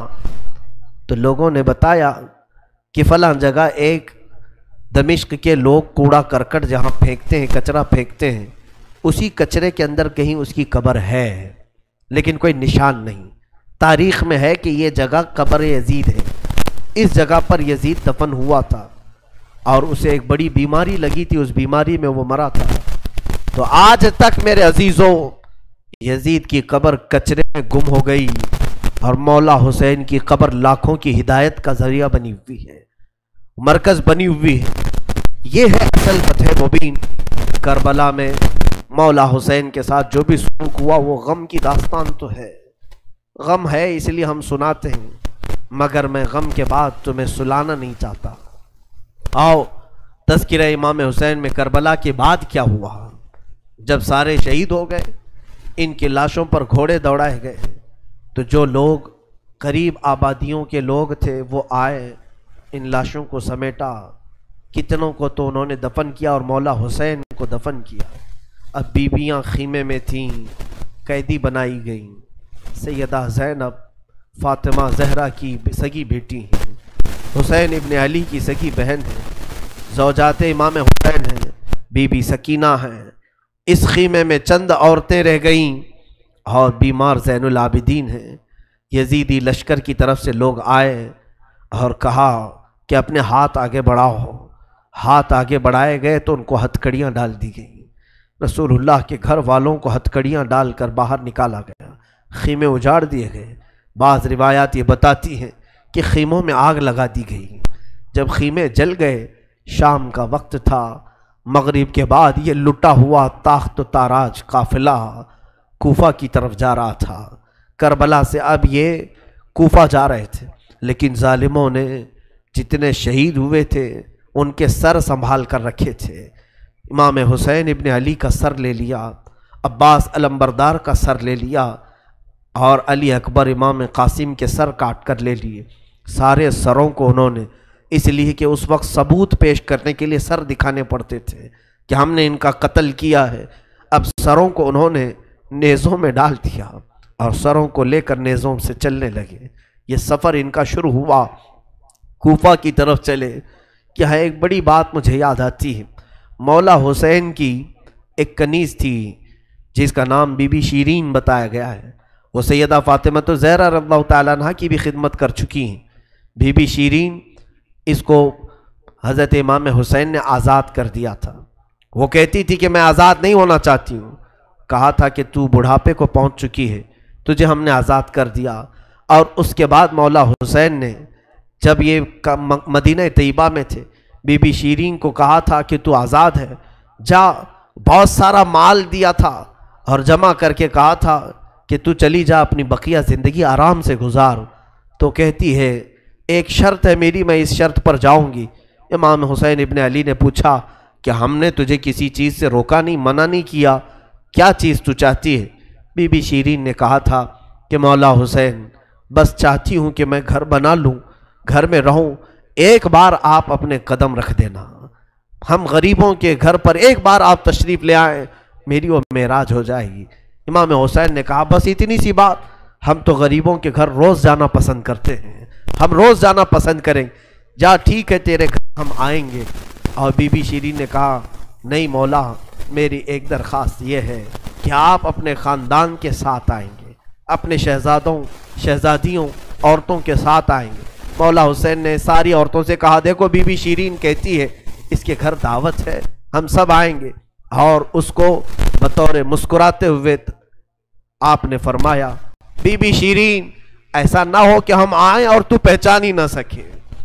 تو لوگوں نے بتایا کہ فلاں جگہ ایک دمشق کے لوگ کوڑا کرکٹ جہاں پھینکتے ہیں، کچرا پھینکتے ہیں، اسی کچرے کے اندر کہیں اس کی قبر ہے، لیکن کوئی نشان نہیں۔ تاریخ میں ہے کہ یہ جگہ قبر یزید ہے، اس جگہ پر یزید دفن ہوا تھا، اور اسے ایک بڑی بیماری لگی تھی، اس بیماری میں وہ مرا تھا۔ تو آج تک میرے عزیزوں یزید کی قبر کچرے میں گم ہو گئی، اور مولا حسین کی قبر لاکھوں کی ہدایت کا ذریعہ بنی ہوئی ہے، مرکز بنی ہوئی ہے۔ یہ ہے اصل فتح مبین۔ کربلا میں مولا حسین کے ساتھ جو بھی سلوک ہوا وہ غم کی داستان تو ہے، غم ہے اس لیے ہم سناتے ہیں، مگر میں غم کے بعد تمہیں سلانا نہیں چاہتا۔ آؤ تذکرہ امام حسین میں کربلا کے بعد کیا ہوا۔ جب سارے شہید ہو گئے، ان کی لاشوں پر گھوڑے دوڑائے گئے، تو جو لوگ قریب آبادیوں کے لوگ تھے وہ آئے، ان لاشوں کو سمیٹا، کتنوں کو تو انہوں نے دفن کیا اور مولا حسین کو دفن کیا۔ اب بیویاں خیمے میں تھیں، قیدی بنائی گئیں۔ سیدہ زینب فاطمہ زہرا کی سگی بیٹی ہیں، حسین ابن علی کی سگی بہن ہیں، زوجات امام حسین ہیں، بی بی سکینہ ہیں۔ اس خیمے میں چند عورتیں رہ گئیں اور بیمار زین العابدین ہیں۔ یزیدی لشکر کی طرف سے لوگ آئے اور کہا کہ اپنے ہاتھ آگے بڑھاؤ۔ ہاتھ آگے بڑھائے گئے تو ان کو ہتھکڑیاں ڈال دی گئیں۔ رسول اللہ کے گھر والوں کو ہتھکڑیاں ڈال کر باہر نکالا گیا، خیمے اجاڑ دیے گئے۔ بعض روایات یہ بتاتی ہیں کہ خیموں میں آگ لگا دی گئی۔ جب خیمے جل گئے، شام کا وقت تھا، مغرب کے بعد یہ لٹا ہوا تاخت و تاراج قافلہ کوفہ کی طرف جا رہا تھا۔ کربلا سے اب یہ کوفہ جا رہے تھے، لیکن ظالموں نے جتنے شہید ہوئے تھے ان کے سر سنبھال کر رکھے تھے۔ امام حسین ابن علی کا سر لے لیا، عباس علمبردار کا سر لے لیا، اور علی اکبر امام قاسم کے سر کاٹ کر لے لیے۔ سارے سروں کو انہوں نے، اس لیے کہ اس وقت ثبوت پیش کرنے کے لیے سر دکھانے پڑتے تھے کہ ہم نے ان کا قتل کیا ہے۔ اب سروں کو انہوں نے نیزوں میں ڈال دیا اور سروں کو لے کر نیزوں سے چلنے لگے۔ یہ سفر ان کا شروع ہوا، کوفہ کی طرف چلے۔ کیا ہے، ایک بڑی بات مجھے یاد آتی ہے۔ مولا حسین کی ایک کنیز تھی جس کا نام بی بی شیرین بتایا گیا ہے۔ وہ سیدہ فاطمہ زہرا رضی اللہ تعالیٰ عنہ کی بھی خدمت کر چکی ہیں۔ بی بی شیرین، اس کو حضرت امام حسین نے آزاد کر دیا تھا۔ وہ کہتی تھی کہ میں آزاد نہیں ہونا چاہتی ہوں۔ کہا تھا کہ تو بڑھاپے کو پہنچ چکی ہے، تجھے ہم نے آزاد کر دیا۔ اور اس کے بعد مولا حسین نے جب یہ مدینہ طیبہ میں تھے، بی بی شیرین کو کہا تھا کہ تو آزاد ہے، جا۔ بہت سارا مال دیا تھا اور جمع کر کے کہا تھا کہ تو چلی جا، اپنی بقیہ زندگی آرام سے گزار۔ تو کہتی ہے ایک شرط ہے میری، میں اس شرط پر جاؤں گی۔ امام حسین ابن علی نے پوچھا کہ ہم نے تجھے کسی چیز سے روکا نہیں، منع نہیں کیا، کیا چیز تو چاہتی ہے؟ بی بی شیرین نے کہا تھا کہ مولا حسین، بس چاہتی ہوں کہ میں گھر بنا لوں، گھر میں رہوں، ایک بار آپ اپنے قدم رکھ دینا۔ ہم غریبوں کے گھر پر ایک بار آپ تشریف لے آئیں، میری وہ معراج ہو جائے گی۔ امام حسین نے کہا بس اتنی سی بات، ہم تو غریبوں کے گھر روز جانا پسند کرتے ہیں، ہم روز جانا پسند کریں، جا ٹھیک ہے تیرے گھر ہم آئیں گے۔ اور بی بی شیرین نے کہا نہیں مولا، میری ایک درخواست یہ ہے کہ آپ اپنے خاندان کے ساتھ آئیں گے، اپنے شہزادوں شہزادیوں عورتوں کے ساتھ آئیں گے۔ مولا حسین نے ساری عورتوں سے کہا دیکھو بی بی شیرین کہتی ہے اس کے گھر دعوت ہے، ہم سب آئیں گے۔ اور اس کو بطور مسکراتے ہوئے آپ نے فرمایا بی بی شیرین ایسا نہ ہو کہ ہم آئیں اور تو پہچان ہی نہ سکے،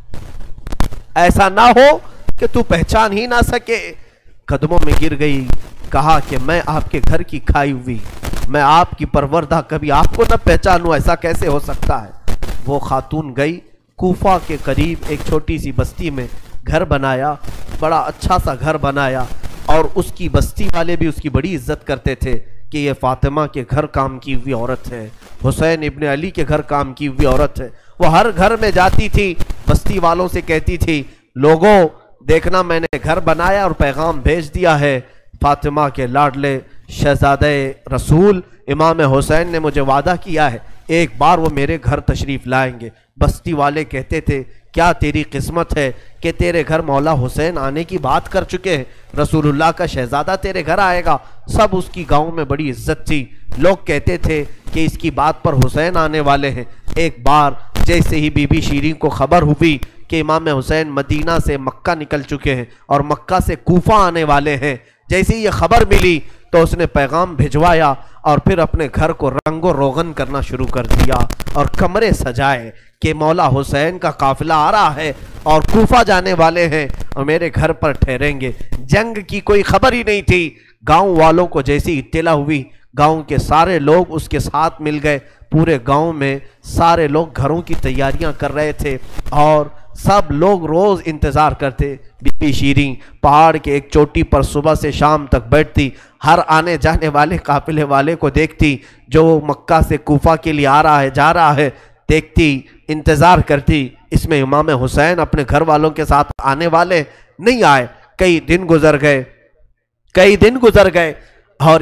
ایسا نہ ہو کہ تو پہچان ہی نہ سکے۔ قدموں میں گر گئی، کہا کہ میں آپ کے گھر کی کھائی ہوئی، میں آپ کی پروردہ، کبھی آپ کو نہ پہچانوں، ایسا کیسے ہو سکتا ہے۔ وہ خاتون گئی، کوفہ کے قریب ایک چھوٹی سی بستی میں گھر بنایا، بڑا اچھا سا گھر بنایا، اور اس کی بستی والے بھی اس کی بڑی عزت کرتے تھے کہ یہ فاطمہ کے گھر کام کی ہوئی عورت ہے، حسین ابن علی کے گھر کام کی ہوئی عورت ہے۔ وہ ہر گھر میں جاتی تھی، بستی والوں سے کہتی تھی لوگوں دیکھنا میں نے گھر بنایا اور پیغام بھیج دیا ہے، فاطمہ کے لاڈلے شہزادہ رسول امام حسین نے مجھے وعدہ کیا ہے ایک بار وہ میرے گھر تشریف لائیں گے۔ بستی والے کہتے تھے کیا تیری قسمت ہے کہ تیرے گھر مولا حسین آنے کی بات کر چکے ہیں، رسول اللہ کا شہزادہ تیرے گھر آئے گا۔ سب اس کی گاؤں میں بڑی عزت تھی، لوگ کہتے تھے کہ اس کی بات پر حسین آنے والے ہیں۔ ایک بار جیسے ہی بی بی شیرین کو خبر ہوئی کہ امام حسین مدینہ سے مکہ نکل چکے ہیں اور مکہ سے کوفہ آنے والے ہیں، جیسے ہی یہ خبر ملی تو اس نے پیغام بھجوایا اور پھر اپنے گھر کو رنگ و روغن کرنا شروع کر دیا اور کمرے سجائے کہ مولا حسین کا قافلہ آ رہا ہے اور کوفہ جانے والے ہیں اور میرے گھر پر ٹھہریں گے۔ جنگ کی کوئی خبر ہی نہیں تھی۔ گاؤں والوں کو جیسی اطلاع ہوئی، گاؤں کے سارے لوگ اس کے ساتھ مل گئے۔ پورے گاؤں میں سارے لوگ گھروں کی تیاریاں کر رہے تھے اور سب لوگ روز انتظار کرتے۔ بی بی شیرین پہاڑ کے ایک چوٹی پر صبح سے شام تک بیٹھتی، ہر آنے جانے والے قافلے والے کو دیکھتی جو مکہ سے کوفہ کے لیے آ رہا ہے جا رہا ہے، دیکھتی، انتظار کرتی اس میں امام حسین اپنے گھر والوں کے ساتھ آنے والے نہیں آئے۔ کئی دن گزر گئے اور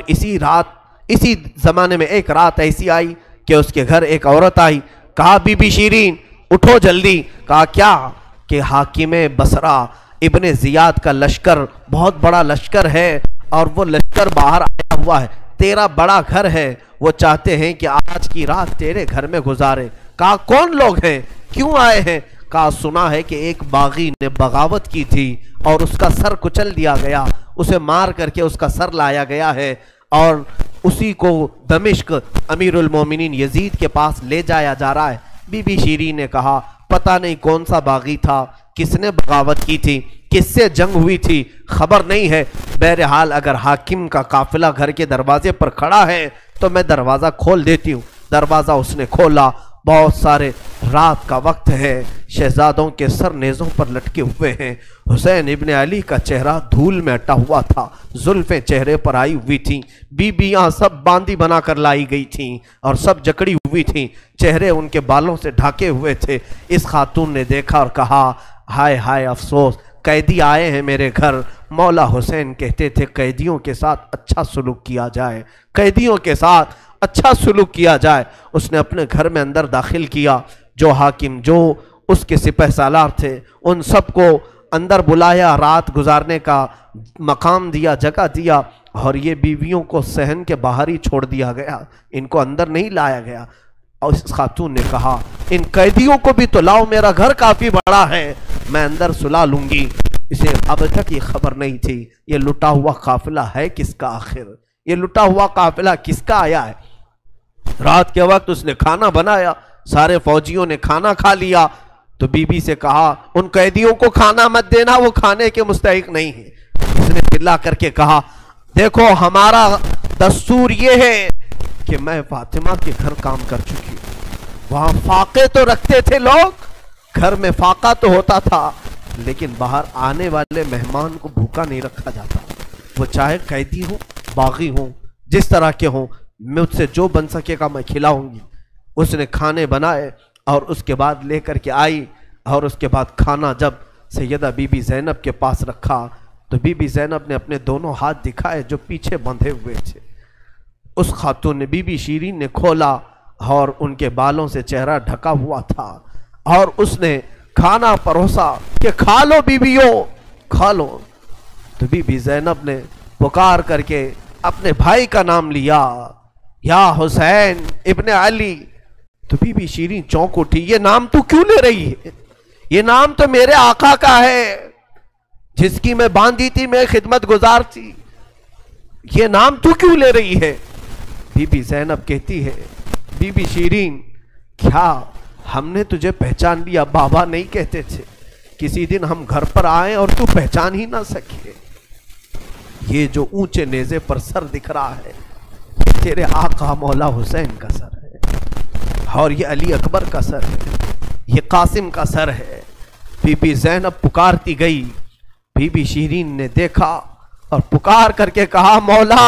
اسی زمانے میں ایک رات ایسی آئی کہ اس کے گھر ایک عورت آئی، کہا بی بی شیرین اٹھو جلدی۔ کہا کیا؟ کہ حاکم بصرہ ابن زیاد کا لشکر، بہت بڑا لشکر ہے اور وہ لشکر باہر آیا ہوا ہے، تیرا بڑا گھر ہے، وہ چاہتے ہیں کہ آج کی رات تیرے گھر میں گزارے۔ کہا کون لوگ ہیں، کیوں آئے ہیں؟ کہا سنا ہے کہ ایک باغی نے بغاوت کی تھی اور اس کا سر کچل دیا گیا، اسے مار کر کے اس کا سر لایا گیا ہے اور اسی کو دمشق امیر المومنین یزید کے پاس لے جایا جا رہا ہے۔ بی بی شیرین نے کہا پتہ نہیں کون سا باغی تھا، کس نے بغاوت کی تھی، کس سے جنگ ہوئی تھی، خبر نہیں ہے۔ بہرحال اگر حاکم کا قافلہ گھر کے دروازے پر کھڑا ہے تو میں دروازہ کھول دیتی ہوں۔ دروازہ اس نے کھولا، بہت سارے رات کا وقت ہے، شہزادوں کے سر نیزوں پر لٹکے ہوئے ہیں، حسین ابن علی کا چہرہ دھول میں اٹا ہوا تھا، زلفیں چہرے پر آئی ہوئی تھیں، بیبیاں سب باندی بنا کر لائی گئی تھیں اور سب جکڑی ہوئی تھیں، چہرے ان کے بالوں سے ڈھاکے ہوئے تھے۔ اس خاتون نے دیکھا اور کہا ہائے ہائے افسوس، قیدی آئے ہیں میرے گھر۔ مولا حسین کہتے تھے قیدیوں کے ساتھ اچھا سلوک کیا جائے، قیدیوں کے ساتھ اچھا سلوک کیا جائے۔ اس نے اپنے گھر میں اندر داخل کیا، جو حاکم جو اس کے سپہ سالار تھے ان سب کو اندر بلایا، رات گزارنے کا مقام دیا، جگہ دیا، اور یہ بیویوں کو صحن کے باہر ہی چھوڑ دیا گیا، ان کو اندر نہیں لایا گیا۔ اور اس خاتون نے کہا ان قیدیوں کو بھی تو لاؤ، میرا گھر کافی بڑا ہے، میں اندر سلا لوں گی۔ اسے اب تک یہ خبر نہیں تھی یہ لٹا ہوا قافلہ ہے کس کا، آخر یہ لٹا ہوا قافلہ کس کا آیا ہے۔ رات کے وقت اس نے کھانا بنایا، سارے فوجیوں نے کھانا کھا لیا تو بی بی سے کہا ان قیدیوں کو کھانا مت دینا، وہ کھانے کے مستحق نہیں ہیں۔ اس نے چلا کر کے کہا دیکھو ہمارا دستور یہ ہے کہ میں فاطمہ کے گھر کام کر چکی ہوں، وہاں فاقے تو رکھتے تھے لوگ، گھر میں فاقہ تو ہوتا تھا لیکن باہر آنے والے مہمان کو بھوکا نہیں رکھا جاتا، وہ چاہے قیدی ہوں، باغی ہوں، جس طرح کے ہوں، مجھ سے جو بن سکے گا میں کھلاؤں گی۔ اس نے کھانے بنائے اور اس کے بعد لے کر کے آئی، اور اس کے بعد کھانا جب سیدہ بی بی زینب کے پاس رکھا تو بی بی زینب نے اپنے دونوں ہاتھ دکھائے جو پیچھے بندھے ہوئے تھے. اس خاتون نے بی بی شیرین نے کھولا اور ان کے بالوں سے چہرہ ڈھکا ہوا تھا اور اس نے کھانا پروسا کہ کھا لو بیویوں کھا لو. تو بی بی زینب نے پکار کر کے اپنے بھائی کا نام لیا، یا حسین ابن علی. تو بی بی شیرین چونک اٹھی، یہ نام تو کیوں لے رہی ہے؟ یہ نام تو میرے آقا کا ہے جس کی میں باندھی تھی، میں خدمت گزار تھی، یہ نام تو کیوں لے رہی ہے؟ بی بی زینب کہتی ہے، بی بی شیرین کیا ہم نے تجھے پہچان لیا؟ بابا نہیں کہتے تھے کسی دن ہم گھر پر آئیں اور تو پہچان ہی نہ سکے؟ یہ جو اونچے نیزے پر سر دکھ رہا ہے تیرے آقا مولا حسین کا سر ہے، اور یہ علی اکبر کا سر ہے، یہ قاسم کا سر ہے. بی بی زینب پکارتی گئی. بی بی شیرین نے دیکھا اور پکار کر کے کہا، مولا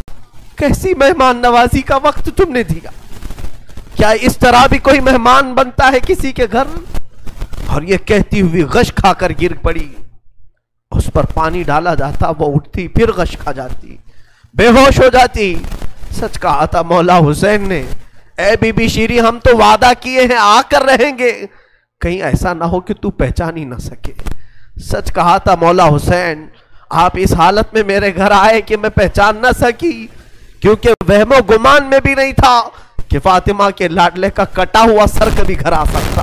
کیسی مہمان نوازی کا وقت تم نے دیا، کیا اس طرح بھی کوئی مہمان بنتا ہے کسی کے گھر؟ اور یہ کہتی ہوئی غش کھا کر گر پڑی. اس پر پانی ڈالا جاتا، وہ اٹھتی پھر غش کھا جاتی، بے ہوش ہو جاتی. سچ کہا تھا مولا حسین نے، اے بی بی شیرین ہم تو وعدہ کیے ہیں آ کر رہیں گے، کہیں ایسا نہ ہو کہ تو پہچان ہی نہ سکے. سچ کہا تھا مولا حسین، آپ اس حالت میں میرے گھر آئے کہ میں پہچان نہ سکی، کیونکہ وہم و گمان میں بھی نہیں تھا کہ فاطمہ کے لاڈلے کا کٹا ہوا سر کبھی گھر آ سکتا.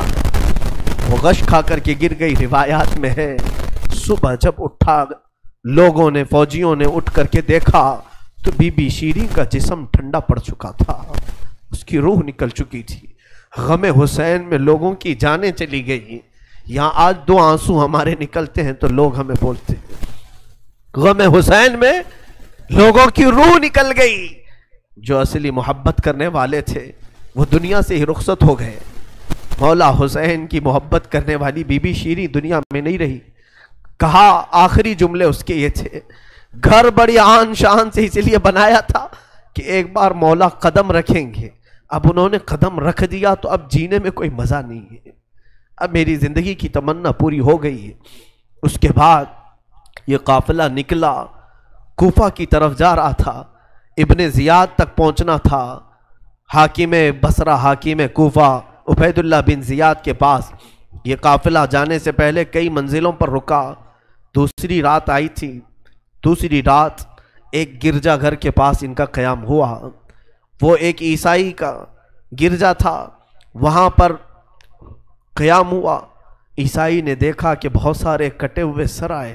وہ غش کھا کر کے گر گئی. روایات میں ہے صبح جب اٹھا لوگوں نے، فوجیوں نے اٹھ کر کے دیکھا تو بی بی شیرین کا جسم ٹھنڈا پڑ چکا تھا، اس کی روح نکل چکی تھی. غم حسین میں لوگوں کی جانیں چلی گئی. یہاں آج دو آنسو ہمارے نکلتے ہیں تو لوگ ہمیں بولتے ہیں، غم حسین میں لوگوں کی روح نکل گئی. جو اصلی محبت کرنے والے تھے وہ دنیا سے ہی رخصت ہو گئے. مولا حسین کی محبت کرنے والی بی بی شیرین دنیا میں نہیں رہی. کہا آخری جملے اس کے یہ تھے، گھر بڑی آن شان سے اس لیے بنایا تھا کہ ایک بار مولا قدم رکھیں گے. اب انہوں نے قدم رکھ دیا تو اب جینے میں کوئی مزہ نہیں ہے، اب میری زندگی کی تمنا پوری ہو گئی ہے. اس کے بعد یہ قافلہ نکلا، کوفہ کی طرف جا رہا تھا، ابن زیاد تک پہنچنا تھا. حاکم بصرہ، حاکم کوفہ عبید اللہ بن زیاد کے پاس یہ قافلہ جانے سے پہلے کئی منزلوں پر رکا. دوسری رات آئی تھی. دوسری رات ایک گرجا گھر کے پاس ان کا قیام ہوا. وہ ایک عیسائی کا گرجا تھا، وہاں پر قیام ہوا. عیسائی نے دیکھا کہ بہت سارے کٹے ہوئے سر آئے.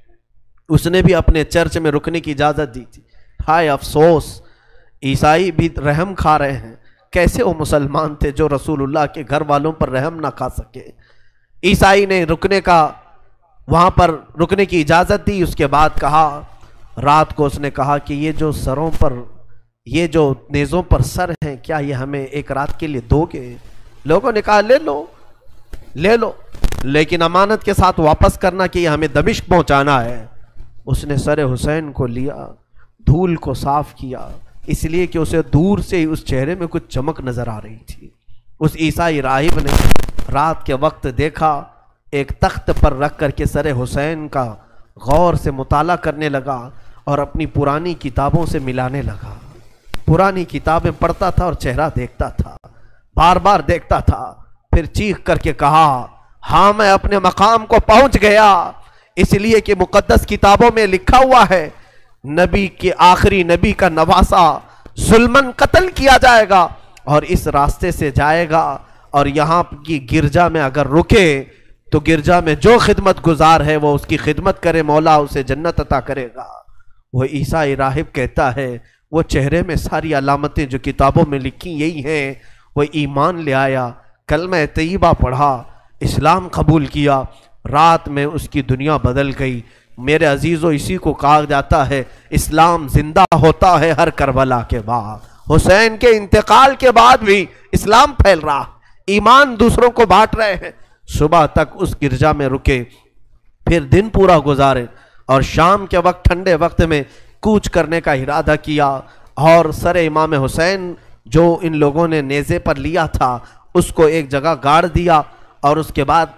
اس نے بھی اپنے چرچ میں رکنے کی اجازت دی تھی. ہائے افسوس، عیسائی بھی رحم کھا رہے ہیں. کیسے وہ مسلمان تھے جو رسول اللہ کے گھر والوں پر رحم نہ کھا سکے. عیسائی نے وہاں پر رکنے کی اجازت دی. اس کے بعد کہا، رات کو اس نے کہا کہ یہ جو سروں پر، یہ جو نیزوں پر سر ہیں، کیا یہ ہمیں ایک رات کے لیے دو گے؟ لوگوں نے کہا لے لو لے لو، لیکن امانت کے ساتھ واپس کرنا کہ یہ ہمیں دمشق پہنچانا ہے. اس نے سر حسین کو لیا، دھول کو صاف کیا، اس لیے کہ اسے دور سے ہی اس چہرے میں کچھ چمک نظر آ رہی تھی. اس عیسائی راہب نے رات کے وقت دیکھا، ایک تخت پر رکھ کر کے سر حسین کا غور سے مطالعہ کرنے لگا اور اپنی پرانی کتابوں سے ملانے لگا. پرانی کتابیں پڑھتا تھا اور چہرہ دیکھتا تھا، بار بار دیکھتا تھا. پھر چیخ کر کے کہا، ہاں میں اپنے مقام کو پہنچ گیا، اس لیے کہ مقدس کتابوں میں لکھا ہوا ہے نبی کے آخری نبی کا نواسا ظلمن قتل کیا جائے گا اور اس راستے سے جائے گا، اور یہاں کی گرجا میں اگر رکے تو گرجا میں جو خدمت گزار ہے وہ اس کی خدمت کرے، مولا اسے جنت عطا کرے گا. وہ عیسائی راہب کہتا ہے وہ چہرے میں ساری علامتیں جو کتابوں میں لکھی یہی ہیں. وہ ایمان لے آیا، کلمہ طیبہ پڑھا، اسلام قبول کیا. رات میں اس کی دنیا بدل گئی. میرے عزیزو، اسی کو کہا جاتا ہے اسلام زندہ ہوتا ہے ہر کربلا کے بعد. حسین کے انتقال کے بعد بھی اسلام پھیل رہا، ایمان دوسروں کو بانٹ رہے ہیں. صبح تک اس گرجا میں رکے، پھر دن پورا گزارے اور شام کے وقت ٹھنڈے وقت میں کوچ کرنے کا ارادہ کیا اور سر امام حسین جو ان لوگوں نے نیزے پر لیا تھا اس کو ایک جگہ گاڑ دیا اور اس کے بعد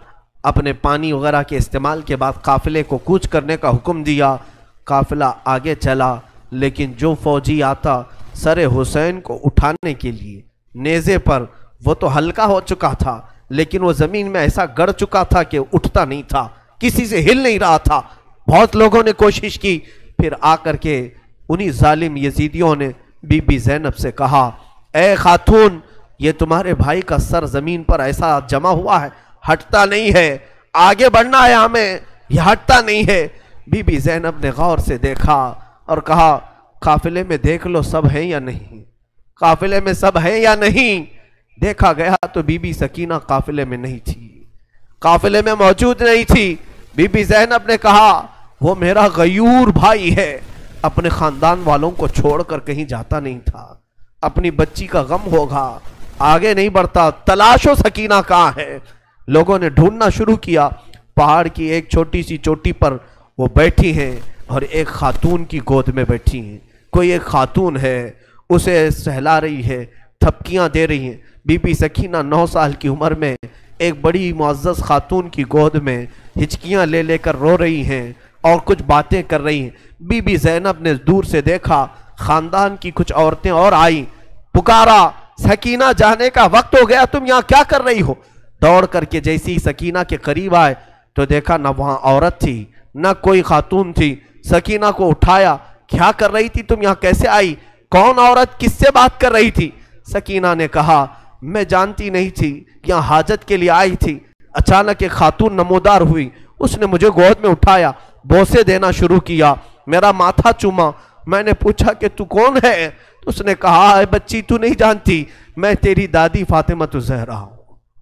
اپنے پانی وغیرہ کے استعمال کے بعد قافلے کو کوچ کرنے کا حکم دیا۔ قافلہ آگے چلا، لیکن جو فوجی آتا سر حسین کو اٹھانے کے لیے نیزے پر، وہ تو ہلکا ہو چکا تھا لیکن وہ زمین میں ایسا گڑ چکا تھا کہ اٹھتا نہیں تھا، کسی سے ہل نہیں رہا تھا۔ بہت لوگوں نے کوشش کی، پھر آ کر کے انہی ظالم یزیدیوں نے بی بی زینب سے کہا، اے خاتون، یہ تمہارے بھائی کا سر زمین پر ایسا جمع ہوا ہے، ہٹتا نہیں ہے، آگے بڑھنا ہے ہمیں، یہ ہٹتا نہیں ہے۔ بی بی زینب نے غور سے دیکھا اور کہا، قافلے میں دیکھ لو سب ہیں یا نہیں، قافلے میں سب ہیں یا نہیں۔ دیکھا گیا تو بی بی سکینہ قافلے میں نہیں تھی، قافلے میں موجود نہیں تھی۔ بی بی زینب نے کہا، وہ میرا غیور بھائی ہے، اپنے خاندان والوں کو چھوڑ کر کہیں جاتا نہیں تھا، اپنی بچی کا غم ہوگا، آگے نہیں بڑھتا، تلاشو سکینہ کہاں ہے۔ لوگوں نے ڈھونڈنا شروع کیا، پہاڑ کی ایک چھوٹی سی چوٹی پر وہ بیٹھی ہیں اور ایک خاتون کی گود میں بیٹھی ہیں، کوئی ایک خاتون ہے، اسے سہلا رہی ہے، تھپکیاں دے رہی ہیں۔ بی بی سکینہ 9 سال کی عمر میں ایک بڑی معزز خاتون کی گود میں ہچکیاں لے لے کر رو رہی ہیں اور کچھ باتیں کر رہی ہیں۔ بی بی زینب نے دور سے دیکھا، خاندان کی کچھ عورتیں اور آئیں، پکارا، سکینہ جانے کا وقت ہو گیا، تم یہاں کیا کر رہی ہو؟ دوڑ کر کے جیسی سکینہ کے قریب آئے تو دیکھا نہ وہاں عورت تھی نہ کوئی خاتون تھی۔ سکینہ کو اٹھایا، کیا کر رہی تھی تم یہاں، کیسے آئی، کون عورت کس سے بات کر رہی تھی؟ سکینہ نے کہا، میں جانتی نہیں تھی، یہاں حاجت کے لیے آئی تھی، اچانک ایک خاتون نمودار ہوئی، اس نے مجھے گود میں اٹھایا، بوسے دینا شروع کیا، میرا ماتھا چوما۔ میں نے پوچھا کہ تو کون ہے؟ تو اس نے کہا، اے بچی تو نہیں جانتی، میں تیری دادی فاطمہ الزہرا ہوں،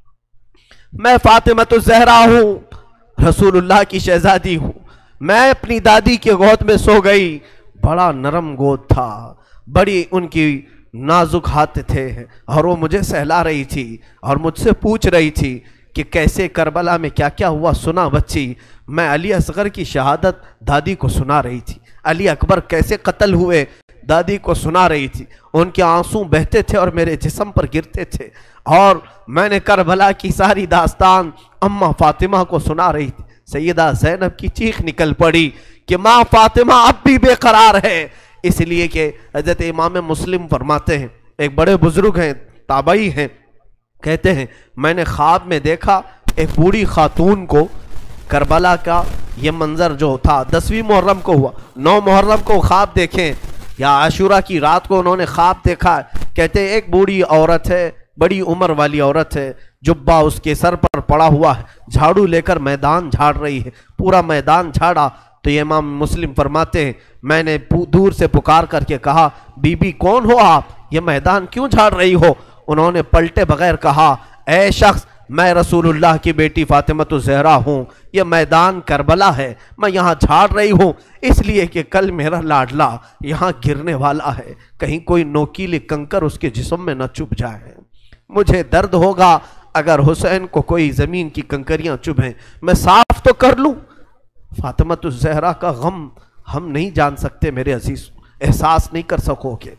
میں فاطمہ الزہرا ہوں، رسول اللہ کی شہزادی ہوں۔ میں اپنی دادی کے گود میں سو گئی، بڑا نرم گود تھا، بڑی ان کی نازک ہاتھ تھے اور وہ مجھے سہلا رہی تھی اور مجھ سے پوچھ رہی تھی کہ کیسے کربلا میں کیا کیا ہوا، سنا بچی؟ میں علی اصغر کی شہادت دادی کو سنا رہی تھی، علی اکبر کیسے قتل ہوئے دادی کو سنا رہی تھی، ان کے آنسو بہتے تھے اور میرے جسم پر گرتے تھے، اور میں نے کربلا کی ساری داستان اماں فاطمہ کو سنا رہی تھی۔ سیدہ زینب کی چیخ نکل پڑی کہ ماں فاطمہ اب بھی بے قرار ہے، اس لیے کہ حضرت امام مسلم فرماتے ہیں، ایک بڑے بزرگ ہیں، تابعی ہیں، کہتے ہیں میں نے خواب میں دیکھا ایک بوڑھی خاتون کو، کربلا کا یہ منظر جو تھا 10ویں محرم کو ہوا، 9 محرم کو خواب دیکھیں یا عاشورہ کی رات کو انہوں نے خواب دیکھا، کہتے ہیں ایک بوڑھی عورت ہے، بڑی عمر والی عورت ہے، جبہ اس کے سر پر پڑا ہوا ہے، جھاڑو لے کر میدان جھاڑ رہی ہے، پورا میدان جھاڑا۔ تو یہ امام مسلم فرماتے ہیں میں نے دور سے پکار کر کے کہا، بی بی کون ہو آپ، یہ میدان کیوں جھاڑ رہی ہو؟ انہوں نے پلٹے بغیر کہا، اے شخص، میں رسول اللہ کی بیٹی فاطمہ الزہرا ہوں، یہ میدان کربلا ہے، میں یہاں جھاڑ رہی ہوں اس لیے کہ کل میرا لاڈلا یہاں گرنے والا ہے، کہیں کوئی نوکیلے کنکر اس کے جسم میں نہ چبھ جائے، مجھے درد ہوگا اگر حسین کو کوئی زمین کی کنکریاں چبھیں، میں صاف تو کر لوں۔ فاطمہ الزہرا کا غم ہم نہیں جان سکتے میرے عزیز، احساس نہیں کر سکو گے،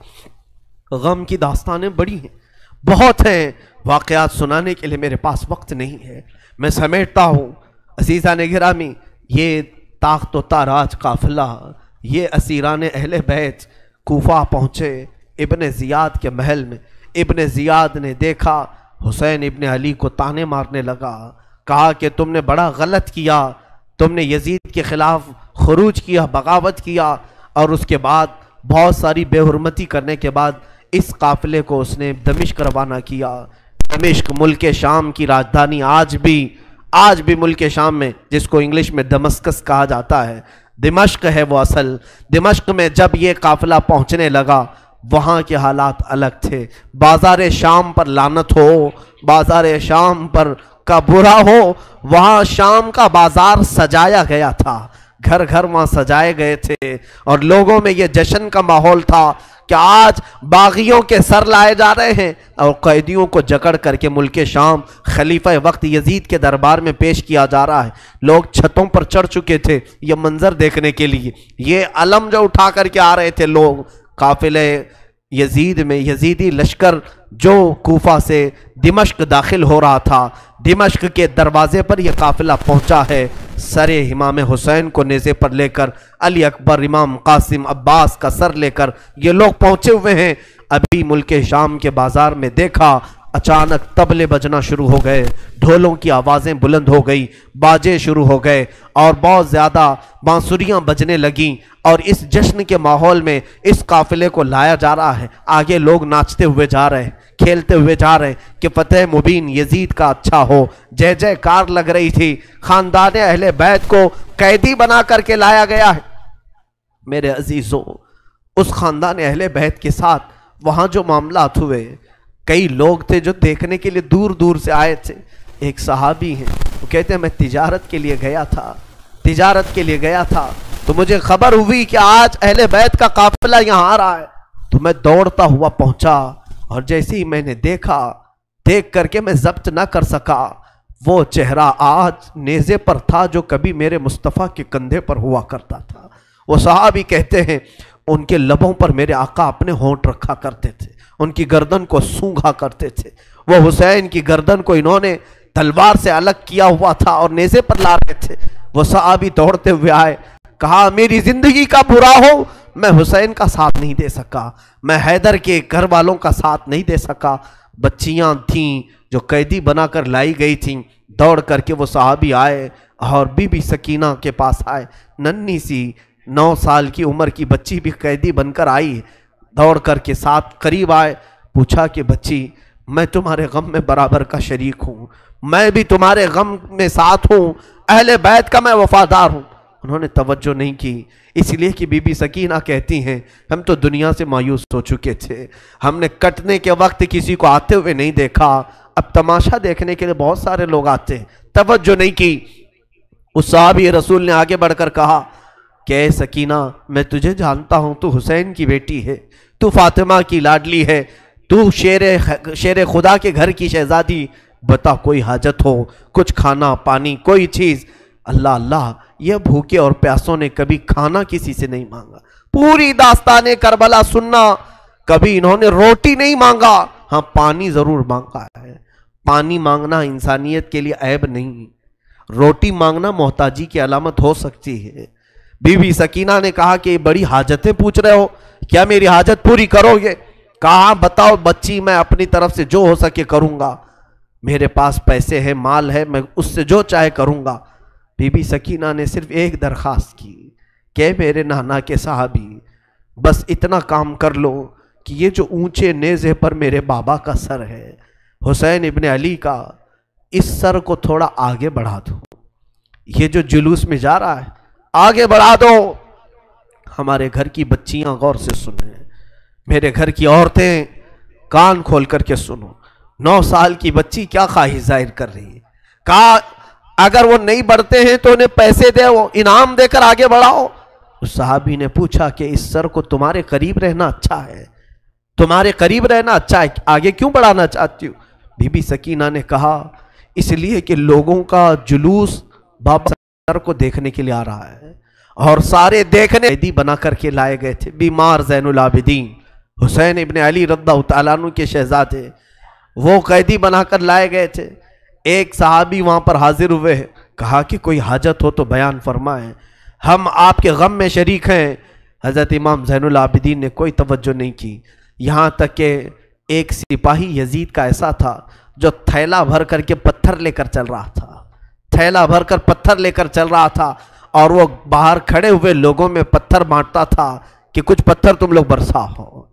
غم کی داستانیں بڑی ہیں، بہت ہیں، واقعات سنانے کے لیے میرے پاس وقت نہیں ہے، میں سمیٹتا ہوں۔ عزیزان گرامی، یہ تاخت و تاراج قافلہ، یہ اسیران اہل بیت کوفہ پہنچے ابن زیاد کے محل میں۔ ابن زیاد نے دیکھا حسین ابن علی کو تانے مارنے لگا، کہا کہ تم نے بڑا غلط کیا، تم نے یزید کے خلاف خروج کیا، بغاوت کیا، اور اس کے بعد بہت ساری بے حرمتی کرنے کے بعد اس قافلے کو اس نے دمشق روانہ کیا۔ دمشق ملک شام کی راجدھانی، آج بھی ملک شام میں، جس کو انگلش میں دمسکس کہا جاتا ہے، دمشق ہے وہ اصل۔ دمشق میں جب یہ قافلہ پہنچنے لگا وہاں کے حالات الگ تھے، بازار شام پر لعنت ہو، بازار شام پر کا برا ہو، وہاں شام کا بازار سجایا گیا تھا، گھر گھر وہاں سجائے گئے تھے، اور لوگوں میں یہ جشن کا ماحول تھا کہ آج باغیوں کے سر لائے جا رہے ہیں اور قیدیوں کو جکڑ کر کے ملک شام خلیفہ وقت یزید کے دربار میں پیش کیا جا رہا ہے۔ لوگ چھتوں پر چڑھ چکے تھے یہ منظر دیکھنے کے لیے، یہ علم جو اٹھا کر کے آ رہے تھے لوگ، قافلے یزید میں یزیدی لشکر جو کوفہ سے دمشق داخل ہو رہا تھا، دمشق کے دروازے پر یہ قافلہ پہنچا ہے، سر امام حسین کو نیزے پر لے کر، علی اکبر، امام قاسم، عباس کا سر لے کر یہ لوگ پہنچے ہوئے ہیں۔ ابھی ملک شام کے بازار میں دیکھا، اچانک طبلے بجنا شروع ہو گئے، ڈھولوں کی آوازیں بلند ہو گئی، باجے شروع ہو گئے اور بہت زیادہ بانسریاں بجنے لگیں، اور اس جشن کے ماحول میں اس قافلے کو لایا جا رہا ہے۔ آگے لوگ ناچتے ہوئے جا رہے ہیں، کھیلتے ہوئے جا رہے ہیں کہ فتح مبین یزید کا اچھا ہو، جے جے کار لگ رہی تھی۔ خاندان اہل بیت کو قیدی بنا کر کے لایا گیا ہے۔ میرے عزیزوں، اس خاندان اہل بیت کے ساتھ وہاں جو معاملات ہوئے، کئی لوگ تھے جو دیکھنے کے لیے دور دور سے آئے تھے۔ ایک صحابی ہیں، وہ کہتے ہیں میں تجارت کے لیے گیا تھا، تو مجھے خبر ہوئی کہ آج اہل بیت کا قافلہ یہاں آ رہا ہے، تو میں دوڑتا ہوا پہنچا، اور جیسے ہی میں نے دیکھ کر کے میں ضبط نہ کر سکا، وہ چہرہ آج نیزے پر تھا جو کبھی میرے مصطفیٰ کے کندھے پر ہوا کرتا تھا۔ وہ صحابی کہتے ہیں ان کے لبوں پر میرے آقا اپنے ہونٹ رکھا کرتے تھے، ان کی گردن کو سونگھا کرتے تھے۔ وہ حسین کی گردن کو انہوں نے تلوار سے الگ کیا ہوا تھا اور نیزے پر لا رہے تھے۔ وہ صحابی دوڑتے ہوئے آئے، کہا میری زندگی کا برا ہو، میں حسین کا ساتھ نہیں دے سکا، میں حیدر کے گھر والوں کا ساتھ نہیں دے سکا۔ بچیاں تھیں جو قیدی بنا کر لائی گئی تھیں، دوڑ کر کے وہ صحابی آئے اور بی بی سکینہ کے پاس آئے۔ ننھی سی 9 سال کی عمر کی بچی بھی قیدی بن کر آئی، دوڑ کر کے ساتھ قریب آئے، پوچھا کہ بچی میں تمہارے غم میں برابر کا شریک ہوں، میں بھی تمہارے غم میں ساتھ ہوں، اہل بیت کا میں وفادار ہوں۔ انہوں نے توجہ نہیں کی، اس لیے کہ بی بی سکینہ کہتی ہیں ہم تو دنیا سے مایوس ہو چکے تھے، ہم نے کٹنے کے وقت کسی کو آتے ہوئے نہیں دیکھا، اب تماشا دیکھنے کے لیے بہت سارے لوگ آتے ہیں، توجہ نہیں کی۔ اس صحابی رسول نے آگے بڑھ کر کہا کہ اے سکینہ میں تجھے جانتا ہوں، تو حسین کی بیٹی ہے، تو فاطمہ کی لاڈلی ہے، تو شیر خدا کے گھر کی شہزادی، بتا کوئی حاجت ہو، کچھ کھانا پانی کوئی چیز۔ اللہ اللہ، یہ بھوکے اور پیاسوں نے کبھی کھانا کسی سے نہیں مانگا، پوری داستان کربلا سننا، کبھی انہوں نے روٹی نہیں مانگا، ہاں پانی ضرور مانگا ہے۔ پانی مانگنا انسانیت کے لیے عیب نہیں، روٹی مانگنا محتاجی کی علامت ہو سکتی ہے۔ بی بی سکینہ نے کہا کہ بڑی حاجتیں پوچھ رہے ہو، کیا میری حاجت پوری کرو گے؟ کہا بتاؤ بچی، میں اپنی طرف سے جو ہو سکے کروں گا، میرے پاس پیسے ہیں، مال ہے، میں اس سے جو چاہے کروں گا۔ بی بی سکینہ نے صرف ایک درخواست کی کہ میرے نانا کے صحابی بس اتنا کام کر لو کہ یہ جو اونچے نیزے پر میرے بابا کا سر ہے، حسین ابن علی کا، اس سر کو تھوڑا آگے بڑھا دو، یہ جو جلوس میں جا رہا ہے آگے بڑھا دو۔ ہمارے گھر کی بچیاں غور سے سنیں، میرے گھر کی عورتیں کان کھول کر کے سنو، 9 سال کی بچی کیا خواہش ظاہر کر رہی ہے۔ کہا اگر وہ نہیں بڑھتے ہیں تو انہیں پیسے دے، وہ انعام دے کر آگے بڑھاؤ۔ اس صحابی نے پوچھا کہ اس سر کو تمہارے قریب رہنا اچھا ہے، تمہارے قریب رہنا اچھا ہے، آگے کیوں بڑھانا چاہتی ہو؟ بی بی سکینہ نے کہا اس لیے کہ لوگوں کا جلوس بابا سر کو دیکھنے کے لیے آ رہا ہے، اور سارے دیکھنے قیدی بنا کر کے لائے گئے تھے۔ بیمار زین العابدین حسین ابن علی رضی اللہ تعالیٰ عنہ کے شہزادے، وہ قیدی بنا کر لائے گئے تھے۔ ایک صحابی وہاں پر حاضر ہوئے، کہا کہ کوئی حاجت ہو تو بیان فرمائیں، ہم آپ کے غم میں شریک ہیں۔ حضرت امام زین العابدین نے کوئی توجہ نہیں کی، یہاں تک کہ ایک سپاہی یزید کا ایسا تھا جو تھیلا بھر کر کے پتھر لے کر چل رہا تھا، تھیلا بھر کر پتھر لے کر چل رہا تھا، اور وہ باہر کھڑے ہوئے لوگوں میں پتھر بانٹتا تھا کہ کچھ پتھر تم لوگ برسا ہو۔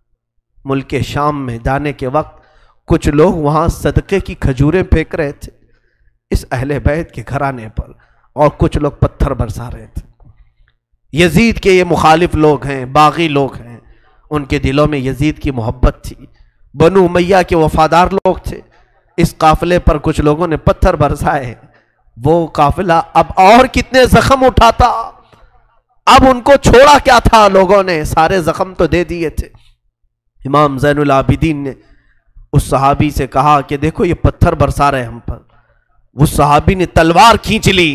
ملک شام میں جانے کے وقت کچھ لوگ وہاں صدقے کی کھجوریں پھینک رہے تھے اس اہل بیت کے گھرانے پر، اور کچھ لوگ پتھر برسا رہے تھے۔ یزید کے یہ مخالف لوگ ہیں، باغی لوگ ہیں، ان کے دلوں میں یزید کی محبت تھی، بنو امیہ کے وفادار لوگ تھے۔ اس قافلے پر کچھ لوگوں نے پتھر برسائے، وہ قافلہ اب اور کتنے زخم اٹھاتا، اب ان کو چھوڑا کیا تھا، لوگوں نے سارے زخم تو دے دیے تھے۔ امام زین العابدین نے اس صحابی سے کہا کہ دیکھو یہ پتھر برسا رہے ہم پر۔ اس صحابی نے تلوار کھینچ لی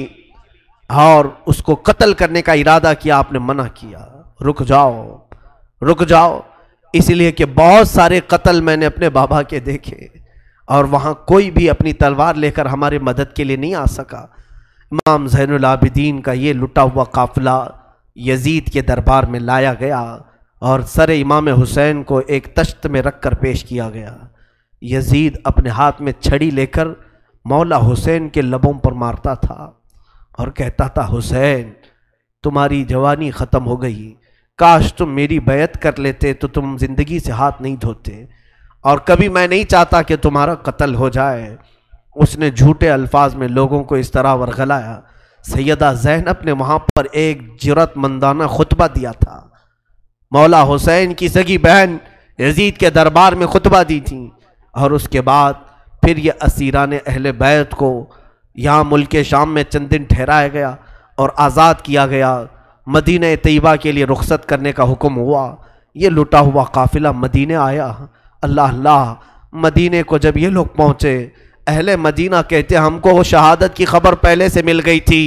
اور اس کو قتل کرنے کا ارادہ کیا، آپ نے منع کیا، رک جاؤ رک جاؤ۔ اس لیے کہ بہت سارے قتل میں نے اپنے بابا کے دیکھے اور وہاں کوئی بھی اپنی تلوار لے کر ہمارے مدد کے لیے نہیں آ سکا۔ امام زین العابدین کا یہ لٹا ہوا قافلہ یزید کے دربار میں لایا گیا اور سر امام حسین کو ایک تشت میں رکھ کر پیش کیا گیا۔ یزید اپنے ہاتھ میں چھڑی لے کر مولا حسین کے لبوں پر مارتا تھا اور کہتا تھا حسین تمہاری جوانی ختم ہو گئی، کاش تم میری بیعت کر لیتے تو تم زندگی سے ہاتھ نہیں دھوتے، اور کبھی میں نہیں چاہتا کہ تمہارا قتل ہو جائے۔ اس نے جھوٹے الفاظ میں لوگوں کو اس طرح ورغلایا۔ سیدہ زینب نے وہاں پر ایک جرأت مندانہ خطبہ دیا تھا، مولا حسین کی سگی بہن یزید کے دربار میں خطبہ دی تھی، اور اس کے بعد پھر یہ اسیران اہل بیت کو یہاں ملک شام میں چند دن ٹھہرایا گیا اور آزاد کیا گیا، مدینہ طیبہ کے لیے رخصت کرنے کا حکم ہوا۔ یہ لٹا ہوا قافلہ مدینہ آیا۔ اللہ اللہ، مدینہ کو جب یہ لوگ پہنچے، اہل مدینہ کہتے ہم کو وہ شہادت کی خبر پہلے سے مل گئی تھی،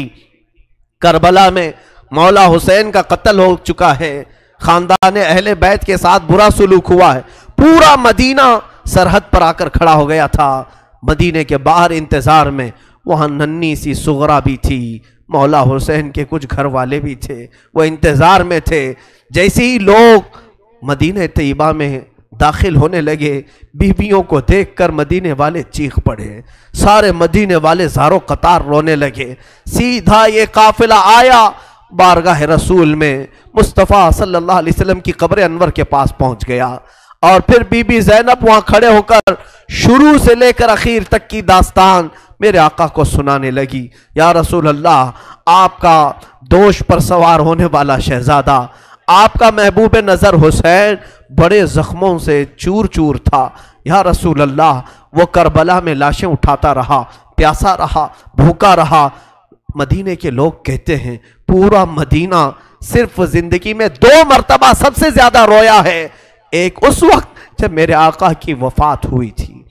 کربلا میں مولا حسین کا قتل ہو چکا ہے، خاندان اہل بیت کے ساتھ برا سلوک ہوا ہے۔ پورا مدینہ سرحد پر آ کر کھڑا ہو گیا تھا، مدینے کے باہر انتظار میں۔ وہاں ننھی سی سغرا بھی تھی، مولا حسین کے کچھ گھر والے بھی تھے، وہ انتظار میں تھے۔ جیسے ہی لوگ مدینہ طیبہ میں داخل ہونے لگے، بیویوں کو دیکھ کر مدینے والے چیخ پڑے، سارے مدینے والے زارو قطار رونے لگے۔ سیدھا یہ قافلہ آیا بارگاہ رسول میں، مصطفیٰ صلی اللہ علیہ وسلم کی قبر انور کے پاس پہنچ گیا، اور پھر بی بی زینب وہاں کھڑے ہو کر شروع سے لے کر اخیر تک کی داستان میرے آقا کو سنانے لگی۔ یا رسول اللہ، آپ کا دوش پر سوار ہونے والا شہزادہ، آپ کا محبوب نظر حسین بڑے زخموں سے چور چور تھا۔ یا رسول اللہ، وہ کربلا میں لاشیں اٹھاتا رہا، پیاسا رہا، بھوکا رہا۔ مدینے کے لوگ کہتے ہیں پورا مدینہ صرف زندگی میں 2 مرتبہ سب سے زیادہ رویا ہے، ایک اس وقت جب میرے آقا کی وفات ہوئی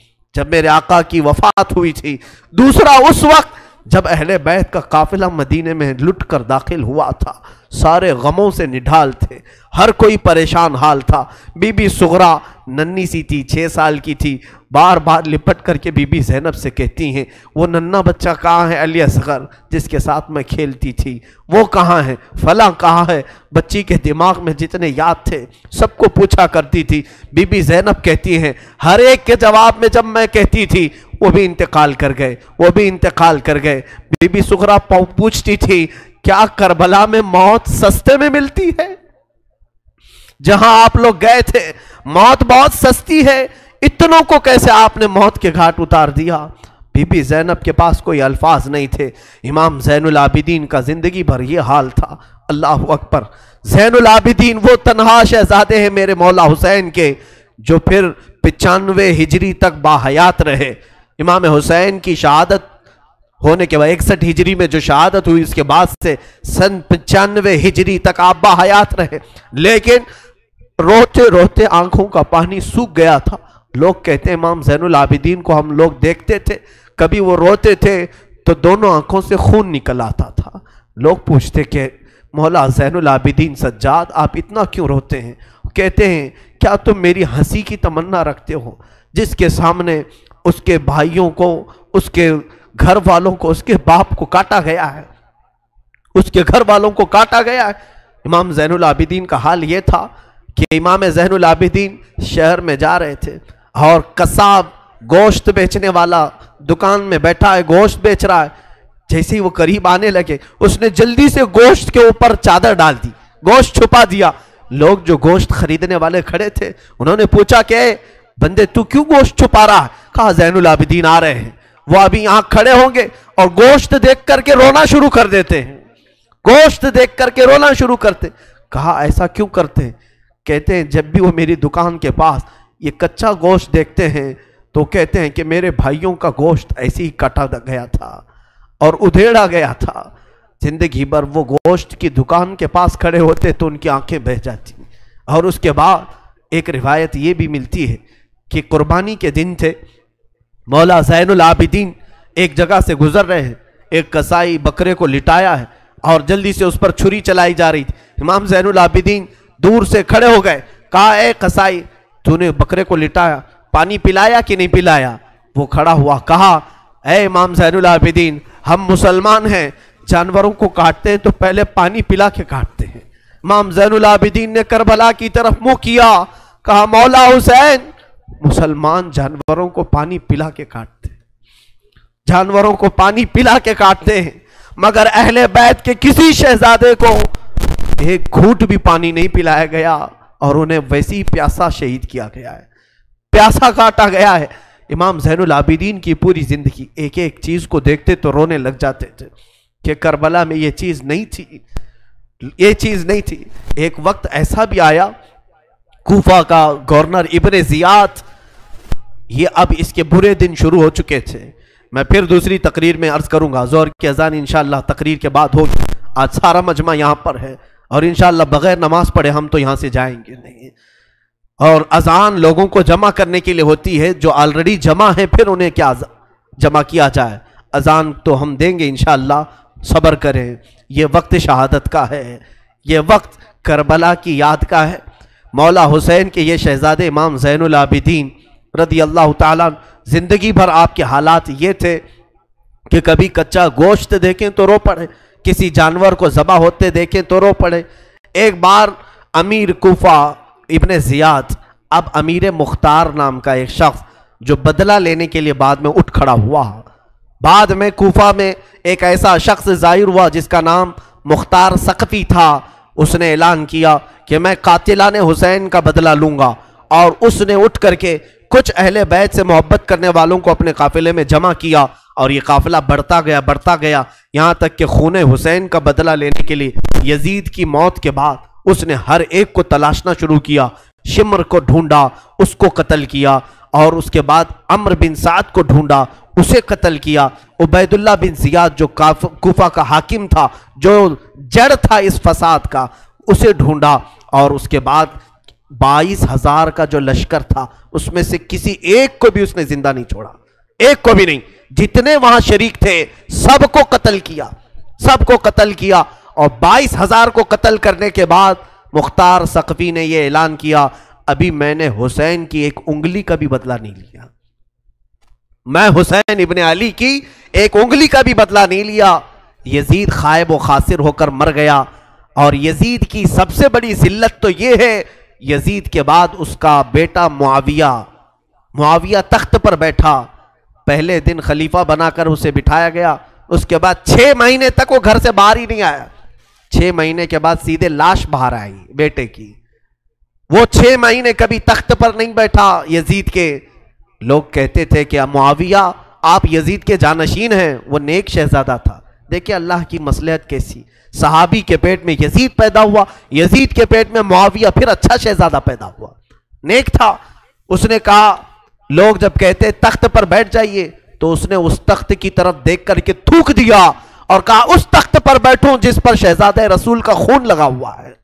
تھی، دوسرا اس وقت جب اہل بیت کا قافلہ مدینے میں لٹ کر داخل ہوا تھا۔ سارے غموں سے نڈھال تھے، ہر کوئی پریشان حال تھا۔ بی بی سغرا ننھی سی تھی، 6 سال کی تھی، بار بار لپٹ کر کے بی بی زینب سے کہتی ہیں وہ ننھا بچہ کہاں ہے علی اصغر جس کے ساتھ میں کھیلتی تھی، وہ کہاں ہے، فلاں کہاں ہے۔ بچی کے دماغ میں جتنے یاد تھے سب کو پوچھا کرتی تھی۔ بی بی زینب کہتی ہیں ہر ایک کے جواب میں جب میں کہتی تھی وہ بھی انتقال کر گئے۔ بی بی سغرا پوچھتی تھی کیا کربلا میں موت سستے میں ملتی ہے؟ جہاں آپ لوگ گئے تھے موت بہت سستی ہے، اتنوں کو کیسے آپ نے موت کے گھاٹ اتار دیا؟ بی بی زینب کے پاس کوئی الفاظ نہیں تھے۔ امام زین العابدین کا زندگی بھر یہ حال تھا۔ اللہ اکبر، زین العابدین وہ تنہا شہزادے ہیں میرے مولا حسین کے جو پھر 95 ہجری تک باحیات رہے۔ امام حسین کی شہادت ہونے کے بعد 61 ہجری میں جو شہادت ہوئی، اس کے بعد سے سن 95 ہجری تک آپ باحیات رہے، لیکن روتے روتے آنکھوں کا پانی سوکھ گیا تھا۔ لوگ کہتے ہیں امام زین العابدین کو ہم لوگ دیکھتے تھے، کبھی وہ روتے تھے تو دونوں آنکھوں سے خون نکل آتا تھا۔ لوگ پوچھتے کہ مولا زین العابدین سجاد آپ اتنا کیوں روتے ہیں؟ کہتے ہیں کیا تم میری ہنسی کی تمنا رکھتے ہو جس کے سامنے اس کے بھائیوں کو، اس کے گھر والوں کو، اس کے باپ کو کاٹا گیا ہے، اس کے گھر والوں کو کاٹا گیا ہے۔ امام زین العابدین کا حال یہ تھا کہ امام زین العابدین شہر میں جا رہے تھے اور قصاب گوشت بیچنے والا دکان میں بیٹھا ہے، گوشت بیچ رہا ہے۔ جیسے ہی وہ قریب آنے لگے اس نے جلدی سے گوشت کے اوپر چادر ڈال دی، گوشت چھپا دیا۔ لوگ جو گوشت خریدنے والے کھڑے تھے انہوں نے پوچھا کہ اے بندے تو کیوں گوشت چھپا رہا ہے؟ کہا زین العابدین آ رہے ہیں، وہ ابھی یہاں کھڑے ہوں گے اور گوشت دیکھ کر کے رونا شروع کر دیتے ہیں، گوشت دیکھ کر کے رونا شروع کرتے۔ کہا ایسا کیوں کرتے ہیں؟ کہتے ہیں جب بھی وہ میری دکان کے پاس یہ کچا گوشت دیکھتے ہیں تو کہتے ہیں کہ میرے بھائیوں کا گوشت ایسے ہی کاٹا گیا تھا اور ادھیڑا گیا تھا۔ زندگی بھر وہ گوشت کی دکان کے پاس کھڑے ہوتے تو ان کی آنکھیں بہہ جاتی۔ اور اس کے بعد ایک روایت یہ بھی ملتی ہے کہ قربانی کے دن تھے، مولا زین العابدین ایک جگہ سے گزر رہے ہیں، ایک قصائی بکرے کو لٹایا ہے اور جلدی سے اس پر چھری چلائی جا رہی تھی۔ امام زین العابدین دور سے کھڑے ہو گئے، کہا اے قصائی تو نے بکرے کو لٹایا پانی پلایا کہ نہیں پلایا؟ وہ کھڑا ہوا کہا اے امام زین العابدین ہم مسلمان ہیں، جانوروں کو کاٹتے ہیں تو پہلے پانی پلا کے کاٹتے ہیں۔ امام زین العابدین نے کربلا کی طرف منہ کیا، کہا مولا حسین مسلمان جانوروں کو پانی پلا کے کاٹتے ہیں، جانوروں کو پانی پلا کے کاٹتے ہیں، مگر اہل بیت کے کسی شہزادے کو ایک گھونٹ بھی پانی نہیں پلایا گیا اور انہیں ویسی ہی پیاسا شہید کیا گیا ہے، پیاسا کاٹا گیا ہے۔ امام زین العابدین کی پوری زندگی ایک ایک چیز کو دیکھتے تو رونے لگ جاتے تھے کہ کربلا میں یہ چیز نہیں تھی، یہ چیز نہیں تھی۔ ایک وقت ایسا بھی آیا، کوفہ کا گورنر ابن زیاد، یہ اب اس کے برے دن شروع ہو چکے تھے۔ میں پھر دوسری تقریر میں عرض کروں گا، ظہر کی اذان انشاءاللہ تقریر کے بعد ہوگی۔ آج سارا مجمع یہاں پر ہے اور انشاءاللہ بغیر نماز پڑھے ہم تو یہاں سے جائیں گے نہیں، اور اذان لوگوں کو جمع کرنے کے لیے ہوتی ہے، جو آلریڈی جمع ہیں پھر انہیں کیا جمع کیا جائے۔ اذان تو ہم دیں گے انشاءاللہ، صبر کریں، یہ وقت شہادت کا ہے، یہ وقت کربلا کی یاد کا ہے۔ مولا حسین کے یہ شہزادے امام زین العابدین رضی اللہ تعالیٰ، زندگی بھر آپ کے حالات یہ تھے کہ کبھی کچا گوشت دیکھیں تو رو پڑے، کسی جانور کو ذبح ہوتے دیکھیں تو رو پڑے۔ ایک بار امیر کوفہ ابن زیاد، اب امیر مختار نام کا ایک شخص جو بدلہ لینے کے لیے بعد میں اٹھ کھڑا ہوا، بعد میں کوفہ میں ایک ایسا شخص ظاہر ہوا جس کا نام مختار ثقفی تھا، اس نے اعلان کیا کہ میں قاتلان حسین کا بدلہ لوں گا، اور اس نے اٹھ کر کے کچھ اہل بیت سے محبت کرنے والوں کو اپنے قافلے میں جمع کیا، اور یہ قافلہ بڑھتا گیا یہاں تک کہ خون حسین کا بدلہ لینے کے لیے یزید کی موت کے بعد اس نے ہر ایک کو تلاشنا شروع کیا، شمر کو ڈھونڈا، اس کو قتل کیا، اور اس کے بعد عمرو بن سعد کو ڈھونڈا، اسے قتل کیا، عبید اللہ بن زیاد جو کوفہ کا حاکم تھا، جو جڑ تھا اس فساد کا، اسے ڈھونڈا، اور اس کے بعد 22,000 کا جو لشکر تھا اس میں سے کسی ایک کو بھی اس نے زندہ نہیں چھوڑا، ایک کو بھی نہیں، جتنے وہاں شریک تھے سب کو قتل کیا، سب کو قتل کیا۔ اور 22,000 کو قتل کرنے کے بعد مختار ثقفی نے یہ اعلان کیا، ابھی میں نے حسین کی ایک انگلی کا بھی بدلہ نہیں لیا، میں حسین ابن علی کی ایک انگلی کا بھی بدلہ نہیں لیا۔ یزید خائب و خاسر ہو کر مر گیا، اور یزید کی سب سے بڑی ذلت تو یہ ہے، یزید کے بعد اس کا بیٹا معاویہ تخت پر بیٹھا، پہلے دن خلیفہ بنا کر اسے بٹھایا گیا، اس کے بعد 6 مہینے تک وہ گھر سے باہر ہی نہیں آیا، 6 مہینے کے بعد سیدھے لاش باہر آئی بیٹے کی، وہ 6 مہینے کبھی تخت پر نہیں بیٹھا یزید کے۔ لوگ کہتے تھے کہ معاویہ آپ یزید کے جانشین ہیں، وہ نیک شہزادہ تھا، دیکھیں اللہ کی مصلحت کیسی، صحابی کے پیٹ میں یزید پیدا ہوا، یزید کے پیٹ میں معاویہ، پھر اچھا شہزادہ پیدا ہوا، نیک تھا۔ اس نے کہا، لوگ جب کہتے تخت پر بیٹھ جائیے تو اس نے اس تخت کی طرف دیکھ کر کے تھوک دیا اور کہا اس تخت پر بیٹھوں جس پر شہزادہ رسول کا خون لگا ہوا ہے،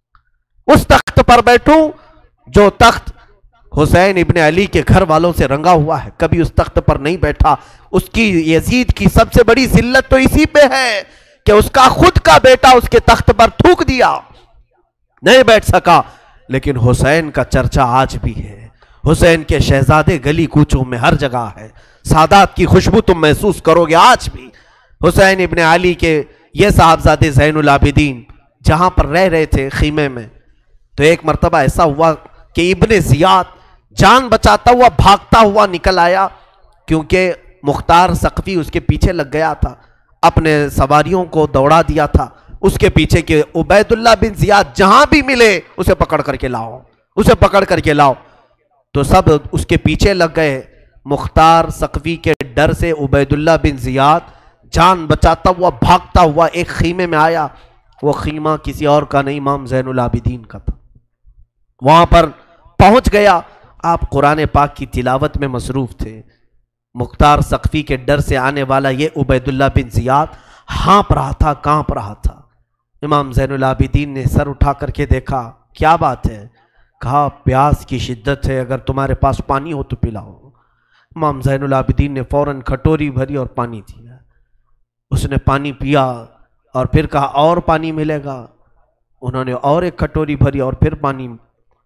اس تخت پر بیٹھوں جو تخت حسین ابن علی کے گھر والوں سے رنگا ہوا ہے، کبھی اس تخت پر نہیں بیٹھا۔ اس کی یزید کی سب سے بڑی ذلت تو اسی پہ ہے کہ اس کا خود کا بیٹا اس کے تخت پر تھوک دیا، نہیں بیٹھ سکا۔ لیکن حسین کا چرچا آج بھی ہے، حسین کے شہزادے گلی کوچوں میں ہر جگہ ہے، سادات کی خوشبو تم محسوس کرو گے آج بھی۔ حسین ابن علی کے یہ صاحبزادے زین العابدین جہاں پر رہ رہے تھے خیمے میں، تو ایک مرتبہ ایسا ہوا کہ ابن زیاد جان بچاتا ہوا بھاگتا ہوا نکل آیا، کیونکہ مختار ثقفی اس کے پیچھے لگ گیا تھا، اپنے سواریوں کو دوڑا دیا تھا اس کے پیچھے کہ عبید اللہ بن زیاد جہاں بھی ملے اسے پکڑ کر کے لاؤ، اسے پکڑ کر کے لاؤ۔ تو سب اس کے پیچھے لگ گئے، مختار ثقفی کے ڈر سے عبید اللہ بن زیاد جان بچاتا ہوا بھاگتا ہوا ایک خیمے میں آیا، وہ خیمہ کسی اور کا نہیں امام زین العابدین کا تھا۔ وہاں پر پہنچ گیا، آپ قرآن پاک کی تلاوت میں مصروف تھے، مختار ثقفی کے ڈر سے آنے والا یہ عبید اللہ بن زیاد ہانپ رہا تھا، کانپ رہا تھا۔ امام زین العابدین نے سر اٹھا کر کے دیکھا، کیا بات ہے؟ کہا پیاس کی شدت ہے، اگر تمہارے پاس پانی ہو تو پلاؤ۔ امام زین العابدین نے فوراً کھٹوری بھری اور پانی دیا، اس نے پانی پیا اور پھر کہا اور پانی ملے گا، انہوں نے اور ایک کھٹوری بھری اور پھر پانی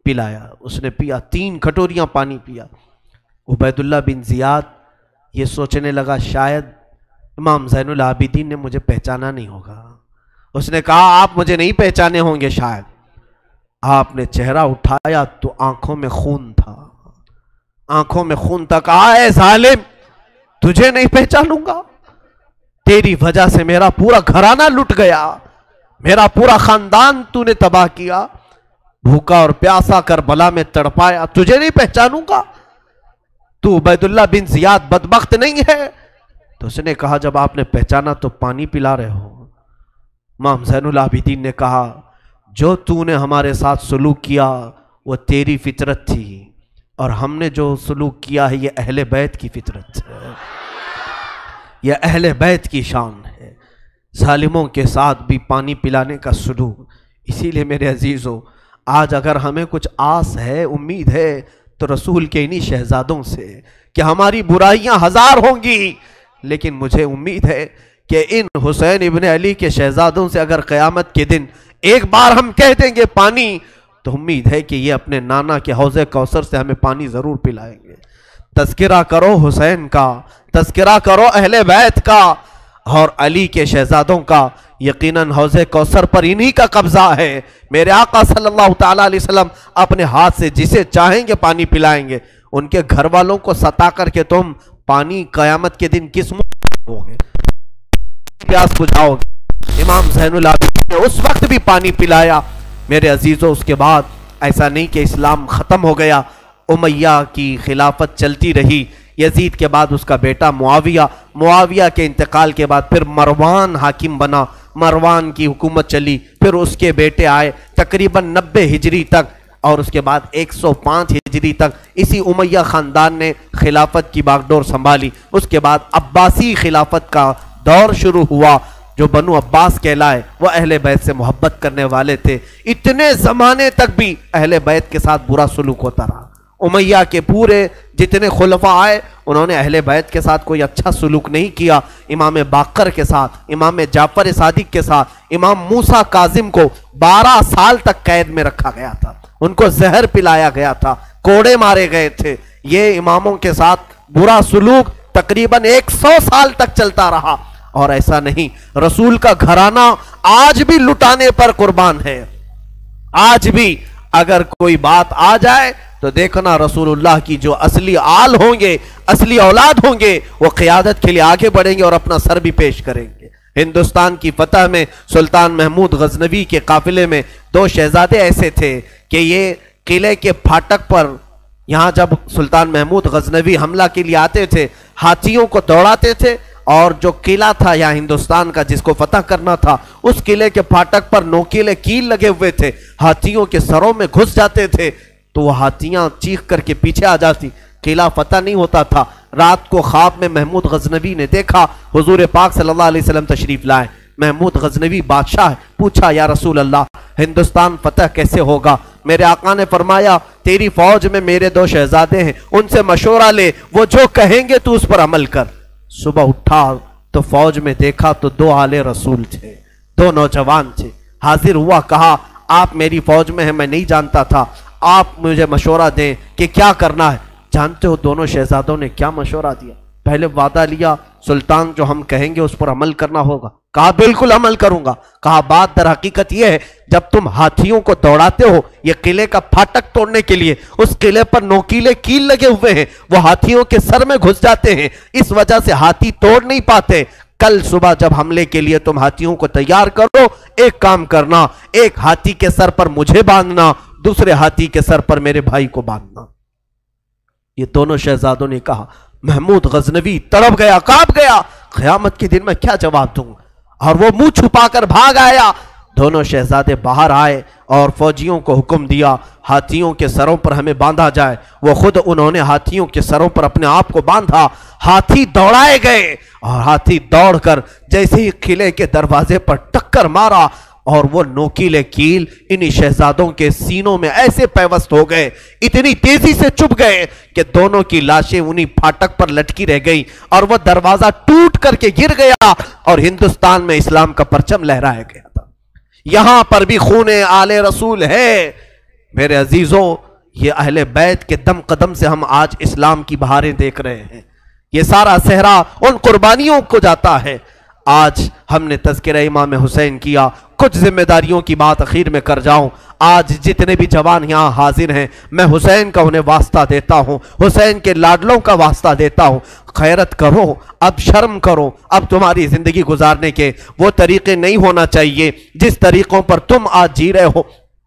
پلایا، اس نے پیا، 3 کٹوریاں پانی پیا۔ عبیداللہ بن زیاد یہ سوچنے لگا شاید امام زین العابدین نے مجھے پہچانا نہیں ہوگا۔ اس نے کہا آپ مجھے نہیں پہچانے ہوں گے شاید۔ آپ نے چہرہ اٹھایا تو آنکھوں میں خون تھا، آنکھوں میں خون تھا۔ کہا اے ظالم، تجھے نہیں پہچانوں گا؟ تیری وجہ سے میرا پورا گھرانہ لٹ گیا، میرا پورا خاندان تو نے تباہ کیا، بھوکا اور پیاسا کربلا میں تڑپایا، تجھے نہیں پہچانوں گا؟ تو عبیداللہ بن زیاد بدبخت نہیں ہے؟ تو اس نے کہا جب آپ نے پہچانا تو پانی پلا رہے ہو۔ امام زین العابدین نے کہا جو تو نے ہمارے ساتھ سلوک کیا وہ تیری فطرت تھی، اور ہم نے جو سلوک کیا ہے یہ اہل بیت کی فطرت ہے، یہ اہل بیت کی شان ہے، ظالموں کے ساتھ بھی پانی پلانے کا سلوک۔ اسی لیے میرے عزیزو، آج اگر ہمیں کچھ آس ہے، امید ہے، تو رسول کے انہی شہزادوں سے کہ ہماری برائیاں 1000 ہوں گی، لیکن مجھے امید ہے کہ ان حسین ابن علی کے شہزادوں سے اگر قیامت کے دن ایک بار ہم کہہ دیں گے پانی، تو امید ہے کہ یہ اپنے نانا کے حوض کوثر سے ہمیں پانی ضرور پلائیں گے۔ تذکرہ کرو حسین کا، تذکرہ کرو اہل بیت کا اور علی کے شہزادوں کا، یقیناً حوض کوثر پر انہی کا قبضہ ہے۔ میرے آقا صلی اللہ تعالیٰ علیہ وسلم اپنے ہاتھ سے جسے چاہیں گے پانی پلائیں گے۔ ان کے گھر والوں کو ستا کر کے تم پانی قیامت کے دن کس منہ ہوگے، پیاس بجھاؤ گے؟ امام زین العابدین نے اس وقت بھی پانی پلایا۔ میرے عزیزوں، اس کے بعد ایسا نہیں کہ اسلام ختم ہو گیا، امیہ کی خلافت چلتی رہی۔ یزید کے بعد اس کا بیٹا معاویہ کے انتقال کے بعد پھر مروان حاکم بنا، مروان کی حکومت چلی، پھر اس کے بیٹے آئے تقریباً 90 ہجری تک، اور اس کے بعد 105 ہجری تک اسی امیہ خاندان نے خلافت کی باغڈور سنبھالی۔ اس کے بعد عباسی خلافت کا دور شروع ہوا۔ جو بنو عباس کہلائے وہ اہل بیت سے محبت کرنے والے تھے، اتنے زمانے تک بھی اہل بیت کے ساتھ برا سلوک ہوتا رہا۔ امیہ کے پورے جتنے خلفاء آئے انہوں نے اہل بیت کے ساتھ کوئی اچھا سلوک نہیں کیا۔ امام باقر کے ساتھ، امام جعفر صادق کے ساتھ، امام موسیٰ کاظم کو 12 سال تک قید میں رکھا گیا تھا، ان کو زہر پلایا گیا تھا، کوڑے مارے گئے تھے۔ یہ اماموں کے ساتھ برا سلوک تقریباً 100 سال تک چلتا رہا۔ اور ایسا نہیں، رسول کا گھرانہ آج بھی لٹانے پر قربان ہے۔ آج بھی اگر کوئی بات آ جائے تو دیکھنا رسول اللہ کی جو اصلی آل ہوں گے، اصلی اولاد ہوں گے، وہ قیادت کے لیے آگے بڑھیں گے اور اپنا سر بھی پیش کریں گے۔ ہندوستان کی فتح میں سلطان محمود غزنوی کے قافلے میں 2 شہزادے ایسے تھے کہ یہ قلعے کے پھاٹک پر، یہاں جب سلطان محمود غزنوی حملہ کے لیے آتے تھے، ہاتھیوں کو دوڑاتے تھے، اور جو قلعہ تھا یہاں ہندوستان کا جس کو فتح کرنا تھا، اس قلعے کے پھاٹک پر نوکیلے کیل لگے ہوئے تھے، ہاتھیوں کے سروں میں گھس جاتے تھے تو وہ ہاتھیاں چیخ کر کے پیچھے آ جاتی، قلعہ فتح نہیں ہوتا تھا۔ رات کو خواب میں محمود غزنوی نے دیکھا حضور پاک صلی اللہ علیہ وسلم تشریف لائے۔ محمود غزنوی بادشاہ ہے، پوچھا یا رسول اللہ ہندوستان فتح کیسے ہوگا؟ میرے آقا نے فرمایا تیری فوج میں میرے 2 شہزادے ہیں، ان سے مشورہ لے، وہ جو کہیں گے تو اس پر عمل کر۔ صبح اٹھا تو فوج میں دیکھا تو 2 آل رسول تھے، 2 نوجوان تھے۔ حاضر ہوا، کہا آپ میری فوج میں ہیں، میں نہیں جانتا تھا، آپ مجھے مشورہ دیں کہ کیا کرنا ہے۔ جانتے ہو دونوں شہزادوں نے کیا مشورہ دیا؟ پہلے وعدہ لیا سلطان جو ہم کہیں گے اس پر عمل کرنا ہوگا، کہا بالکل عمل کروں گا۔ کہا بات در حقیقت یہ ہے جب تم ہاتھیوں کو دوڑاتے ہو یہ قلعے کا پھاٹک توڑنے کے لیے، اس قلعے پر نوکیلے کیل لگے ہوئے ہیں، وہ ہاتھیوں کے سر میں گھس جاتے ہیں، اس وجہ سے ہاتھی توڑ نہیں پاتے۔ کل صبح جب حملے کے لیے تم ہاتھیوں کو تیار کرو، ایک کام کرنا، ایک ہاتھی کے سر پر مجھے باندھنا، دوسرے ہاتھی کے سر پر میرے بھائی کو باندھنا۔ یہ دونوں شہزادوں نے کہا۔ محمود غزنوی تڑپ گیا، کانپ گیا، قیامت کے دن میں کیا جواب دوں، اور وہ منہ چھپا کر بھاگ آیا۔ دونوں شہزادے باہر آئے اور فوجیوں کو حکم دیا ہاتھیوں کے سروں پر ہمیں باندھا جائے۔ وہ خود انہوں نے ہاتھیوں کے سروں پر اپنے آپ کو باندھا، ہاتھی دوڑائے گئے، اور ہاتھی دوڑ کر جیسے ہی قلعے کے دروازے پر ٹکر مارا، اور وہ نوکیلے کیل انہی شہزادوں کے سینوں میں ایسے پیوست ہو گئے، اتنی تیزی سے چپ گئے کہ دونوں کی لاشیں انہی پھاٹک پر لٹکی رہ گئی، اور وہ دروازہ ٹوٹ کر کے گر گیا، اور ہندوستان میں اسلام کا پرچم لہرایا گیا تھا۔ یہاں پر بھی خون آل رسول ہے۔ میرے عزیزوں، یہ اہل بیت کے دم قدم سے ہم آج اسلام کی بہاریں دیکھ رہے ہیں۔ یہ سارا صحرا ان قربانیوں کو جاتا ہے۔ آج ہم نے تذکرہ امام حسین کیا، کچھ ذمہ داریوں کی بات اخیر میں کر جاؤں۔ آج جتنے بھی جوان یہاں حاضر ہیں، میں حسین کا انہیں واسطہ دیتا ہوں، حسین کے لاڈلوں کا واسطہ دیتا ہوں، خیرت کرو، اب شرم کرو۔ اب تمہاری زندگی گزارنے کے وہ طریقے نہیں ہونا چاہیے جس طریقوں پر تم آج جی رہے ہو۔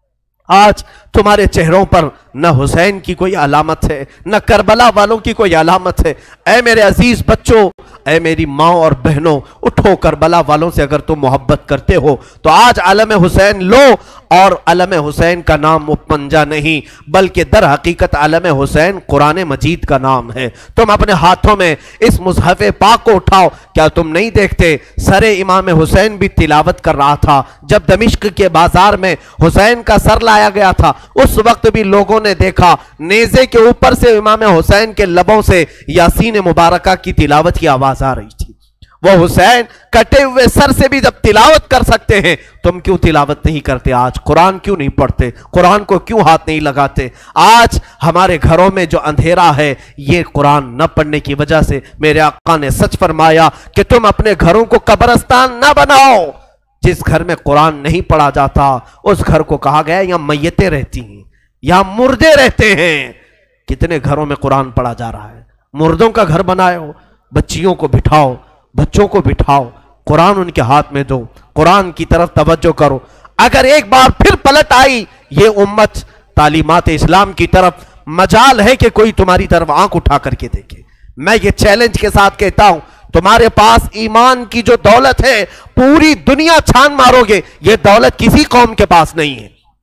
آج تمہارے چہروں پر نہ حسین کی کوئی علامت ہے، نہ کربلا والوں کی کوئی علامت ہے۔ اے میرے عزیز بچوں، اے میری ماں اور بہنوں، اٹھو، کربلا والوں سے اگر تم محبت کرتے ہو تو آج علم حسین لو، اور علم حسین کا نام پنجا نہیں بلکہ در حقیقت علم حسین قرآن مجید کا نام ہے۔ تم اپنے ہاتھوں میں اس مصحف پاک کو اٹھاؤ۔ کیا تم نہیں دیکھتے سر امام حسین بھی تلاوت کر رہا تھا جب دمشق کے بازار میں حسین کا سر لایا گیا تھا؟ اس وقت بھی لوگوں نے دیکھا نیزے کے اوپر سے امام حسین کے لبوں سے یاسین مبارکہ کی تلاوت کی آواز آ رہی تھی۔ وہ حسین کٹے ہوئے سر سے بھی جب تلاوت کر سکتے ہیں، تم کیوں تلاوت نہیں کرتے؟ آج قرآن کیوں نہیں پڑھتے؟ قرآن کو کیوں ہاتھ نہیں لگاتے؟ آج ہمارے گھروں میں جو اندھیرا ہے یہ قرآن نہ پڑھنے کی وجہ سے۔ میرے آقا نے سچ فرمایا کہ تم اپنے گھروں کو قبرستان نہ بناؤ۔ جس گھر میں قرآن نہیں پڑھا جاتا اس گھر کو کہا گیا یہاں میتیں رہتی ہیں، یہاں مردے رہتے ہیں۔ کتنے گھروں میں قرآن پڑھا جا رہا ہے؟ مردوں کا گھر بنائے ہو۔ بچیوں کو بٹھاؤ، بچوں کو بٹھاؤ، قرآن ان کے ہاتھ میں دو، قرآن کی طرف توجہ کرو۔ اگر ایک بار پھر پلٹ آئی یہ امت تعلیمات اسلام کی طرف، مجال ہے کہ کوئی تمہاری طرف آنکھ اٹھا کر کے دیکھے۔ میں یہ چیلنج کے ساتھ کہتا ہوں، تمہارے پاس ایمان کی جو دولت ہے پوری دنیا چھان مارو گے، یہ دولت کسی قوم کے پاس نہیں ہے،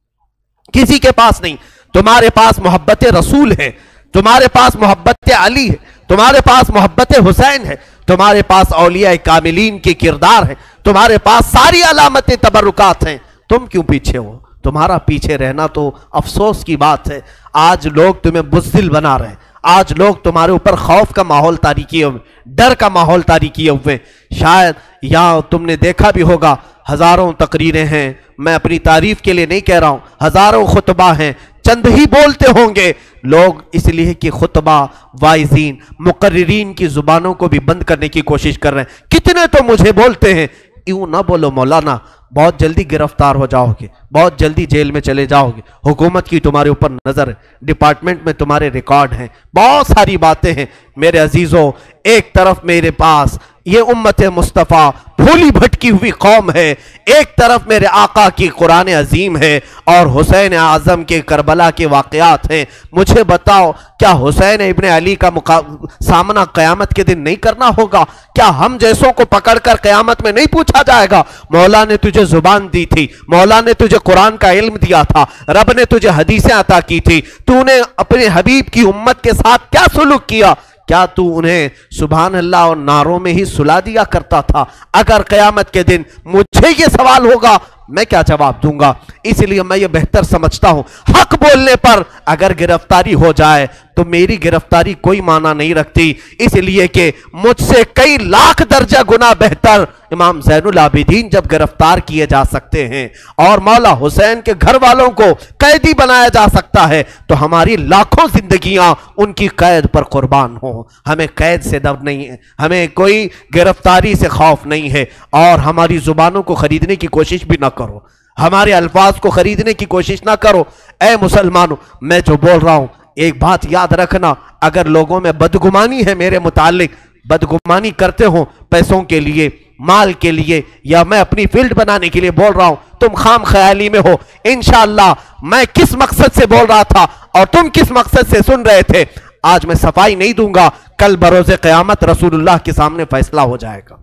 کسی کے پاس نہیں۔ تمہارے پاس محبت رسول ہے، تمہارے پاس محبت علی ہے، تمہارے پاس محبت حسین ہے، تمہارے پاس اولیاء کاملین کے کردار ہیں، تمہارے پاس ساری علامتیں تبرکات ہیں۔ تم کیوں پیچھے ہو؟ تمہارا پیچھے رہنا تو افسوس کی بات ہے۔ آج لوگ تمہیں بزدل بنا رہے ہیں، آج لوگ تمہارے اوپر خوف کا ماحول طاری کیے ہوئے، ڈر کا ماحول طاری کیے ہوئے۔ شاید یہاں تم نے دیکھا بھی ہوگا ہزاروں تقریریں ہیں، میں اپنی تعریف کے لیے نہیں کہہ رہا ہوں، ہزاروں خطبہ ہیں، چند ہی بولتے ہوں گے لوگ، اس لیے کہ خطبہ وائزین مقررین کی زبانوں کو بھی بند کرنے کی کوشش کر رہے ہیں۔ کتنے تو مجھے بولتے ہیں یوں نہ بولو مولانا، بہت جلدی گرفتار ہو جاؤ گے، بہت جلدی جیل میں چلے جاؤ گے، حکومت کی تمہارے اوپر نظر ہے، ڈپارٹمنٹ میں تمہارے ریکارڈ ہیں، بہت ساری باتیں ہیں۔ میرے عزیزوں، ایک طرف میرے پاس یہ امت مصطفیٰ بھولی بھٹکی ہوئی قوم ہے، ایک طرف میرے آقا کی قرآن عظیم ہے اور حسین اعظم کے کربلا کے واقعات ہیں۔ مجھے بتاؤ، کیا حسین ابن علی کا سامنا قیامت کے دن نہیں کرنا ہوگا؟ کیا ہم جیسوں کو پکڑ کر قیامت میں نہیں پوچھا جائے گا مولا نے تجھے زبان دی تھی، مولا نے تجھے قرآن کا علم دیا تھا، رب نے تجھے حدیثیں عطا کی تھی، تو نے اپنے حبیب کی امت کے ساتھ کیا سلوک کیا؟ کیا تو انہیں سبحان اللہ اور نعروں میں ہی سلا دیا کرتا تھا؟ اگر قیامت کے دن مجھے یہ سوال ہوگا میں کیا جواب دوں گا؟ اس لیے میں یہ بہتر سمجھتا ہوں حق بولنے پر اگر گرفتاری ہو جائے تو میری گرفتاری کوئی معنی نہیں رکھتی، اس لیے کہ مجھ سے کئی لاکھ درجہ گنا بہتر امام زین العابدین جب گرفتار کیے جا سکتے ہیں اور مولا حسین کے گھر والوں کو قیدی بنایا جا سکتا ہے تو ہماری لاکھوں زندگیاں ان کی قید پر قربان ہوں۔ ہمیں قید سے ڈر نہیں ہے، ہمیں کوئی گرفتاری سے خوف نہیں ہے، اور ہماری زبانوں کو خریدنے کی کوشش بھی نہ کرو، ہمارے الفاظ کو خریدنے کی کوشش نہ کرو۔ اے مسلمانوں، میں جو بول رہا ہوں ایک بات یاد رکھنا، اگر لوگوں میں بدگمانی ہے میرے متعلق، بدگمانی کرتے ہوں پیسوں کے لیے، مال کے لیے، یا میں اپنی فیلڈ بنانے کے لیے بول رہا ہوں، تم خام خیالی میں ہو۔ انشاءاللہ میں کس مقصد سے بول رہا تھا اور تم کس مقصد سے سن رہے تھے، آج میں صفائی نہیں دوں گا، کل بروز قیامت رسول اللہ کے سامنے فیصلہ ہو جائے گا،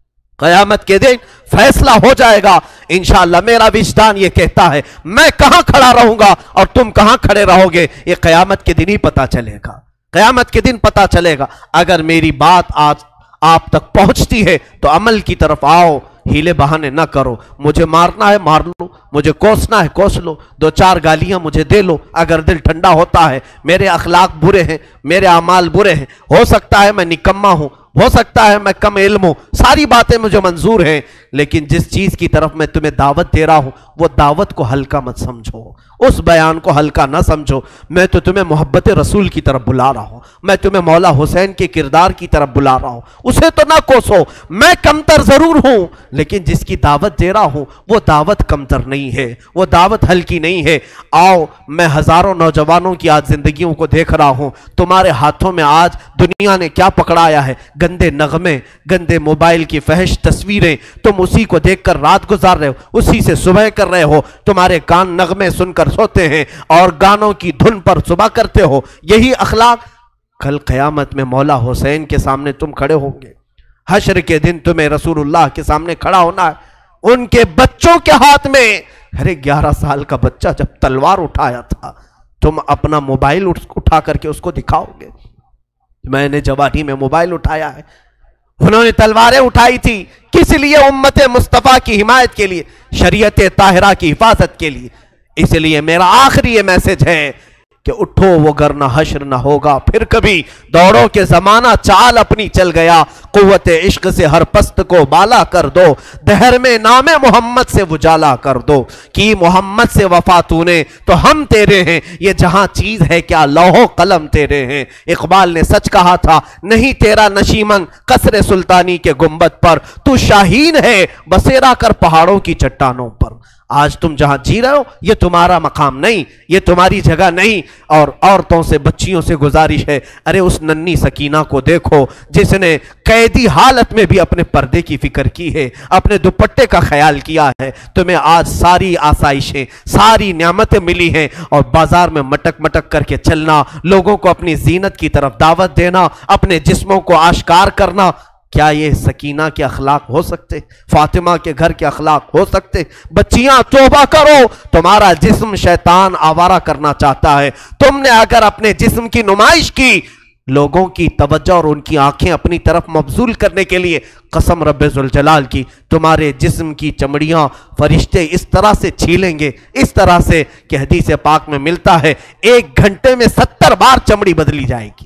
قیامت کے دن فیصلہ ہو جائے گا انشاءاللہ۔ میرا وجدان یہ کہتا ہے میں کہاں کھڑا رہوں گا اور تم کہاں کھڑے رہو گے، یہ قیامت کے دن ہی پتا چلے گا، قیامت کے دن پتا چلے گا۔ اگر میری بات آج آپ تک پہنچتی ہے تو عمل کی طرف آؤ، ہیلے بہانے نہ کرو۔ مجھے مارنا ہے مار لو، مجھے کوسنا ہے کوس لو، دو چار گالیاں مجھے دے لو اگر دل ٹھنڈا ہوتا ہے۔ میرے اخلاق برے ہیں، میرے اعمال برے ہیں، ہو سکتا ہے میں نکما ہوں، ہو سکتا ہے میں کم علم ہوں، ساری باتیں مجھے منظور ہیں، لیکن جس چیز کی طرف میں تمہیں دعوت دے رہا ہوں وہ دعوت کو ہلکا مت سمجھو، اس بیان کو ہلکا نہ سمجھو۔ میں تو تمہیں محبت رسول کی طرف بلا رہا ہوں، میں تمہیں مولا حسین کے کردار کی طرف بلا رہا ہوں، اسے تو نہ کوسو۔ میں کمتر ضرور ہوں لیکن جس کی دعوت دے رہا ہوں وہ دعوت کمتر نہیں ہے، وہ دعوت ہلکی نہیں ہے۔ آؤ، میں ہزاروں نوجوانوں کی آج زندگیوں کو دیکھ رہا ہوں، تمہارے ہاتھوں میں آج دنیا نے کیا پکڑایا ہے؟ گندے نغمے، گندے موبائل کی فحش تصویریں، تم اسی کو دیکھ کر رات گزار رہے ہو، اسی سے صبح کر رہے ہو، تمہارے کان نغمے سن کر سوتے ہیں اور گانوں کی دھن پر صبح کرتے ہو۔ یہی اخلاق کل قیامت میں مولا حسین کے سامنے تم کھڑے ہوں گے، حشر کے دن تمہیں رسول اللہ کے سامنے کھڑا ہونا ہے، ان کے بچوں کے ہاتھ میں۔ ارے 11 سال کا بچہ جب تلوار اٹھایا تھا، تم اپنا موبائل اٹھا کر کے اس کو دکھاؤ گے؟ میں نے جوانی میں موبائل اٹھایا ہے، انہوں نے تلواریں اٹھائی تھی، کس لیے؟ امت مصطفیٰ کی حمایت کے لیے، شریعت طاہرہ کی حفاظت کے لیے۔ اس لیے میرا آخری یہ میسج ہے کہ اٹھو وگرنہ حشر نہ ہوگا پھر کبھی، دوڑو کہ زمانہ چال اپنی چل گیا، قوت عشق سے ہر پست کو بالا کر دو، دہر میں نام محمد سے وجالا کر دو، کی محمد سے وفا تو نے تو ہم تیرے ہیں، یہ جہاں چیز ہے کیا لوح و قلم تیرے ہیں۔ اقبال نے سچ کہا تھا، نہیں تیرا نشیمن قصر سلطانی کے گنبد پر، تو شاہین ہے بسیرا کر پہاڑوں کی چٹانوں پر۔ آج تم جہاں جی رہے ہو یہ تمہارا مقام نہیں، یہ تمہاری جگہ نہیں۔ اور عورتوں سے، بچیوں سے گزارش ہے، ارے اس ننھی سکینہ کو دیکھو جس نے قیدی حالت میں بھی اپنے پردے کی فکر کی ہے، اپنے دوپٹے کا خیال کیا ہے۔ تمہیں آج ساری آسائشیں، ساری نعمتیں ملی ہیں اور بازار میں مٹک مٹک کر کے چلنا، لوگوں کو اپنی زینت کی طرف دعوت دینا، اپنے جسموں کو آشکار کرنا، کیا یہ سکینہ کے اخلاق ہو سکتے؟ فاطمہ کے گھر کے اخلاق ہو سکتے؟ بچیاں توبہ کرو، تمہارا جسم شیطان آوارہ کرنا چاہتا ہے۔ تم نے اگر اپنے جسم کی نمائش کی، لوگوں کی توجہ اور ان کی آنکھیں اپنی طرف مبذول کرنے کے لیے، قسم رب ذوالجلال کی تمہارے جسم کی چمڑیاں فرشتے اس طرح سے چھیلیں گے، اس طرح سے کہ حدیث پاک میں ملتا ہے 1 گھنٹے میں 70 بار چمڑی بدلی جائے گی،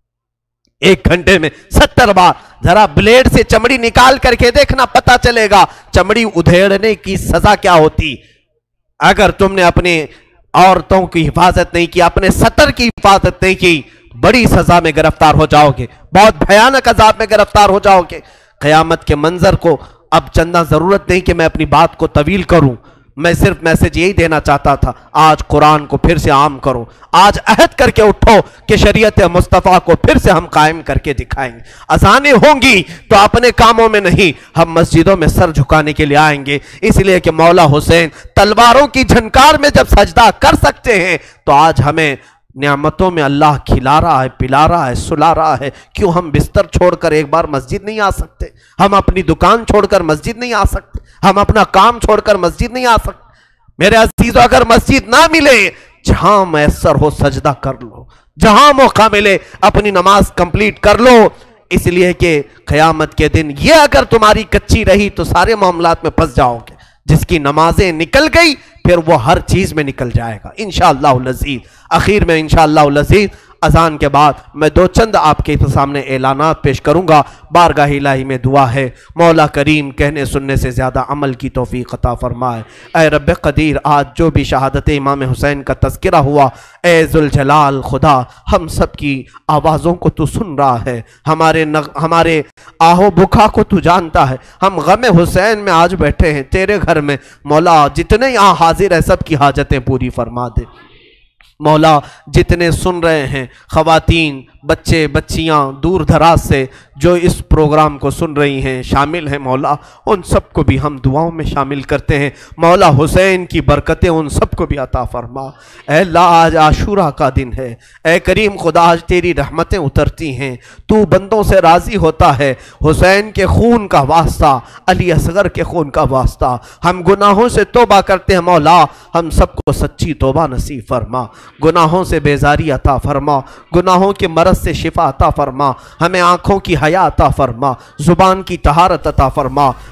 1 گھنٹے میں 70 بار۔ ذرا بلیڈ سے چمڑی نکال کر کے دیکھنا، پتہ چلے گا چمڑی ادھیڑنے کی سزا کیا ہوتی۔ اگر تم نے اپنے عورتوں کی حفاظت نہیں کی، اپنے سطر کی حفاظت نہیں کی، بڑی سزا میں گرفتار ہو جاؤ گے، بہت بھیانک عذاب میں گرفتار ہو جاؤ گے۔ قیامت کے منظر کو اب چندہ ضرورت نہیں کہ میں اپنی بات کو طویل کروں، میں صرف میسج یہی دینا چاہتا تھا، آج قرآن کو پھر سے عام کرو، آج عہد کر کے اٹھو کہ شریعت مصطفیٰ کو پھر سے ہم قائم کر کے دکھائیں گے۔ اذانیں ہوں گی تو اپنے کاموں میں نہیں، ہم مسجدوں میں سر جھکانے کے لیے آئیں گے، اس لیے کہ مولا حسین تلواروں کی جھنکار میں جب سجدہ کر سکتے ہیں تو آج ہمیں نعمتوں میں اللہ کھلا رہا ہے، پلا رہا ہے، سلا رہا ہے، کیوں ہم بستر چھوڑ کر ایک بار مسجد نہیں آ سکتے؟ ہم اپنی دکان چھوڑ کر مسجد نہیں آ سکتے؟ ہم اپنا کام چھوڑ کر مسجد نہیں آ سکتے؟ میرے عزیزو، اگر مسجد نہ ملے، جہاں میسر ہو سجدہ کر لو، جہاں موقع ملے اپنی نماز کمپلیٹ کر لو، اس لیے کہ قیامت کے دن یہ اگر تمہاری کچی رہی تو سارے معاملات میں پھنس جاؤ گے۔ جس کی نمازیں نکل گئی پھر وہ ہر چیز میں نکل جائے گا انشاءاللہ العزیز۔ آخر میں انشاءاللہ العزیز اذان کے بعد میں 2 چند آپ کے سامنے اعلانات پیش کروں گا۔ بارگاہ الہی میں دعا ہے، مولا کریم کہنے سننے سے زیادہ عمل کی توفیق عطا فرمائے۔ اے رب قدیر، آج جو بھی شہادت امام حسین کا تذکرہ ہوا، اے ذوالجلال خدا، ہم سب کی آوازوں کو تو سن رہا ہے، ہمارے آہو بکا کو تو جانتا ہے۔ ہم غم حسین میں آج بیٹھے ہیں تیرے گھر میں، مولا جتنے یہاں حاضر ہیں سب کی حاجتیں پوری فرما دے۔ مولا جتنے سن رہے ہیں، خواتین، بچے، بچیاں دور دراز سے جو اس پروگرام کو سن رہی ہیں، شامل ہیں، مولا ان سب کو بھی ہم دعاؤں میں شامل کرتے ہیں۔ مولا حسین کی برکتیں ان سب کو بھی عطا فرما۔ اے اللہ، آج عاشورہ کا دن ہے، اے کریم خدا، آج تیری رحمتیں اترتی ہیں، تو بندوں سے راضی ہوتا ہے۔ حسین کے خون کا واسطہ، علی اصغر کے خون کا واسطہ، ہم گناہوں سے توبہ کرتے ہیں، مولا ہم سب کو سچی توبہ نصیب فرما، گناہوں سے بیزاری عطا فرما، گناہوں کے مرض سے شفا عطا فرما، ہمیں آنکھوں کی حیا عطا فرما، زبان کی طہارت عطا فرما،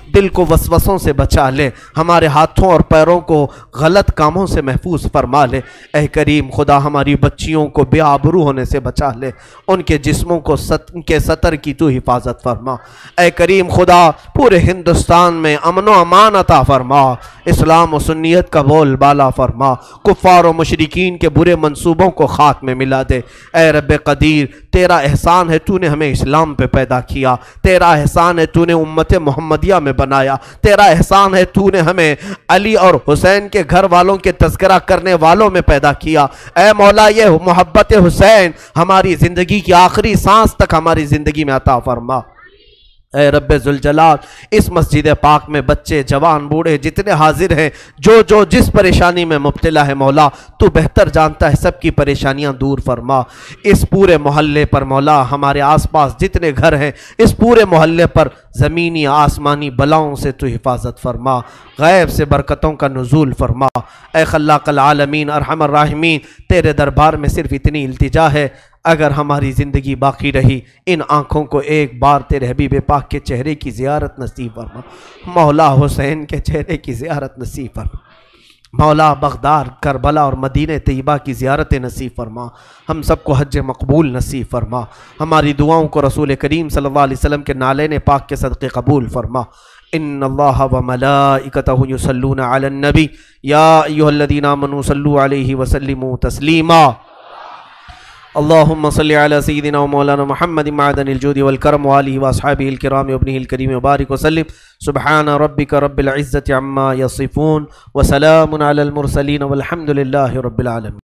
دل کو وسوسوں سے بچا لے، ہمارے ہاتھوں اور پیروں کو غلط کاموں سے محفوظ فرما لے۔ اے کریم خدا ہماری بچیوں کو بے آبرو ہونے سے بچا لے، ان کے جسموں کو ان کے سطر کی تو حفاظت فرما۔ اے کریم خدا پورے ہندوستان میں امن و امان عطا فرما، اسلام و سنیت کا بول بالا فرما، کفار و مشرکین کے برے منصوبوں کو خاک میں ملا دے۔ اے رب قدیر تیرا احسان ہے تو نے ہمیں اسلام پہ پیدا کیا، تیرا احسان ہے تو نے امت محمدیہ میں بنایا، تیرا احسان ہے تو نے ہمیں علی اور حسین کے گھر والوں کے تذکرہ کرنے والوں میں پیدا کیا۔ اے مولا یہ محبت حسین ہماری زندگی کی آخری سانس تک ہماری زندگی میں عطا فرما۔ اے رب ذوالجلال اس مسجد پاک میں بچے جوان بوڑھے جتنے حاضر ہیں، جو جس پریشانی میں مبتلا ہے مولا تو بہتر جانتا ہے، سب کی پریشانیاں دور فرما۔ اس پورے محلے پر مولا ہمارے آس پاس جتنے گھر ہیں، اس پورے محلے پر زمینی آسمانی بلاؤں سے تو حفاظت فرما، غیب سے برکتوں کا نزول فرما۔ اے خلاق العالمین ارحم الراحمین تیرے دربار میں صرف اتنی التجا ہے، اگر ہماری زندگی باقی رہی ان آنکھوں کو ایک بار تیرے حبیب پاک کے چہرے کی زیارت نصیب فرما، مولا حسین کے چہرے کی زیارت نصیب فرما، مولا بغداد کربلا اور مدینہ طیبہ کی زیارت نصیب فرما، ہم سب کو حج مقبول نصیب فرما، ہماری دعاؤں کو رسول کریم صلی اللہ علیہ وسلم کے نالین پاک کے صدقے قبول فرما۔ ان اللہ وملائکتہ یصلون علی النبی یا ایھا الذین آمنوا صلوا علیہ وسلموا تسلیما۔ اللہم صلی علی سیدنا و مولانا محمد معدن الجود والکرم وآلہ واصحابہ الکرام وابنہ الکریم وبارک وسلم۔ سبحان ربک رب العزة عما یصفون وسلام علی المرسلین والحمد للہ رب العالمین۔